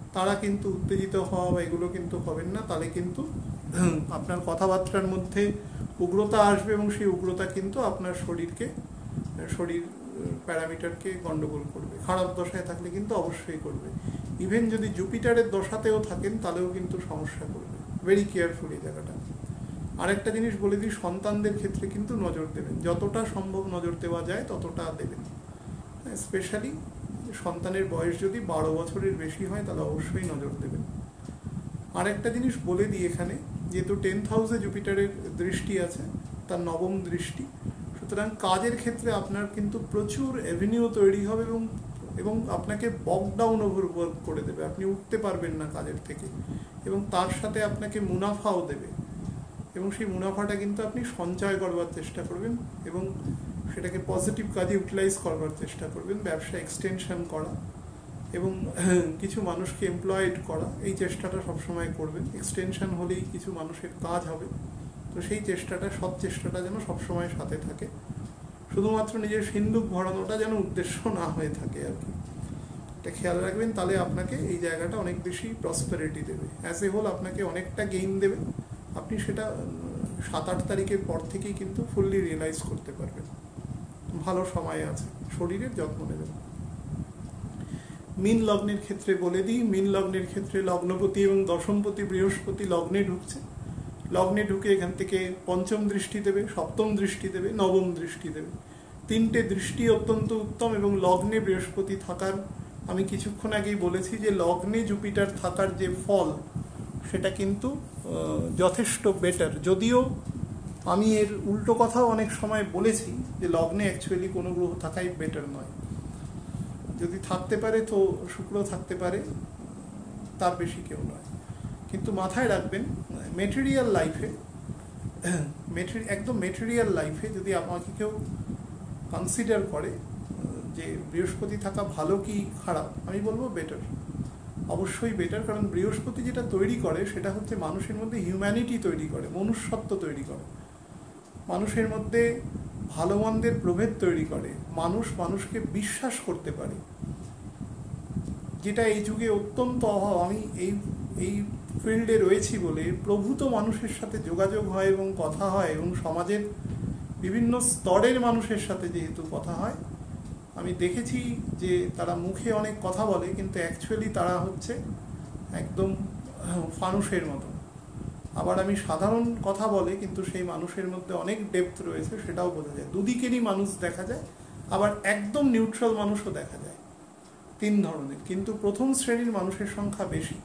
তারা কিন্তু উত্তেজিত হওয়া বা এগুলো কিন্তু হবেন না, তাহলে কিন্তু আপনার কথাবার্তার মধ্যে উগ্রতা আসবে এবং সেই উগ্রতা কিন্তু আপনার শরীর প্যারামিটারকে গন্ডগোল করবে। খারাপ দশায় থাকলে কিন্তু অবশ্যই করবে। ইভেন যদি জুপিটারের দশাতেও থাকেন তাহলেও কিন্তু সমস্যা করবে। ভেরি কেয়ারফুল এই জায়গাটা। আরেকটা জিনিস বলে দিই, সন্তানদের ক্ষেত্রে কিন্তু নজর দেবেন, যতটা সম্ভব নজর দেওয়া যায় ততটা দেবেন। স্পেশালি সন্তানের বয়স যদি 12 বছরের বেশি হয় তাহলে অবশ্যই নজর দেবেন। আরেকটা জিনিস বলে দিই এখানে, যেহেতু 10th হাউসে জুপিটারের দৃষ্টি আছে, তার নবম দৃষ্টি, সুতরাং কাজের ক্ষেত্রে আপনার কিন্তু প্রচুর অ্যাভিনিউ তৈরি হবে এবং আপনাকে বক ডাউন ওভার করে দেবে, আপনি উঠতে পারবেন না কাজের থেকে, এবং তার সাথে আপনাকে মুনাফাও দেবে, এবং সেই মুনাফাটা কিন্তু আপনি সঞ্চয় করবার চেষ্টা করবেন এবং সেটাকে পজিটিভ কাজে ইউটিলাইজ করবার চেষ্টা করবেন। ব্যবসা এক্সটেনশন করা এবং কিছু মানুষকে এমপ্লয়েড করা, এই চেষ্টাটা সবসময় করবেন। এক্সটেনশন হলেই কিছু মানুষের কাজ হবে, তো সেই চেষ্টাটা, সৎ চেষ্টাটা যেন সবসময় সাথে থাকে। শুধুমাত্র নিজের সিন্দুক ভরানোটা যেন উদ্দেশ্য না হয়ে থাকে আর কি, এটা খেয়াল রাখবেন। তাহলে আপনাকে এই জায়গাটা অনেক বেশি প্রসপারিটি দেবে, অ্যাজ এ হোল আপনাকে অনেকটা গেইন দেবে। আপনি সেটা 7-8 তারিখের পর থেকেই কিন্তু ফুললি রিয়েলাইজ করতে পারবেন। ভালো সময় আছে, শরীরের যত্ন নেবেন। মীন লগ্নের ক্ষেত্রে বলে দিই, মীন লগ্নের ক্ষেত্রে লগ্নপতি এবং দশমপতি বৃহস্পতি লগ্নে ঢুকছে। লগ্নে ঢুকে এখান থেকে পঞ্চম দৃষ্টি দেবে, সপ্তম দৃষ্টি দেবে, নবম দৃষ্টি দেবে। 3টে দৃষ্টি অত্যন্ত উত্তম। এবং লগ্নে বৃহস্পতি থাকার, আমি কিছুক্ষণ আগেই বলেছি যে লগ্নে জুপিটার থাকার যে ফল সেটা কিন্তু যথেষ্ট বেটার। যদিও আমি এর উল্টো কথাও অনেক সময় বলেছি যে লগ্নে অ্যাকচুয়ালি কোনো গ্রহ থাকাই বেটার নয়। যদি থাকতে পারে তো শুক্র থাকতে পারে, তার বেশি কেউ নয়। কিন্তু মাথায় রাখবেন, মেটেরিয়াল লাইফে, একদম মেটেরিয়াল লাইফে যদি আমাকে কেউ কনসিডার করে যে বৃহস্পতি থাকা ভালো কি খারাপ, আমি বলবো বেটার, অবশ্যই বেটার। কারণ বৃহস্পতি যেটা তৈরি করে সেটা হচ্ছে মানুষের মধ্যে হিউম্যানিটি তৈরি করে, মনুষ্যত্ব তৈরি করে, মানুষের মধ্যে ভালো মন্দের প্রভেদ তৈরি করে, মানুষকে বিশ্বাস করতে পারে, যেটা এই যুগে অত্যন্ত অভাব। আমি এই ফিল্ডে রয়েছি বলে প্রভূত মানুষের সাথে যোগাযোগ হয় এবং কথা হয়, এবং সমাজের বিভিন্ন স্তরের মানুষের সাথে যেহেতু কথা হয়, আমি দেখেছি যে তারা মুখে অনেক কথা বলে কিন্তু অ্যাকচুয়ালি তারা হচ্ছে একদম ফানুষের মতো। আবার আমি সাধারণ কথা বলে কিন্তু সেই মানুষের মধ্যে অনেক ডেপথ রয়েছে, সেটাও বোঝা যায়। দুদিকেরই মানুষ দেখা যায়, আবার একদম নিউট্রাল মানুষও দেখা যায়। 3 ধরনের। কিন্তু প্রথম শ্রেণীর মানুষের সংখ্যা বেশি,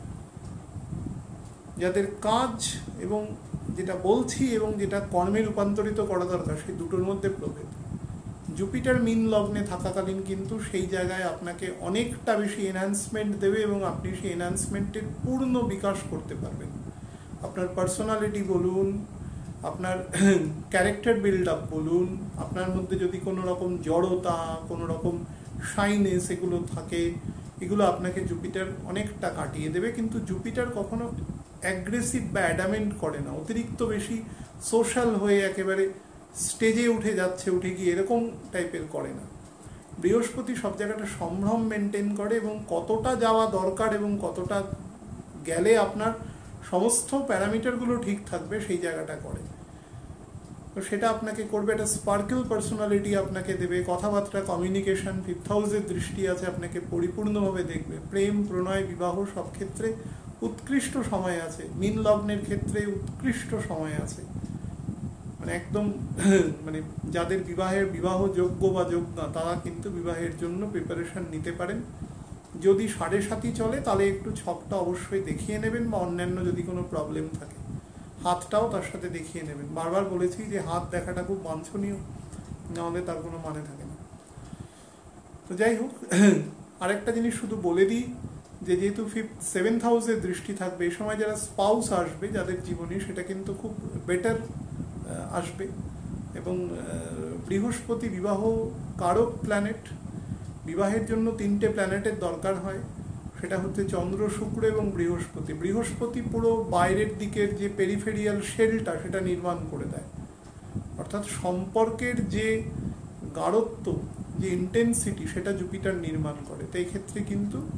যাদের কাজ এবং যেটা বলছি এবং যেটা কর্মে রূপান্তরিত করা দরকার, সেই দুটোর মধ্যে প্রভেদ। জুপিটার মীন লগ্নে থাকাকালীন কিন্তু সেই জায়গায় আপনাকে অনেকটা বেশি এনহ্যান্সমেন্ট দেবে এবং আপনি সেই এনহ্যান্সমেন্টের পূর্ণ বিকাশ করতে পারবেন। আপনার পার্সোনালিটি বলুন, আপনার ক্যারেক্টার বিল্ড আপ বলুন, আপনার মধ্যে যদি কোনো রকম জড়তা, কোনো রকম শাইনেস এগুলো থাকে, এগুলো আপনাকে জুপিটার অনেকটা কাটিয়ে দেবে। কিন্তু জুপিটার কখনো অ্যাগ্রেসিভ বা অ্যাডামেন্ট করে না, অতিরিক্ত বেশি সোশ্যাল হয়ে একেবারে স্টেজে উঠে গিয়ে এরকম টাইপের করে না। বৃহস্পতি সব জায়গাটা সম্ভ্রম মেনটেন করে এবং কতটা যাওয়া দরকার এবং কতটা গেলে আপনার সমস্ত প্যারামিটারগুলো ঠিক থাকবে সেই জায়গাটা করে। তো সেটা আপনাকে করবে, একটা স্পার্কেল পার্সোনালিটি আপনাকে দেবে। কথাবার্তা, কমিউনিকেশন, 5th হাউসের দৃষ্টি আছে, আপনাকে পরিপূর্ণভাবে দেখবে। প্রেম, প্রণয়, বিবাহ সব ক্ষেত্রে উৎকৃষ্ট সময় আছে। মীন লগ্নের ক্ষেত্রে উৎকৃষ্ট সময় আছে, মানে একদম মানে যাদের বিবাহ যোগ্য বা যোগ্য না, তারা কিন্তু বিবাহের জন্য প্রিপারেশন নিতে পারেন। যদি 7.5 চলে তাহলে একটু ছকটা অবশ্যই দেখিয়ে নেবেন, বা অন্যান্য যদি কোনো প্রবলেম থাকে হাতটাও তার সাথে দেখিয়ে নেবেন। বারবার বলেছি যে হাত দেখাটা খুব বাঞ্ছনীয়, নাহলে তার কোনো মানে থাকে না। তো যাই হোক, আরেকটা জিনিস শুধু বলে দিই যে যেহেতু 7th হাউসের দৃষ্টি থাকবে, এই সময় যারা স্পাউস আসবে যাদের জীবনে, সেটা কিন্তু খুব বেটার আসবে। এবং বৃহস্পতি বিবাহ কারক প্ল্যানেট, বিবাহের জন্য 3টে প্ল্যানেটের দরকার হয়, সেটা হচ্ছে চন্দ্র, শুক্র এবং বৃহস্পতি। বৃহস্পতি পুরো বাইরের দিকের যে পেরিফেরিয়াল শেলটা সেটা নির্মাণ করে দেয়, অর্থাৎ সম্পর্কের যে গাঢ়ত্ব, যে ইন্টেন্সিটি, সেটা জুপিটার নির্মাণ করে। তো এই ক্ষেত্রে কিন্তু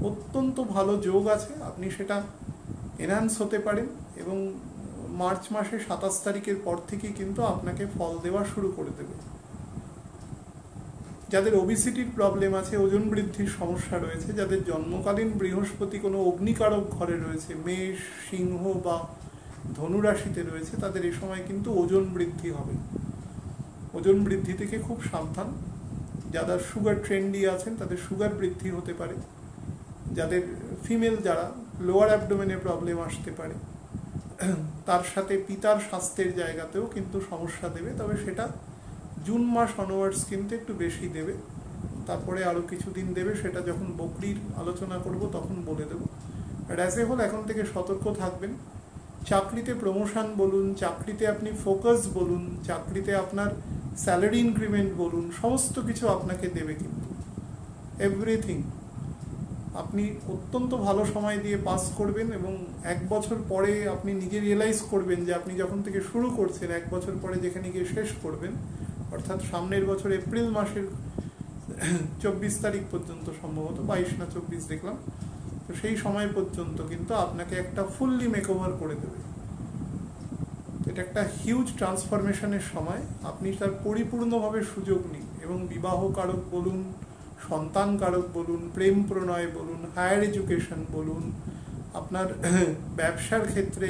অত্যন্ত ভালো যোগ আছে, আপনি সেটা এনহ্যান্স হতে পারেন এবং মার্চ মাসে 27 তারিখের পর থেকে কিন্তু আপনাকে ফল দেওয়া শুরু করে দেবে। যাদের ওবিসিটির প্রবলেম আছে, ওজন বৃদ্ধির সমস্যা রয়েছে, যাদের জন্মকালীন বৃহস্পতি কোনো অগ্নিকারক ঘরে রয়েছে, মেষ, সিংহ বা ধনু রাশিতে রয়েছে, তাদের এই সময় কিন্তু ওজন বৃদ্ধি হবে। ওজন বৃদ্ধি থেকে খুব সাবধান। যারা সুগার ট্রেন্ডি আছেন তাদের সুগার বৃদ্ধি হতে পারে। যাদের ফিমেল যারা লোয়ার অ্যাবডোমেনে প্রবলেম আসতে পারে, তার সাথে পিতার স্বাস্থ্যের জায়গাতেও কিন্তু সমস্যা দেবে, তবে সেটা জুন মাস অনওয়ার্ডস কিন্তু একটু বেশি দেবে। তারপরে আরও কিছুদিন দেবে, সেটা যখন বকরির আলোচনা করব তখন বলে দেবো। আর অ্যাজ এ হোল এখন থেকে সতর্ক থাকবেন। চাকরিতে প্রমোশন বলুন, চাকরিতে আপনি ফোকাস বলুন, চাকরিতে আপনার স্যালারি ইনক্রিমেন্ট বলুন, সমস্ত কিছু আপনাকে দেবে কিন্তু এভরিথিং। আপনি অত্যন্ত ভালো সময় দিয়ে পাস করবেন এবং 1 বছর পরে আপনি নিজে রিয়েলাইজ করবেন যে আপনি যখন থেকে শুরু করছেন 1 বছর পরে যেখানে গিয়ে শেষ করবেন, অর্থাৎ সামনের বছর এপ্রিল মাসের 24 তারিখ পর্যন্ত, সম্ভবত 22 না 24 দেখলাম, তো সেই সময় পর্যন্ত কিন্তু আপনাকে একটা ফুললি মেকওভার করে দেবে। এটা একটা হিউজ ট্রান্সফরমেশনের সময়, আপনি তার পরিপূর্ণভাবে সুযোগ নিন এবং বিবাহ কারক বলুন, সন্তান কারক বলুন, প্রেম প্রণয় বলুন, হায়ার এডুকেশন বলুন, আপনার ব্যবসার ক্ষেত্রে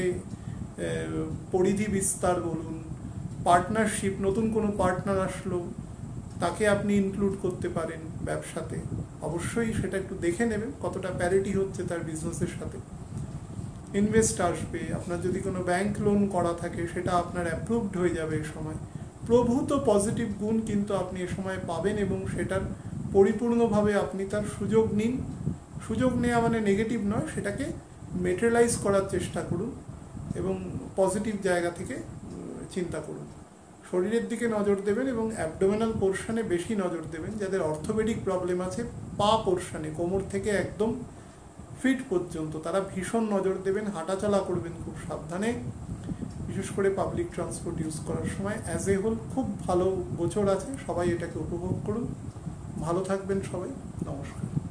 পরিধি বিস্তার বলুন, পার্টনারশিপ, নতুন কোনো পার্টনার আসলো তাকে আপনি ইনক্লুড করতে পারেন ব্যবসাতে। অবশ্যই সেটা একটু দেখে নেবেন কতটা প্যারিটি হচ্ছে তার বিজনেসের সাথে। ইনভেস্ট আসবে, আপনার যদি কোনো ব্যাংক লোন করা থাকে সেটা আপনার অ্যাপ্রুভড হয়ে যাবে এই সময়। প্রভূত পজিটিভ গুণ কিন্তু আপনি এ সময় পাবেন এবং সেটার পরিপূর্ণভাবে আপনি তার সুযোগ নিন। সুযোগ নেওয়া মানে নেগেটিভ নয়, সেটাকে মেটেরিয়ালাইজ করার চেষ্টা করুন এবং পজিটিভ জায়গা থেকে চিন্তা করুন। শরীরের দিকে নজর দেবেন এবং অ্যাবডোমিনাল পোর্শনে বেশি নজর দেবেন। যাদের অর্থোপেডিক প্রবলেম আছে পা পোর্শনে, কোমর থেকে একদম ফিট পর্যন্ত, তারা ভীষণ নজর দেবেন। হাঁটাচলা করবেন খুব সাবধানে, বিশেষ করে পাবলিক ট্রান্সপোর্ট ইউজ করার সময়। অ্যাজ এ হোল খুব ভালো গোচর আছে, সবাই এটাকে উপভোগ করুন। ভালো থাকবেন সবাই, নমস্কার।